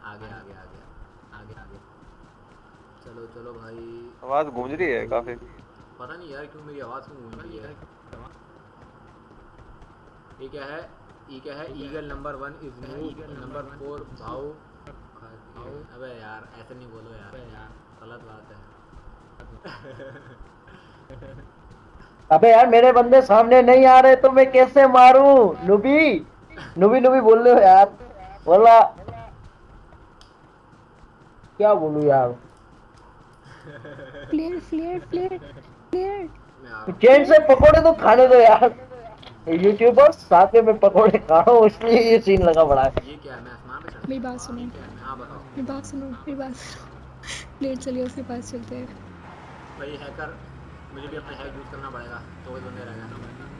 Speaker 2: आगे चलो भाई।
Speaker 7: आवाज गूंज रही है काफी।
Speaker 2: पता नहीं यार क्यों मेरी आवाज क्यों गूंज रही है। ये क्या है? Eagle number 1 is move, number 4 भाव। अबे यार ऐसे नहीं बोलो यार, गलत बात है।
Speaker 1: अबे यार मेरे बंदे सामने नहीं आ रहे तो मैं कैसे मारूं? नुबी बोल रहे हो यार, बोला क्या बोलूं यार।
Speaker 6: फ्लेयर
Speaker 1: चैन से पकोड़े तो खाने दो यार। यूट्यूबर साथ में मैं पकोड़े खा रहा हूँ, इसलिए ये सीन लगा बड़ा है।
Speaker 2: ये क्या है? मैं आसमान पे चढ़।
Speaker 6: मेरी बात सुनो,
Speaker 2: हाँ बताओ।
Speaker 6: मेरी बात सुनो। प्लेयर चलिए, उसके पास चलते हैं।
Speaker 2: भाई हैकर, मुझे भी अपना हैक यूज करना पड़ेगा, तो ही बंदे रह गए।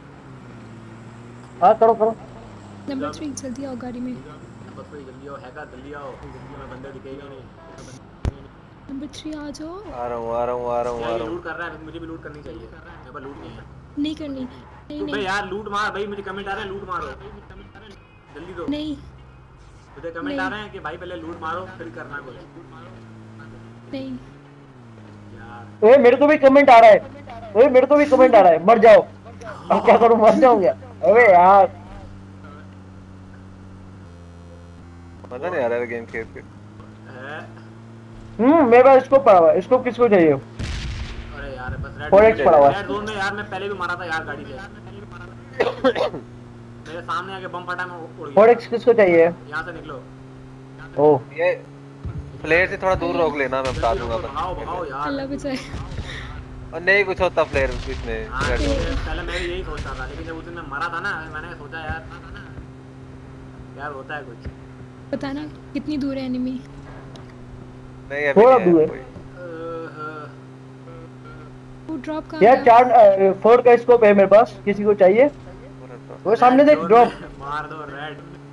Speaker 1: हाँ करो।
Speaker 6: नंबर 3 जल्दी आओ गाड़ी में।
Speaker 2: नंबर 3 जल्दी आओ, हैकर जल्दी आओ, में बंदे दिखेगा नहीं।
Speaker 6: नंबर 3 आ जाओ।
Speaker 7: आ रहा हूँ।
Speaker 2: लूट कर रहा है, मुझे भी लूट करनी चाहिए। मेरे पास लूट नहीं है।
Speaker 6: नहीं करनी।
Speaker 2: नहीं यार लूट मार भाई, मुझे कमेंट आ रहे हैं लूट मारो, जल्दी दो।
Speaker 6: नहीं
Speaker 2: मुझे कमेंट आ रहे हैं कि भाई पहले लूट मारो फिर करना कुछ।
Speaker 6: नहीं
Speaker 2: यार
Speaker 1: ओए मेरे को भी कमेंट आ रहा है, मर जाओ। अब क्या करूं, मर जाऊंगा। अबे यार
Speaker 7: मजा नहीं आ रहा है गेम खेल के।
Speaker 1: मेरे पास स्कोप पड़ा हुआ है। स्कोप किसको चाहिए?
Speaker 2: अरे यार बस रेड
Speaker 1: 4x पड़ा हुआ है।
Speaker 2: रेड जोन में यार मैं पहले भी मारा था यार गाड़ी से। मेरे सामने आके बम फटा, मैं उड़ गया।
Speaker 1: 4x किसको चाहिए?
Speaker 2: यहां से निकलो।
Speaker 1: ओह
Speaker 7: ये प्लेयर से थोड़ा दूर रोक लेना, मैं बता दूंगा।
Speaker 2: भागो यार।
Speaker 6: अल्लाह बचाए।
Speaker 7: और नहीं कुछ होता प्लेयर इसमें।
Speaker 2: हाँ, पहले मैं भी यही सोचता था, लेकिन जब उस दिन मैं मरा था ना, मैंने सोचा यार होता है कुछ।
Speaker 6: बताना कितनी दूर है एनिमी?
Speaker 7: नहीं अभी
Speaker 1: थोड़ा
Speaker 7: नहीं
Speaker 1: दूर
Speaker 7: है
Speaker 1: है।
Speaker 6: वो ड्रॉप कहाँ
Speaker 1: यार
Speaker 6: गया?
Speaker 1: 4 का स्कोप है मेरे पास, किसी को चाहिए? वो सामने देख ड्रॉप।
Speaker 2: मार दो रेड।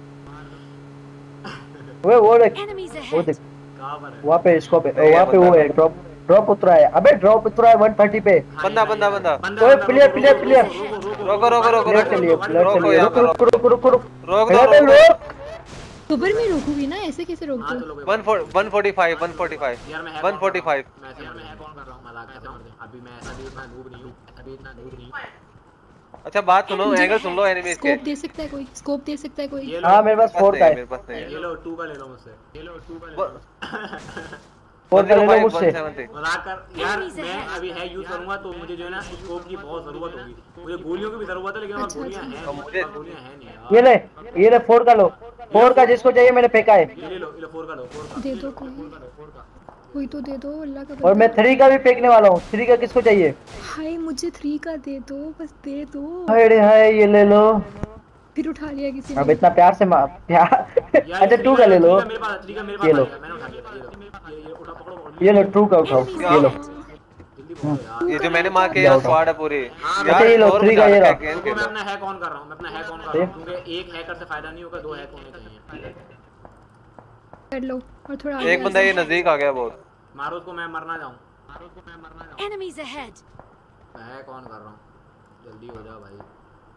Speaker 1: वो देख
Speaker 5: Enemies
Speaker 1: वो
Speaker 5: ahead.
Speaker 1: देख
Speaker 2: कहां पर है?
Speaker 1: वहाँ पे इसको पे वहाँ पे वो है ड्रॉप उतरा है। अबे ड्रॉप उतरा है 130 पे।
Speaker 7: बंदा
Speaker 1: ओए प्लेयर प्लेयर
Speaker 7: रोको
Speaker 1: प्लेयर चलिए
Speaker 7: रोको यहाँ पे
Speaker 1: रुक
Speaker 7: रोक
Speaker 1: अबे
Speaker 7: दो
Speaker 1: रुक।
Speaker 6: कवर में रोकूंगी ना, ऐसे कैसे रोक दूं?
Speaker 7: 145
Speaker 2: यार मैं
Speaker 7: 145
Speaker 2: मैं हैक ऑन कर रहा हूं, मजाक कर रहा हूं। अभी मैं ऐसा भी इतना नूब नहीं हूं, अभी इतना नूब नहीं हूं।
Speaker 7: अच्छा बात सुनो, एंगल सुन लो एनिमीज के।
Speaker 6: स्कोप दे सकता है कोई? स्कोप दे सकता है कोई?
Speaker 2: ये लो
Speaker 1: हाँ मेरे पास 4 का है।
Speaker 7: मेरे पास नहीं है।
Speaker 2: ये लो 2 का ले लो मुझसे, ये लो 2 का ले लो।
Speaker 1: 4 का ले लो मुझसे।
Speaker 7: 170
Speaker 2: मजाक कर यार, मैं अभी है यूज करूंगा तो मुझे जो है ना स्कोप की बहुत जरूरत होगी। मुझे गोलियों की भी जरूरत है, लेकिन मेरे गोलियां हैं नहीं यार।
Speaker 1: ये ले 4 का लो। 4 का जिसको चाहिए मैंने फेंका है।
Speaker 2: ये लो 4 का लो, 4 का
Speaker 6: दे दो कोई तो दे दो अल्लाह का
Speaker 1: और मैं 3 का भी फेंकने वाला हूँ। 3 का किसको चाहिए?
Speaker 6: हाय मुझे 3 का दे दो, बस दे दो।
Speaker 1: हाय ये ले लो।
Speaker 6: फिर उठा लिया किसी
Speaker 1: अब
Speaker 6: ने।
Speaker 1: इतना प्यार से प्यार। अच्छा 2 का ले लो।
Speaker 2: मेरे पास 3 का मेरे पास
Speaker 1: ये लो।
Speaker 2: मैंने उठा लिया। ये उठा पकड़ो।
Speaker 1: ये लो 2 का उठाओ। ये लो
Speaker 2: जल्दी बोलो यार।
Speaker 7: ये जो मैंने मार के यार स्क्वाड है पूरी
Speaker 1: अच्छा, ये लो, 3 का ये रहा।
Speaker 2: रुको, मैं अपना हैक ऑन कर रहा हूं, मैं अपना हैक ऑन कर रहा हूं, क्योंकि एक हैकर से फायदा नहीं होगा, 2 हैक होने चाहिए।
Speaker 6: कर लो और थोड़ा
Speaker 7: एक बंदा ये नजदीक आ गया बहुत।
Speaker 2: मारो उसको, मैं मरना जाऊं।
Speaker 5: Enemies ahead.
Speaker 2: मैं हैक ऑन कर रहा हूं, जल्दी हो जाओ भाई।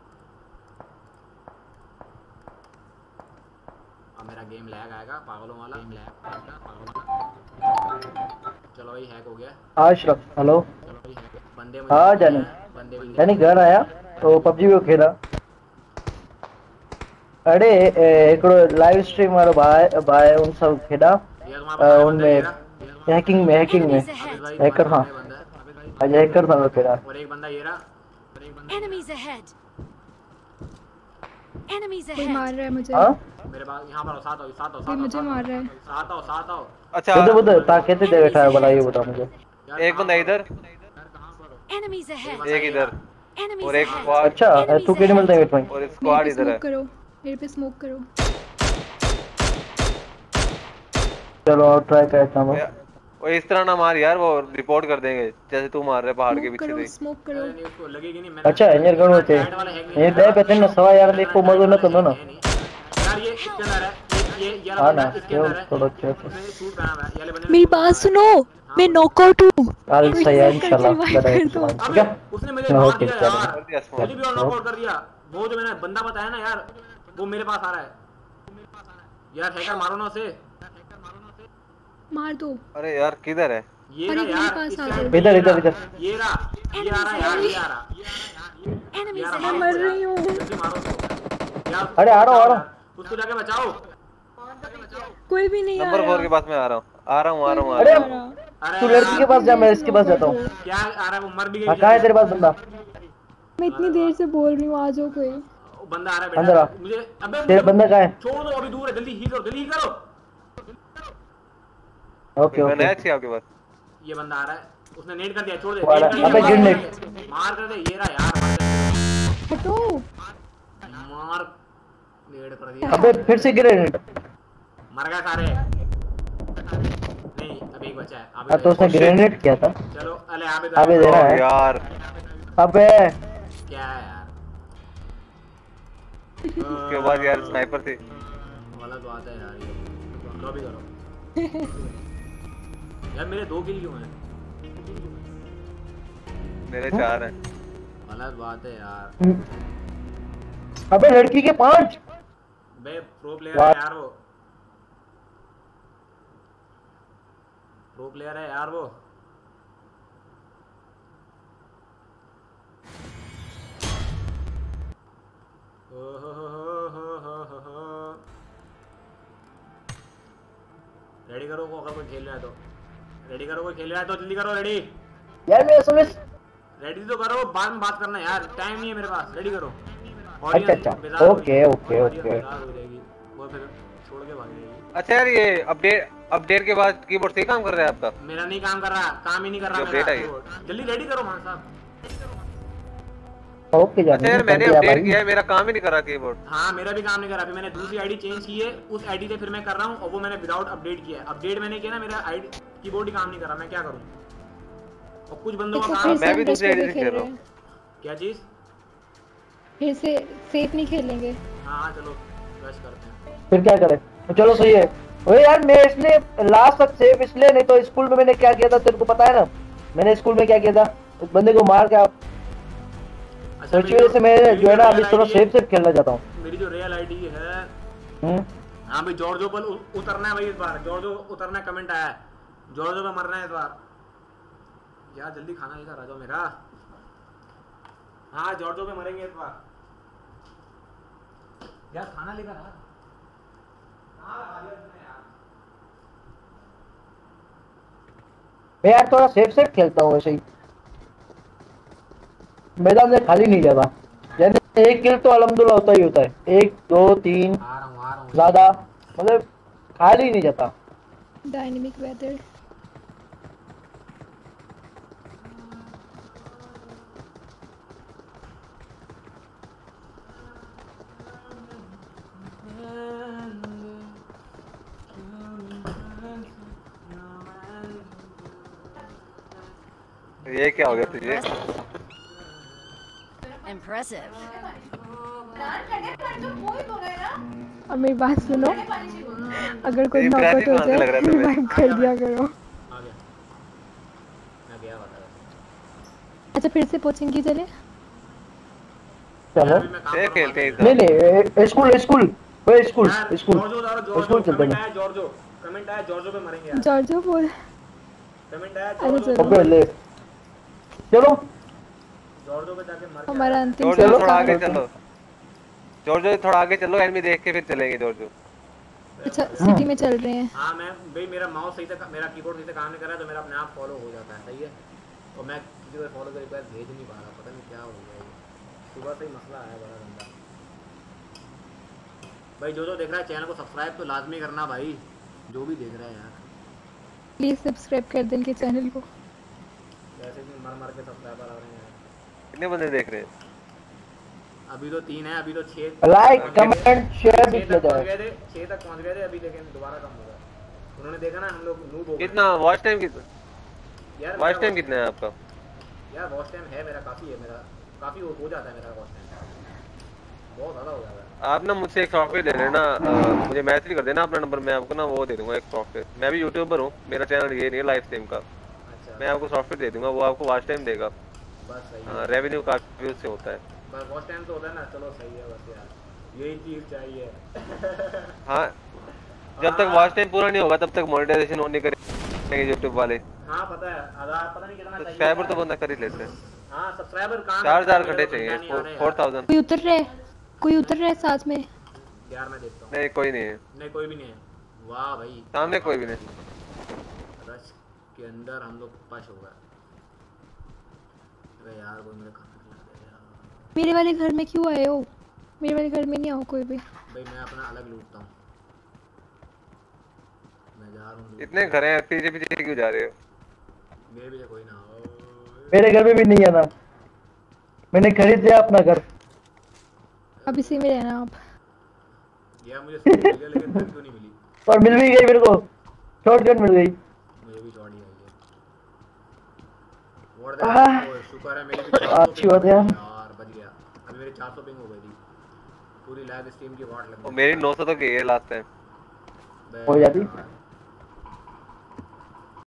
Speaker 2: अब मेरा गेम लैग आएगा पागलों वाला। चलो भाई हैक हो गया।
Speaker 1: आशरफ हेलो।
Speaker 2: चलो भाई हैक बंदे
Speaker 1: हाँ जाने
Speaker 2: बंदे भी
Speaker 1: यानी घर आया तो पबजी भी खेला। अरे एकड़ो लाइव स्ट्रीम वालो भाई उन सब खेला। उनमें हैकिंग में
Speaker 5: Enemies ahead.
Speaker 1: हैकर हाँ आज हैकर था वो खेला।
Speaker 2: और एक बंदा ये रहा।
Speaker 5: Enemies ahead. Enemies
Speaker 6: कोई
Speaker 5: ahead.
Speaker 6: मार रहा है मुझे।
Speaker 1: हाँ
Speaker 2: मेरे पास यहाँ पर साथ आओ
Speaker 6: कोई मुझे मार रहा है।
Speaker 2: साथ आओ।
Speaker 7: अच्छा
Speaker 1: उधर ता कैसे दे बैठा है भला ये बता मुझे।
Speaker 2: यार,
Speaker 7: एक बंदा इधर
Speaker 5: Enemies ahead.
Speaker 7: एक इधर
Speaker 5: Enemies
Speaker 7: और एक
Speaker 5: ahead.
Speaker 7: स्क्वाड
Speaker 1: अच्छा तू केने मिलता है वेट में।
Speaker 7: और
Speaker 6: मेरे
Speaker 7: स्क्वाड
Speaker 6: पे
Speaker 7: इधर है।
Speaker 6: स्मोक करो, मेरे पे स्मोक करो।
Speaker 1: चलो और ट्राई करता हूँ।
Speaker 7: और इस तरह ना मार यार, वो रिपोर्ट कर देंगे जैसे तू मार रहा है पहाड़ के
Speaker 6: स्मोक
Speaker 7: पीछे
Speaker 6: करो,
Speaker 7: से।
Speaker 6: स्मोक करो।
Speaker 2: नहीं उसको लगेगी नहीं।
Speaker 1: अच्छा इंजर गन होते ये दे पे तेन सवा यार देखो मजो न तो ना
Speaker 2: यार ये इसके अंदर है, ये यार
Speaker 1: हाँ ना
Speaker 2: इसके
Speaker 1: ये
Speaker 2: अंदर है।
Speaker 1: थोड़ा अच्छा
Speaker 2: उसने सूट पहना हुआ है, ये वाले बंदे ने
Speaker 6: मेरी
Speaker 2: सूट
Speaker 6: बात
Speaker 2: पहना
Speaker 6: सुनो, मैं नॉकआउट हूँ।
Speaker 1: कल से यार इंशाल्लाह
Speaker 6: कर दो।
Speaker 2: है।
Speaker 1: ठीक है
Speaker 2: अबे उसने मुझे मार
Speaker 1: ओके,
Speaker 2: दिया
Speaker 1: चलो।
Speaker 2: यार, मुझे भी नॉकआउट कर दिया। वो जो मैंने बंदा बताया ना यार, वो मेरे पास आ रहा है। यार हैकर मारो ना उसे।
Speaker 6: मार दो।
Speaker 7: अरे यार किधर है?
Speaker 2: ये
Speaker 6: अरे
Speaker 2: ना
Speaker 6: मेरे
Speaker 2: यार
Speaker 6: पास
Speaker 2: इसके
Speaker 6: आ
Speaker 2: अंदर-
Speaker 6: गए।
Speaker 1: इधर
Speaker 2: ये
Speaker 1: इधर
Speaker 2: रहा,
Speaker 1: इधर
Speaker 2: ये रहा यार, ये आ रहा।
Speaker 5: Enemies
Speaker 2: यार
Speaker 6: मैं
Speaker 5: ahead.
Speaker 6: मर रही हूँ।
Speaker 2: जल्दी मारो उसको। यार
Speaker 1: अरे आ रहा हूँ
Speaker 2: उसको जाके बचाओ।
Speaker 6: कोई भी नहीं आ
Speaker 7: नंबर 4
Speaker 6: रहा।
Speaker 7: के पास मैं आ रहा हूँ
Speaker 1: अरे
Speaker 2: अरे
Speaker 1: तू लड़की के पास जा मैं इसके पास जाता हूँ।
Speaker 2: क्या आ रहा है, वो मर भी गई।
Speaker 1: हाँ कहाँ है तेरे पास बंदा?
Speaker 6: मैं इतनी देर से बोल रही हूँ, आ जाओ कोई।
Speaker 2: वो बंदा आ रहा है
Speaker 1: अंदर आ।
Speaker 2: बेटा। मुझे अबे
Speaker 1: तेरा बंदा कहाँ है?
Speaker 2: छोड़ दो, अभी दूर है। जल्दी हील करो, जल्दी हील करो।
Speaker 1: ओके
Speaker 7: मैं
Speaker 1: ओके
Speaker 7: नया चाहिए आपके पास।
Speaker 2: ये बंदा आ रहा है, उसने नेट कर दिया। छोड़ दे,
Speaker 1: वाला,
Speaker 2: नेट कर
Speaker 1: अबे
Speaker 2: दिया,
Speaker 1: गिर
Speaker 2: मार
Speaker 1: नेट।
Speaker 2: कर दे, मार कर दे। ये रहा यार, मार कर
Speaker 6: हटो।
Speaker 2: दे। मार नेट कर दिया।
Speaker 1: अबे फिर से गिरे
Speaker 2: मर गए सारे। नहीं अब एक बचा है।
Speaker 1: हाँ तो उसने ग्रेनेड किया था।
Speaker 2: चलो अले आप
Speaker 1: अबे दे रहा है
Speaker 7: यार
Speaker 1: अबे
Speaker 2: क्या है यार।
Speaker 7: उसके बाद यार स्नाइपर थी।
Speaker 2: गलत बात है यार, ये लॉबी करो। यार मेरे 2 किल क्यों हैं?
Speaker 7: मेरे 4 हैं।
Speaker 2: गलत बात है यार।
Speaker 1: अबे लड़की के 5।
Speaker 2: बे प्रो प्लेयर है यार वो, प्रो प्लेयर है यार वो। रेडी करो को, अगर कोई खेल रहा है तो रेडी करो। कोई खेल रहा है तो जल्दी करो। रेडी
Speaker 1: यार मैं एसएमएस
Speaker 2: रेडी तो करो, बाद में बात करना यार, टाइम नहीं है मेरे पास। रेडी करो।
Speaker 1: अच्छा अच्छा ओके ओके ओके
Speaker 2: वो फिर छोड़ के भाग जाएगी।
Speaker 7: अच्छा यार ये अपडेट के बाद कीबोर्ड सही काम कर रहा है आपका?
Speaker 2: मेरा नहीं काम कर रहा, काम ही नहीं कर रहा
Speaker 7: जो update आई है।
Speaker 2: मेरा। जल्दी रेडी करो मान साहब।
Speaker 1: ओके जान
Speaker 7: अच्छा यार मैंने अपडेट किया है, मेरा काम ही नहीं कर रहा कीबोर्ड।
Speaker 2: हाँ मेरा भी काम नहीं कर रहा। फिर मैंने दूसरी आईडी चेंज की है, उस आईडी से फिर मैं कर रहा हूँ, और वो मैंने विदाउट अपडेट किया है। अपडेट मैंने किया ना, मेरा आईडी कीबोर्ड ही काम नहीं कर रहा। मैं क्या करूँ? और कुछ बंदों का
Speaker 6: देखो
Speaker 2: काम।
Speaker 6: फिर
Speaker 7: मैं भी
Speaker 6: से
Speaker 7: दूसरी
Speaker 6: हम
Speaker 7: आईडी से
Speaker 6: खेल
Speaker 7: खेल
Speaker 6: रहे
Speaker 7: रहा
Speaker 6: हैं।
Speaker 7: हूँ।
Speaker 2: क्या चीज?
Speaker 6: फिर से सेफ नहीं खेलेंगे।
Speaker 2: हाँ चलो रश करते हैं।
Speaker 1: फिर क्या करें? तो चलो सही है। अरे यार मैं इसलिए लास्ट तक सेफ इसलिए, नहीं तो स्कूल में मैंने क्या किया था तेरे को पता है ना। मैंने स्कूल में क्या किया था, उस बंदे को मार के
Speaker 2: अच्छा
Speaker 1: इस वजह से मैं जो है ना अभी थोड़ा सेफ खेलना चाहता हूँ।
Speaker 2: मेरी जो रियल आईडी है हाँ भाई, जॉर्जो पर उतरना है भाई इस बार। जॉर्जो उतरना है, कमेंट आया है जॉर्जो पे मरना है इस बार। यार जल्दी खाना लेकर आ जाओ मेरा। हाँ जॉर्जो पे मरेंगे इस बार। यार खाना लेकर आ।
Speaker 1: मैं यार थोड़ा सेफ खेलता हूँ वैसे ही, मैदान में खाली नहीं जाता। जैसे एक किल तो अल्हम्दुलिल्लाह होता ही होता है, 1 2 3
Speaker 2: आ रहा हूँ
Speaker 1: ज्यादा, मतलब खाली नहीं जाता।
Speaker 6: Dynamic weather.
Speaker 7: ये क्या हो गया तुझे?
Speaker 5: Impressive.
Speaker 6: अब मेरी बात सुनो, अगर कोई नौबत हो जाए रिवाइव कर दिया करो।
Speaker 2: आ गया मैं गया बता।
Speaker 6: अच्छा फिर से पूछेंगे चले।
Speaker 1: चलो
Speaker 7: सेफ खेलते हैं।
Speaker 1: नहीं नहीं स्कूल स्कूल वो स्कूल स्कूल
Speaker 2: जॉर्जो
Speaker 1: स्कूल चलते
Speaker 2: कमेंट
Speaker 1: हैं।
Speaker 2: आया जॉर्जो, कमेंट आया जॉर्जो पे मरेंगे यार।
Speaker 6: जॉर्जो बोल।
Speaker 2: कमेंट आया
Speaker 6: अरे
Speaker 2: जॉर्जो,
Speaker 6: चलो
Speaker 1: ओके ले चलो
Speaker 2: जॉर्जो पे जाके मर के
Speaker 6: हमारा अंतिम
Speaker 7: जॉर्जो
Speaker 1: चलो,
Speaker 7: थोड़ा आगे
Speaker 1: चलो।
Speaker 7: चलो, जॉर्जो थोड़ा आगे चलो, एनिमी देख के फिर चलेंगे जॉर्जो।
Speaker 6: अच्छा सिटी में चल रहे हैं।
Speaker 2: हाँ मैं भाई मेरा माउस सही से, मेरा कीबोर्ड सही से काम नहीं कर रहा है तो मेरा अपने आप फॉलो हो जाता है। सही है, और मैं किसी को फॉलो का रिक्वेस्ट भेज नहीं पा रहा, पता नहीं क्या हो गया ये। सुबह से ही मसला आया बड़ा गंदा। भाई जो देख रहा है चैनल को सब्सक्राइब तो लाजमी करना भाई, जो भी देख रहा है यार
Speaker 6: प्लीज सब्सक्राइब कर दें इनके चैनल को।
Speaker 2: वैसे भी मर के सब्सक्राइबर आ रहे हैं यार।
Speaker 7: कितने बंदे देख रहे हैं?
Speaker 2: अभी तो 3 है, अभी तो 6
Speaker 1: लाइक कमेंट शेयर भी
Speaker 2: 6
Speaker 1: किया
Speaker 2: तक पहुंच
Speaker 1: जाए।
Speaker 2: गए थे, 6 तक पहुंच गए थे अभी, लेकिन दोबारा कम हो गया। उन्होंने देखा ना हम लोग नूब हो गए।
Speaker 7: कितना वॉच टाइम कितना?
Speaker 2: यार
Speaker 7: वॉच टाइम कितना है आपका?
Speaker 2: यार वॉच टाइम है मेरा काफ़ी है, मेरा काफ़ी हो जाता है मेरा वॉच टाइम, बहुत ज़्यादा हो जाता है।
Speaker 7: आप ना मुझसे एक सॉफ्टवेयर ले लेना, मुझे मैसेज कर देना अपना नंबर, मैं आपको ना वो दे दूंगा एक सॉफ्टवेयर। मैं भी यूट्यूबर हूँ, मेरा चैनल ये नहीं है लाइव स्ट्रीम का।
Speaker 2: अच्छा
Speaker 7: मैं आपको सॉफ्टवेयर दे दूंगा, वो आपको वॉच टाइम देगा।
Speaker 2: बस सही है,
Speaker 7: रेवेन्यू काफी उससे होता है।
Speaker 2: बस वॉच टाइम तो होता है ना, चलो सही है बस यार, यही चीज़ चाहिए।
Speaker 7: हाँ जब तक वॉच टाइम पूरा नहीं होगा तब तक मोनेटाइजेशन नहीं करेंगे यूट्यूब वाले।
Speaker 2: हाँ पता है, आधार पता नहीं कितना चाहिए।
Speaker 7: सब्सक्राइबर तो बंदा कर ही लेते हैं।
Speaker 2: हाँ सब्सक्राइबर कहाँ
Speaker 7: 4000 घंटे चाहिए, 4000।
Speaker 6: कोई उतर रहा है साथ में।
Speaker 2: यार मैं देखता हूँ।
Speaker 7: नहीं कोई नहीं है,
Speaker 2: नहीं कोई भी नहीं है। वाह भाई
Speaker 7: सामने कोई भी नहीं।
Speaker 2: रश के अंदर हम लोग पश हो गए। अरे यार कोई मेरे खाना खिला दे यार।
Speaker 6: मेरे वाले घर में क्यों आए हो? मेरे वाले घर में नहीं आओ कोई भी।
Speaker 2: भाई मैं अपना अलग लूटता हूँ, मैं जा रहा हूँ।
Speaker 7: इतने घर हैं, पीछे पीछे क्यों जा रहे हो?
Speaker 2: मेरे भी कोई ना हो।
Speaker 1: मेरे घर में भी नहीं आना, मैंने खरीद लिया अपना घर।
Speaker 6: अब इसी में रहना आप।
Speaker 2: यार मुझे सब मिल गया लेकिन गन क्यों नहीं मिली?
Speaker 1: और मिल भी गई मेरे को, शॉटगन मिल गई।
Speaker 2: मुझे भी शॉट ही आई है। और शुक्र है मेरी भी
Speaker 1: अच्छी बात है यार।
Speaker 2: बच गया। अभी मेरी 400 पिंग हो गई थी, पूरी लाइव स्ट्रीम की वाट लग
Speaker 7: और
Speaker 2: गई।
Speaker 7: मेरी 900 तो गई है लास्ट टाइम।
Speaker 1: हो जाती।